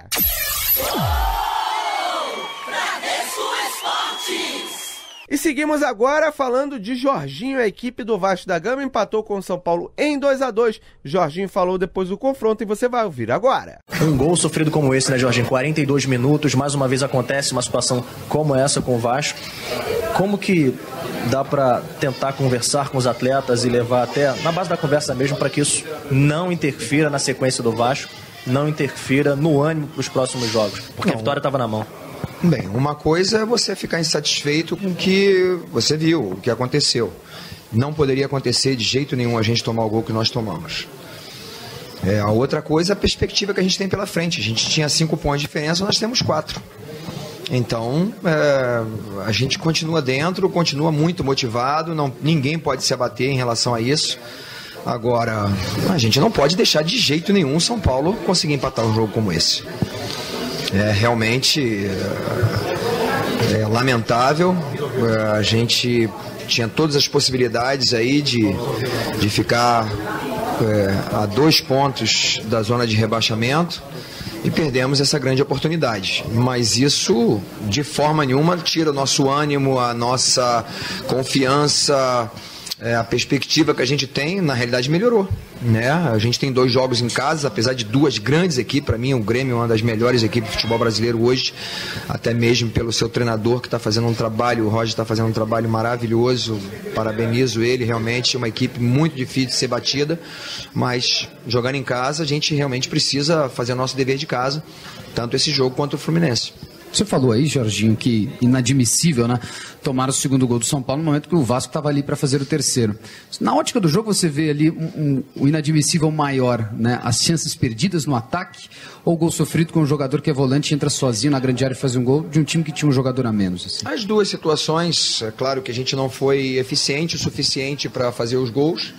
E seguimos agora falando de Jorginho. A equipe do Vasco da Gama empatou com o São Paulo em dois a dois. Jorginho falou depois do confronto e você vai ouvir agora. Um gol sofrido como esse, né, Jorginho? quarenta e dois minutos, mais uma vez acontece uma situação como essa com o Vasco. Como que dá para tentar conversar com os atletas e levar até na base da conversa mesmo para que isso não interfira na sequência do Vasco, não interfira no ânimo para os próximos jogos? Porque não. A vitória estava na mão. Bem, uma coisa é você ficar insatisfeito com o que você viu, o que aconteceu. Não poderia acontecer de jeito nenhum a gente tomar o gol que nós tomamos. É, a outra coisa é a perspectiva que a gente tem pela frente. A gente tinha cinco pontos de diferença, nós temos quatro. Então, é, a gente continua dentro, continua muito motivado, não, ninguém pode se abater em relação a isso. Agora, a gente não pode deixar de jeito nenhum o São Paulo conseguir empatar um jogo como esse. É realmente é, é lamentável. É, a gente tinha todas as possibilidades aí de, de ficar é, a dois pontos da zona de rebaixamento e perdemos essa grande oportunidade. Mas isso, de forma nenhuma, tira o nosso ânimo, a nossa confiança. É, a perspectiva que a gente tem, na realidade, melhorou, né? A gente tem dois jogos em casa, apesar de duas grandes equipes. Para mim, o Grêmio é uma das melhores equipes de futebol brasileiro hoje, até mesmo pelo seu treinador, que está fazendo um trabalho, o Roger está fazendo um trabalho maravilhoso, parabenizo ele, realmente é uma equipe muito difícil de ser batida, mas jogando em casa, a gente realmente precisa fazer o nosso dever de casa, tanto esse jogo quanto o Fluminense. Você falou aí, Jorginho, que inadmissível, né? Tomar o segundo gol do São Paulo no momento que o Vasco estava ali para fazer o terceiro. Na ótica do jogo, você vê ali um, um, um inadmissível maior, né? As chances perdidas no ataque ou o gol sofrido com um jogador que é volante e entra sozinho na grande área e faz um gol de um time que tinha um jogador a menos? Assim. As duas situações, é claro que a gente não foi eficiente o suficiente para fazer os gols,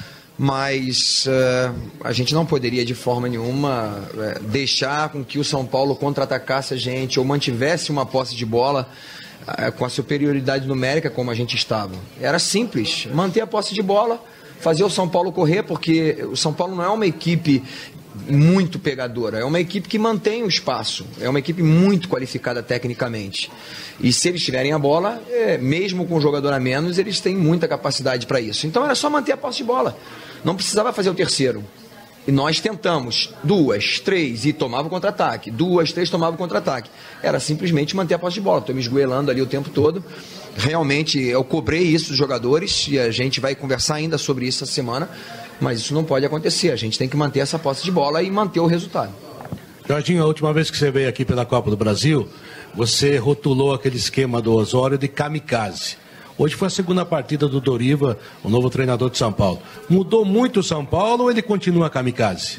mas uh, a gente não poderia de forma nenhuma uh, deixar com que o São Paulo contra-atacasse a gente ou mantivesse uma posse de bola uh, com a superioridade numérica como a gente estava. Era simples, manter a posse de bola, fazer o São Paulo correr, porque o São Paulo não é uma equipe muito pegadora, é uma equipe que mantém o espaço, é uma equipe muito qualificada tecnicamente. E se eles tiverem a bola, é, mesmo com um jogador a menos, eles têm muita capacidade para isso. Então era só manter a posse de bola. Não precisava fazer o terceiro. E nós tentamos duas, três e tomava o contra-ataque. Duas, três, tomava o contra-ataque. Era simplesmente manter a posse de bola. Estou me esgoelando ali o tempo todo. Realmente, eu cobrei isso dos jogadores e a gente vai conversar ainda sobre isso essa semana. Mas isso não pode acontecer. A gente tem que manter essa posse de bola e manter o resultado. Jorginho, a última vez que você veio aqui pela Copa do Brasil, você rotulou aquele esquema do Osório de kamikaze. Hoje foi a segunda partida do Doriva, o novo treinador de São Paulo. Mudou muito o São Paulo ou ele continua kamikaze?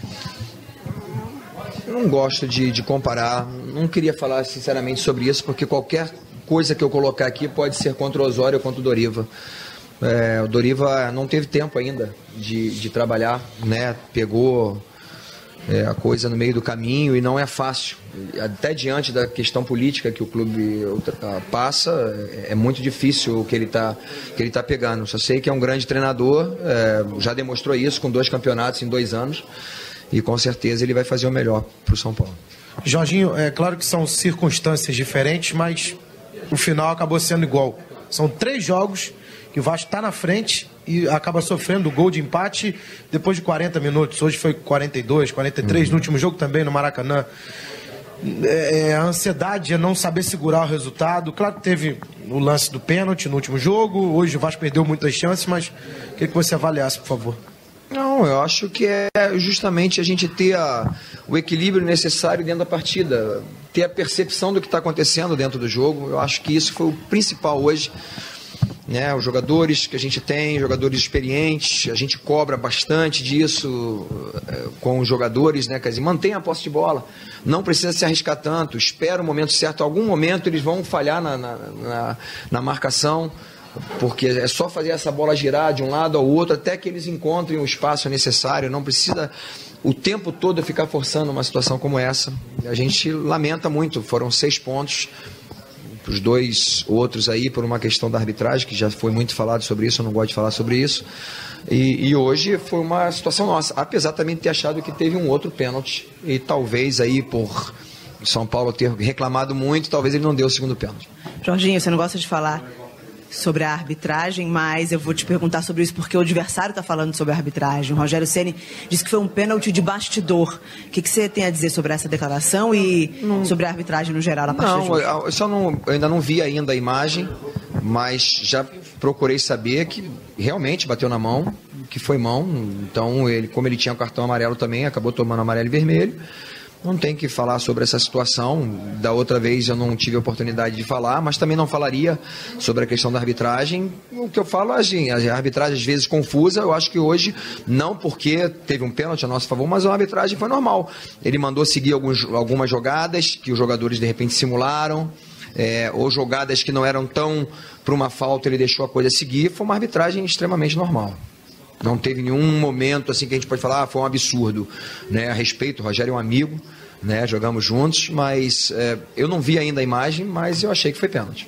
Eu não gosto de, de comparar, não queria falar sinceramente sobre isso, porque qualquer coisa que eu colocar aqui pode ser contra o Osório ou contra o Doriva. É, o Doriva não teve tempo ainda de, de trabalhar, né? Pegou é, a coisa no meio do caminho e não é fácil. Até diante da questão política que o clube passa, é muito difícil o que ele está que ele tá pegando. Só sei que é um grande treinador, é, já demonstrou isso com dois campeonatos em dois anos e com certeza ele vai fazer o melhor para o São Paulo. Jorginho, é claro que são circunstâncias diferentes, mas o final acabou sendo igual. São três jogos que o Vasco está na frente e acaba sofrendo o gol de empate depois de quarenta minutos. Hoje foi quarenta e dois, quarenta e três, uhum. No último jogo também no Maracanã. É, a ansiedade é não saber segurar o resultado. Claro que teve o lance do pênalti no último jogo. Hoje o Vasco perdeu muitas chances, mas queria que você avaliasse, por favor. Não, eu acho que é justamente a gente ter a, o equilíbrio necessário dentro da partida, ter a percepção do que está acontecendo dentro do jogo. Eu acho que isso foi o principal hoje. Né, os jogadores que a gente tem, jogadores experientes, a gente cobra bastante disso é, com os jogadores, né, quer dizer, mantenha a posse de bola, não precisa se arriscar tanto, espera o momento certo, algum momento eles vão falhar na, na, na, na marcação, porque é só fazer essa bola girar de um lado ao outro até que eles encontrem o espaço necessário, não precisa o tempo todo ficar forçando uma situação como essa. A gente lamenta muito, foram seis pontos para os dois outros aí por uma questão da arbitragem, que já foi muito falado sobre isso, eu não gosto de falar sobre isso, e, e hoje foi uma situação nossa, apesar também de ter achado que teve um outro pênalti, e talvez aí por São Paulo ter reclamado muito, talvez ele não deu o segundo pênalti. Jorginho, você não gosta de falar sobre a arbitragem, mas eu vou te perguntar sobre isso porque o adversário está falando sobre a arbitragem. O Rogério Ceni disse que foi um pênalti de bastidor. O que, que você tem a dizer sobre essa declaração e não, sobre a arbitragem no geral na partida? Não, eu, só não, eu ainda não vi ainda a imagem, mas já procurei saber que realmente bateu na mão, que foi mão. Então, ele, como ele tinha o cartão amarelo também, acabou tomando amarelo e vermelho. Não tem que falar sobre essa situação. Da outra vez eu não tive a oportunidade de falar, mas também não falaria sobre a questão da arbitragem. O que eu falo é assim, a arbitragem às vezes confusa. Eu acho que hoje, não porque teve um pênalti a nosso favor, mas a arbitragem foi normal. Ele mandou seguir alguns, algumas jogadas que os jogadores de repente simularam, é, ou jogadas que não eram tão para uma falta, ele deixou a coisa seguir. Foi uma arbitragem extremamente normal. Não teve nenhum momento assim que a gente pode falar, ah, foi um absurdo, né? A respeito, o Rogério é um amigo, né? Jogamos juntos, mas é, eu não vi ainda a imagem, mas eu achei que foi pênalti.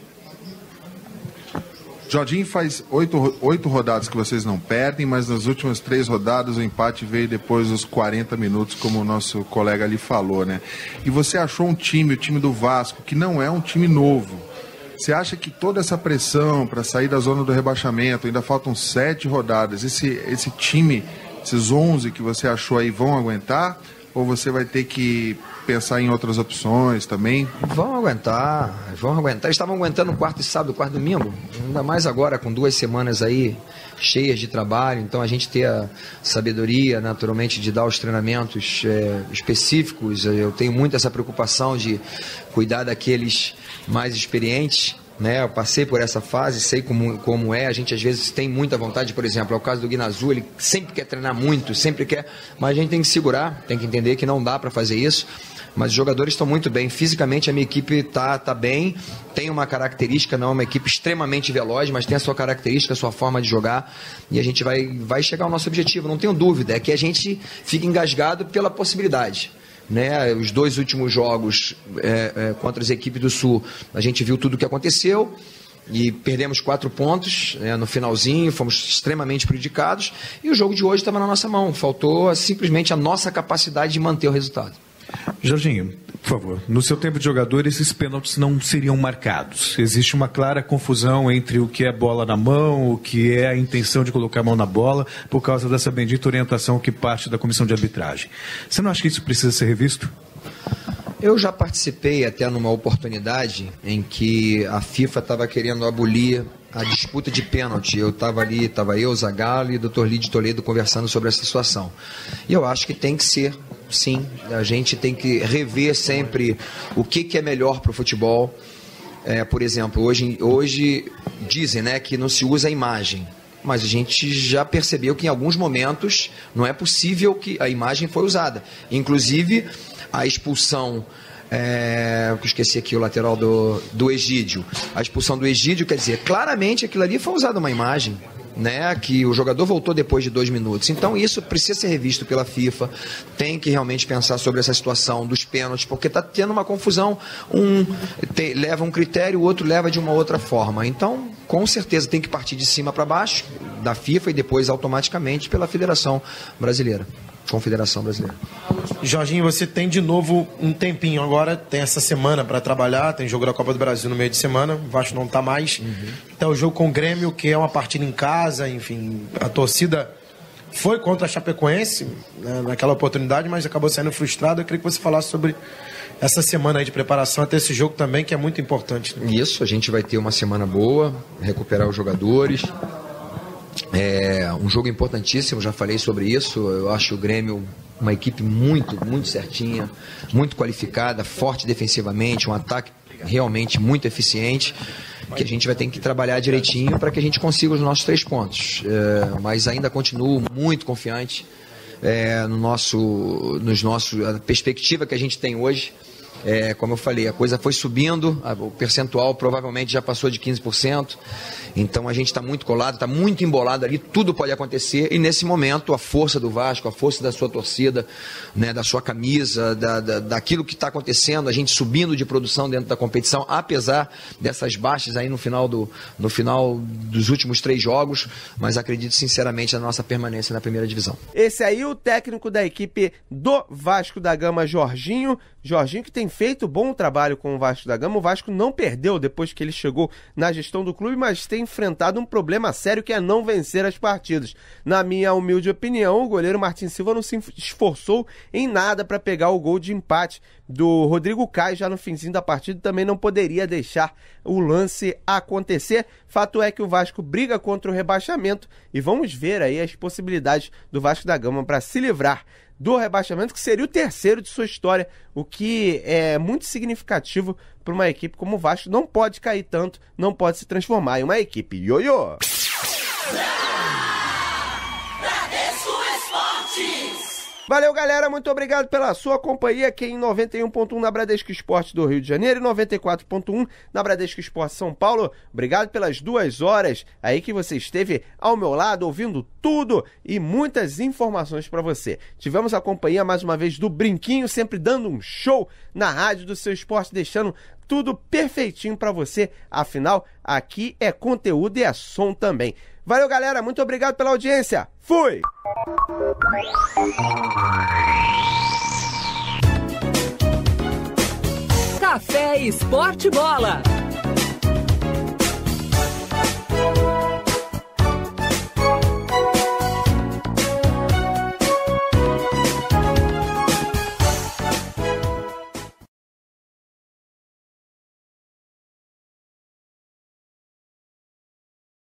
Jorginho, faz oito, oito rodadas que vocês não perdem, mas nas últimas três rodadas o empate veio depois dos quarenta minutos, como o nosso colega ali falou, né? E você achou um time, o time do Vasco, que não é um time novo. Você acha que toda essa pressão para sair da zona do rebaixamento, ainda faltam sete rodadas, esse, esse time, esses onze que você achou aí, vão aguentar? Ou você vai ter que pensar em outras opções também? Vão aguentar, vão aguentar. Eles estavam aguentando quarto e sábado, quarto e domingo, ainda mais agora com duas semanas aí cheias de trabalho, então a gente ter a sabedoria naturalmente de dar os treinamentos é, específicos. Eu tenho muito essa preocupação de cuidar daqueles mais experientes, né? Eu passei por essa fase, sei como, como é, a gente às vezes tem muita vontade, por exemplo, é o caso do Guinazu, ele sempre quer treinar muito, sempre quer, mas a gente tem que segurar, tem que entender que não dá para fazer isso. Mas os jogadores estão muito bem, fisicamente a minha equipe está tá bem, tem uma característica, não é uma equipe extremamente veloz, mas tem a sua característica, a sua forma de jogar, e a gente vai, vai chegar ao nosso objetivo, não tenho dúvida, é que a gente fica engasgado pela possibilidade. Né? Os dois últimos jogos é, é, contra as equipes do Sul, a gente viu tudo o que aconteceu, e perdemos quatro pontos, né, no finalzinho, fomos extremamente prejudicados, e o jogo de hoje estava na nossa mão, faltou simplesmente a nossa capacidade de manter o resultado. Jorginho, por favor, no seu tempo de jogador, esses pênaltis não seriam marcados. Existe uma clara confusão entre o que é bola na mão, o que é a intenção de colocar a mão na bola, por causa dessa bendita orientação que parte da comissão de arbitragem. Você não acha que isso precisa ser revisto? Eu já participei até numa oportunidade em que a FIFA estava querendo abolir a disputa de pênalti. Eu estava ali, estava eu, Zagallo e o doutor Lídio Toledo conversando sobre essa situação. E eu acho que tem que ser, sim, a gente tem que rever sempre o que, que é melhor para o futebol. É, por exemplo, hoje, hoje dizem, né, que não se usa a imagem. Mas a gente já percebeu que em alguns momentos não é possível que a imagem foi usada. Inclusive, a expulsão, é, eu esqueci aqui o lateral do, do Egídio, a expulsão do Egídio, quer dizer, claramente aquilo ali foi usado uma imagem, né, que o jogador voltou depois de dois minutos. Então isso precisa ser revisto pela FIFA, tem que realmente pensar sobre essa situação dos pênaltis, porque está tendo uma confusão, um te, leva um critério, o outro leva de uma outra forma. Então, com certeza tem que partir de cima para baixo, da FIFA, e depois automaticamente pela Federação Brasileira. Confederação Brasileira. Jorginho, você tem de novo um tempinho agora, tem essa semana para trabalhar, tem jogo da Copa do Brasil no meio de semana, o Vasco não está mais. Uhum. Tem o jogo com o Grêmio, que é uma partida em casa, enfim, a torcida foi contra a Chapecoense, né, naquela oportunidade, mas acabou saindo frustrado. Eu queria que você falasse sobre essa semana aí de preparação até esse jogo também, que é muito importante. Né? Isso, a gente vai ter uma semana boa, recuperar os jogadores. É um jogo importantíssimo, já falei sobre isso. Eu acho o Grêmio uma equipe muito, muito certinha, muito qualificada, forte defensivamente, um ataque realmente muito eficiente, que a gente vai ter que trabalhar direitinho para que a gente consiga os nossos três pontos. É, mas ainda continuo muito confiante é, no nosso, nos nossos, a perspectiva que a gente tem hoje. É, como eu falei, a coisa foi subindo, a, o percentual provavelmente já passou de quinze por cento. Então a gente está muito colado, está muito embolado ali, tudo pode acontecer. E nesse momento a força do Vasco, a força da sua torcida, né, da sua camisa, da, da, daquilo que está acontecendo, a gente subindo de produção dentro da competição, apesar dessas baixas aí no final, do, no final dos últimos três jogos, mas acredito sinceramente na nossa permanência na primeira divisão. Esse aí o técnico da equipe do Vasco da Gama, Jorginho. Jorginho que tem feito bom trabalho com o Vasco da Gama. O Vasco não perdeu depois que ele chegou na gestão do clube, mas tem enfrentado um problema sério que é não vencer as partidas. Na minha humilde opinião, o goleiro Martin Silva não se esforçou em nada para pegar o gol de empate do Rodrigo Caio já no finzinho da partida, também não poderia deixar o lance acontecer. Fato é que o Vasco briga contra o rebaixamento e vamos ver aí as possibilidades do Vasco da Gama para se livrar do rebaixamento, que seria o terceiro de sua história, o que é muito significativo para uma equipe como o Vasco. Não pode cair tanto, não pode se transformar em uma equipe ioiô. Valeu, galera, muito obrigado pela sua companhia aqui em noventa e um ponto um na Bradesco Esporte do Rio de Janeiro e noventa e quatro ponto um na Bradesco Esporte São Paulo. Obrigado pelas duas horas aí que você esteve ao meu lado, ouvindo tudo e muitas informações para você. Tivemos a companhia mais uma vez do Brinquinho, sempre dando um show na rádio do seu esporte, deixando tudo perfeitinho para você. Afinal, aqui é conteúdo e é som também. Valeu, galera, muito obrigado pela audiência. Fui! Café Esporte Bola.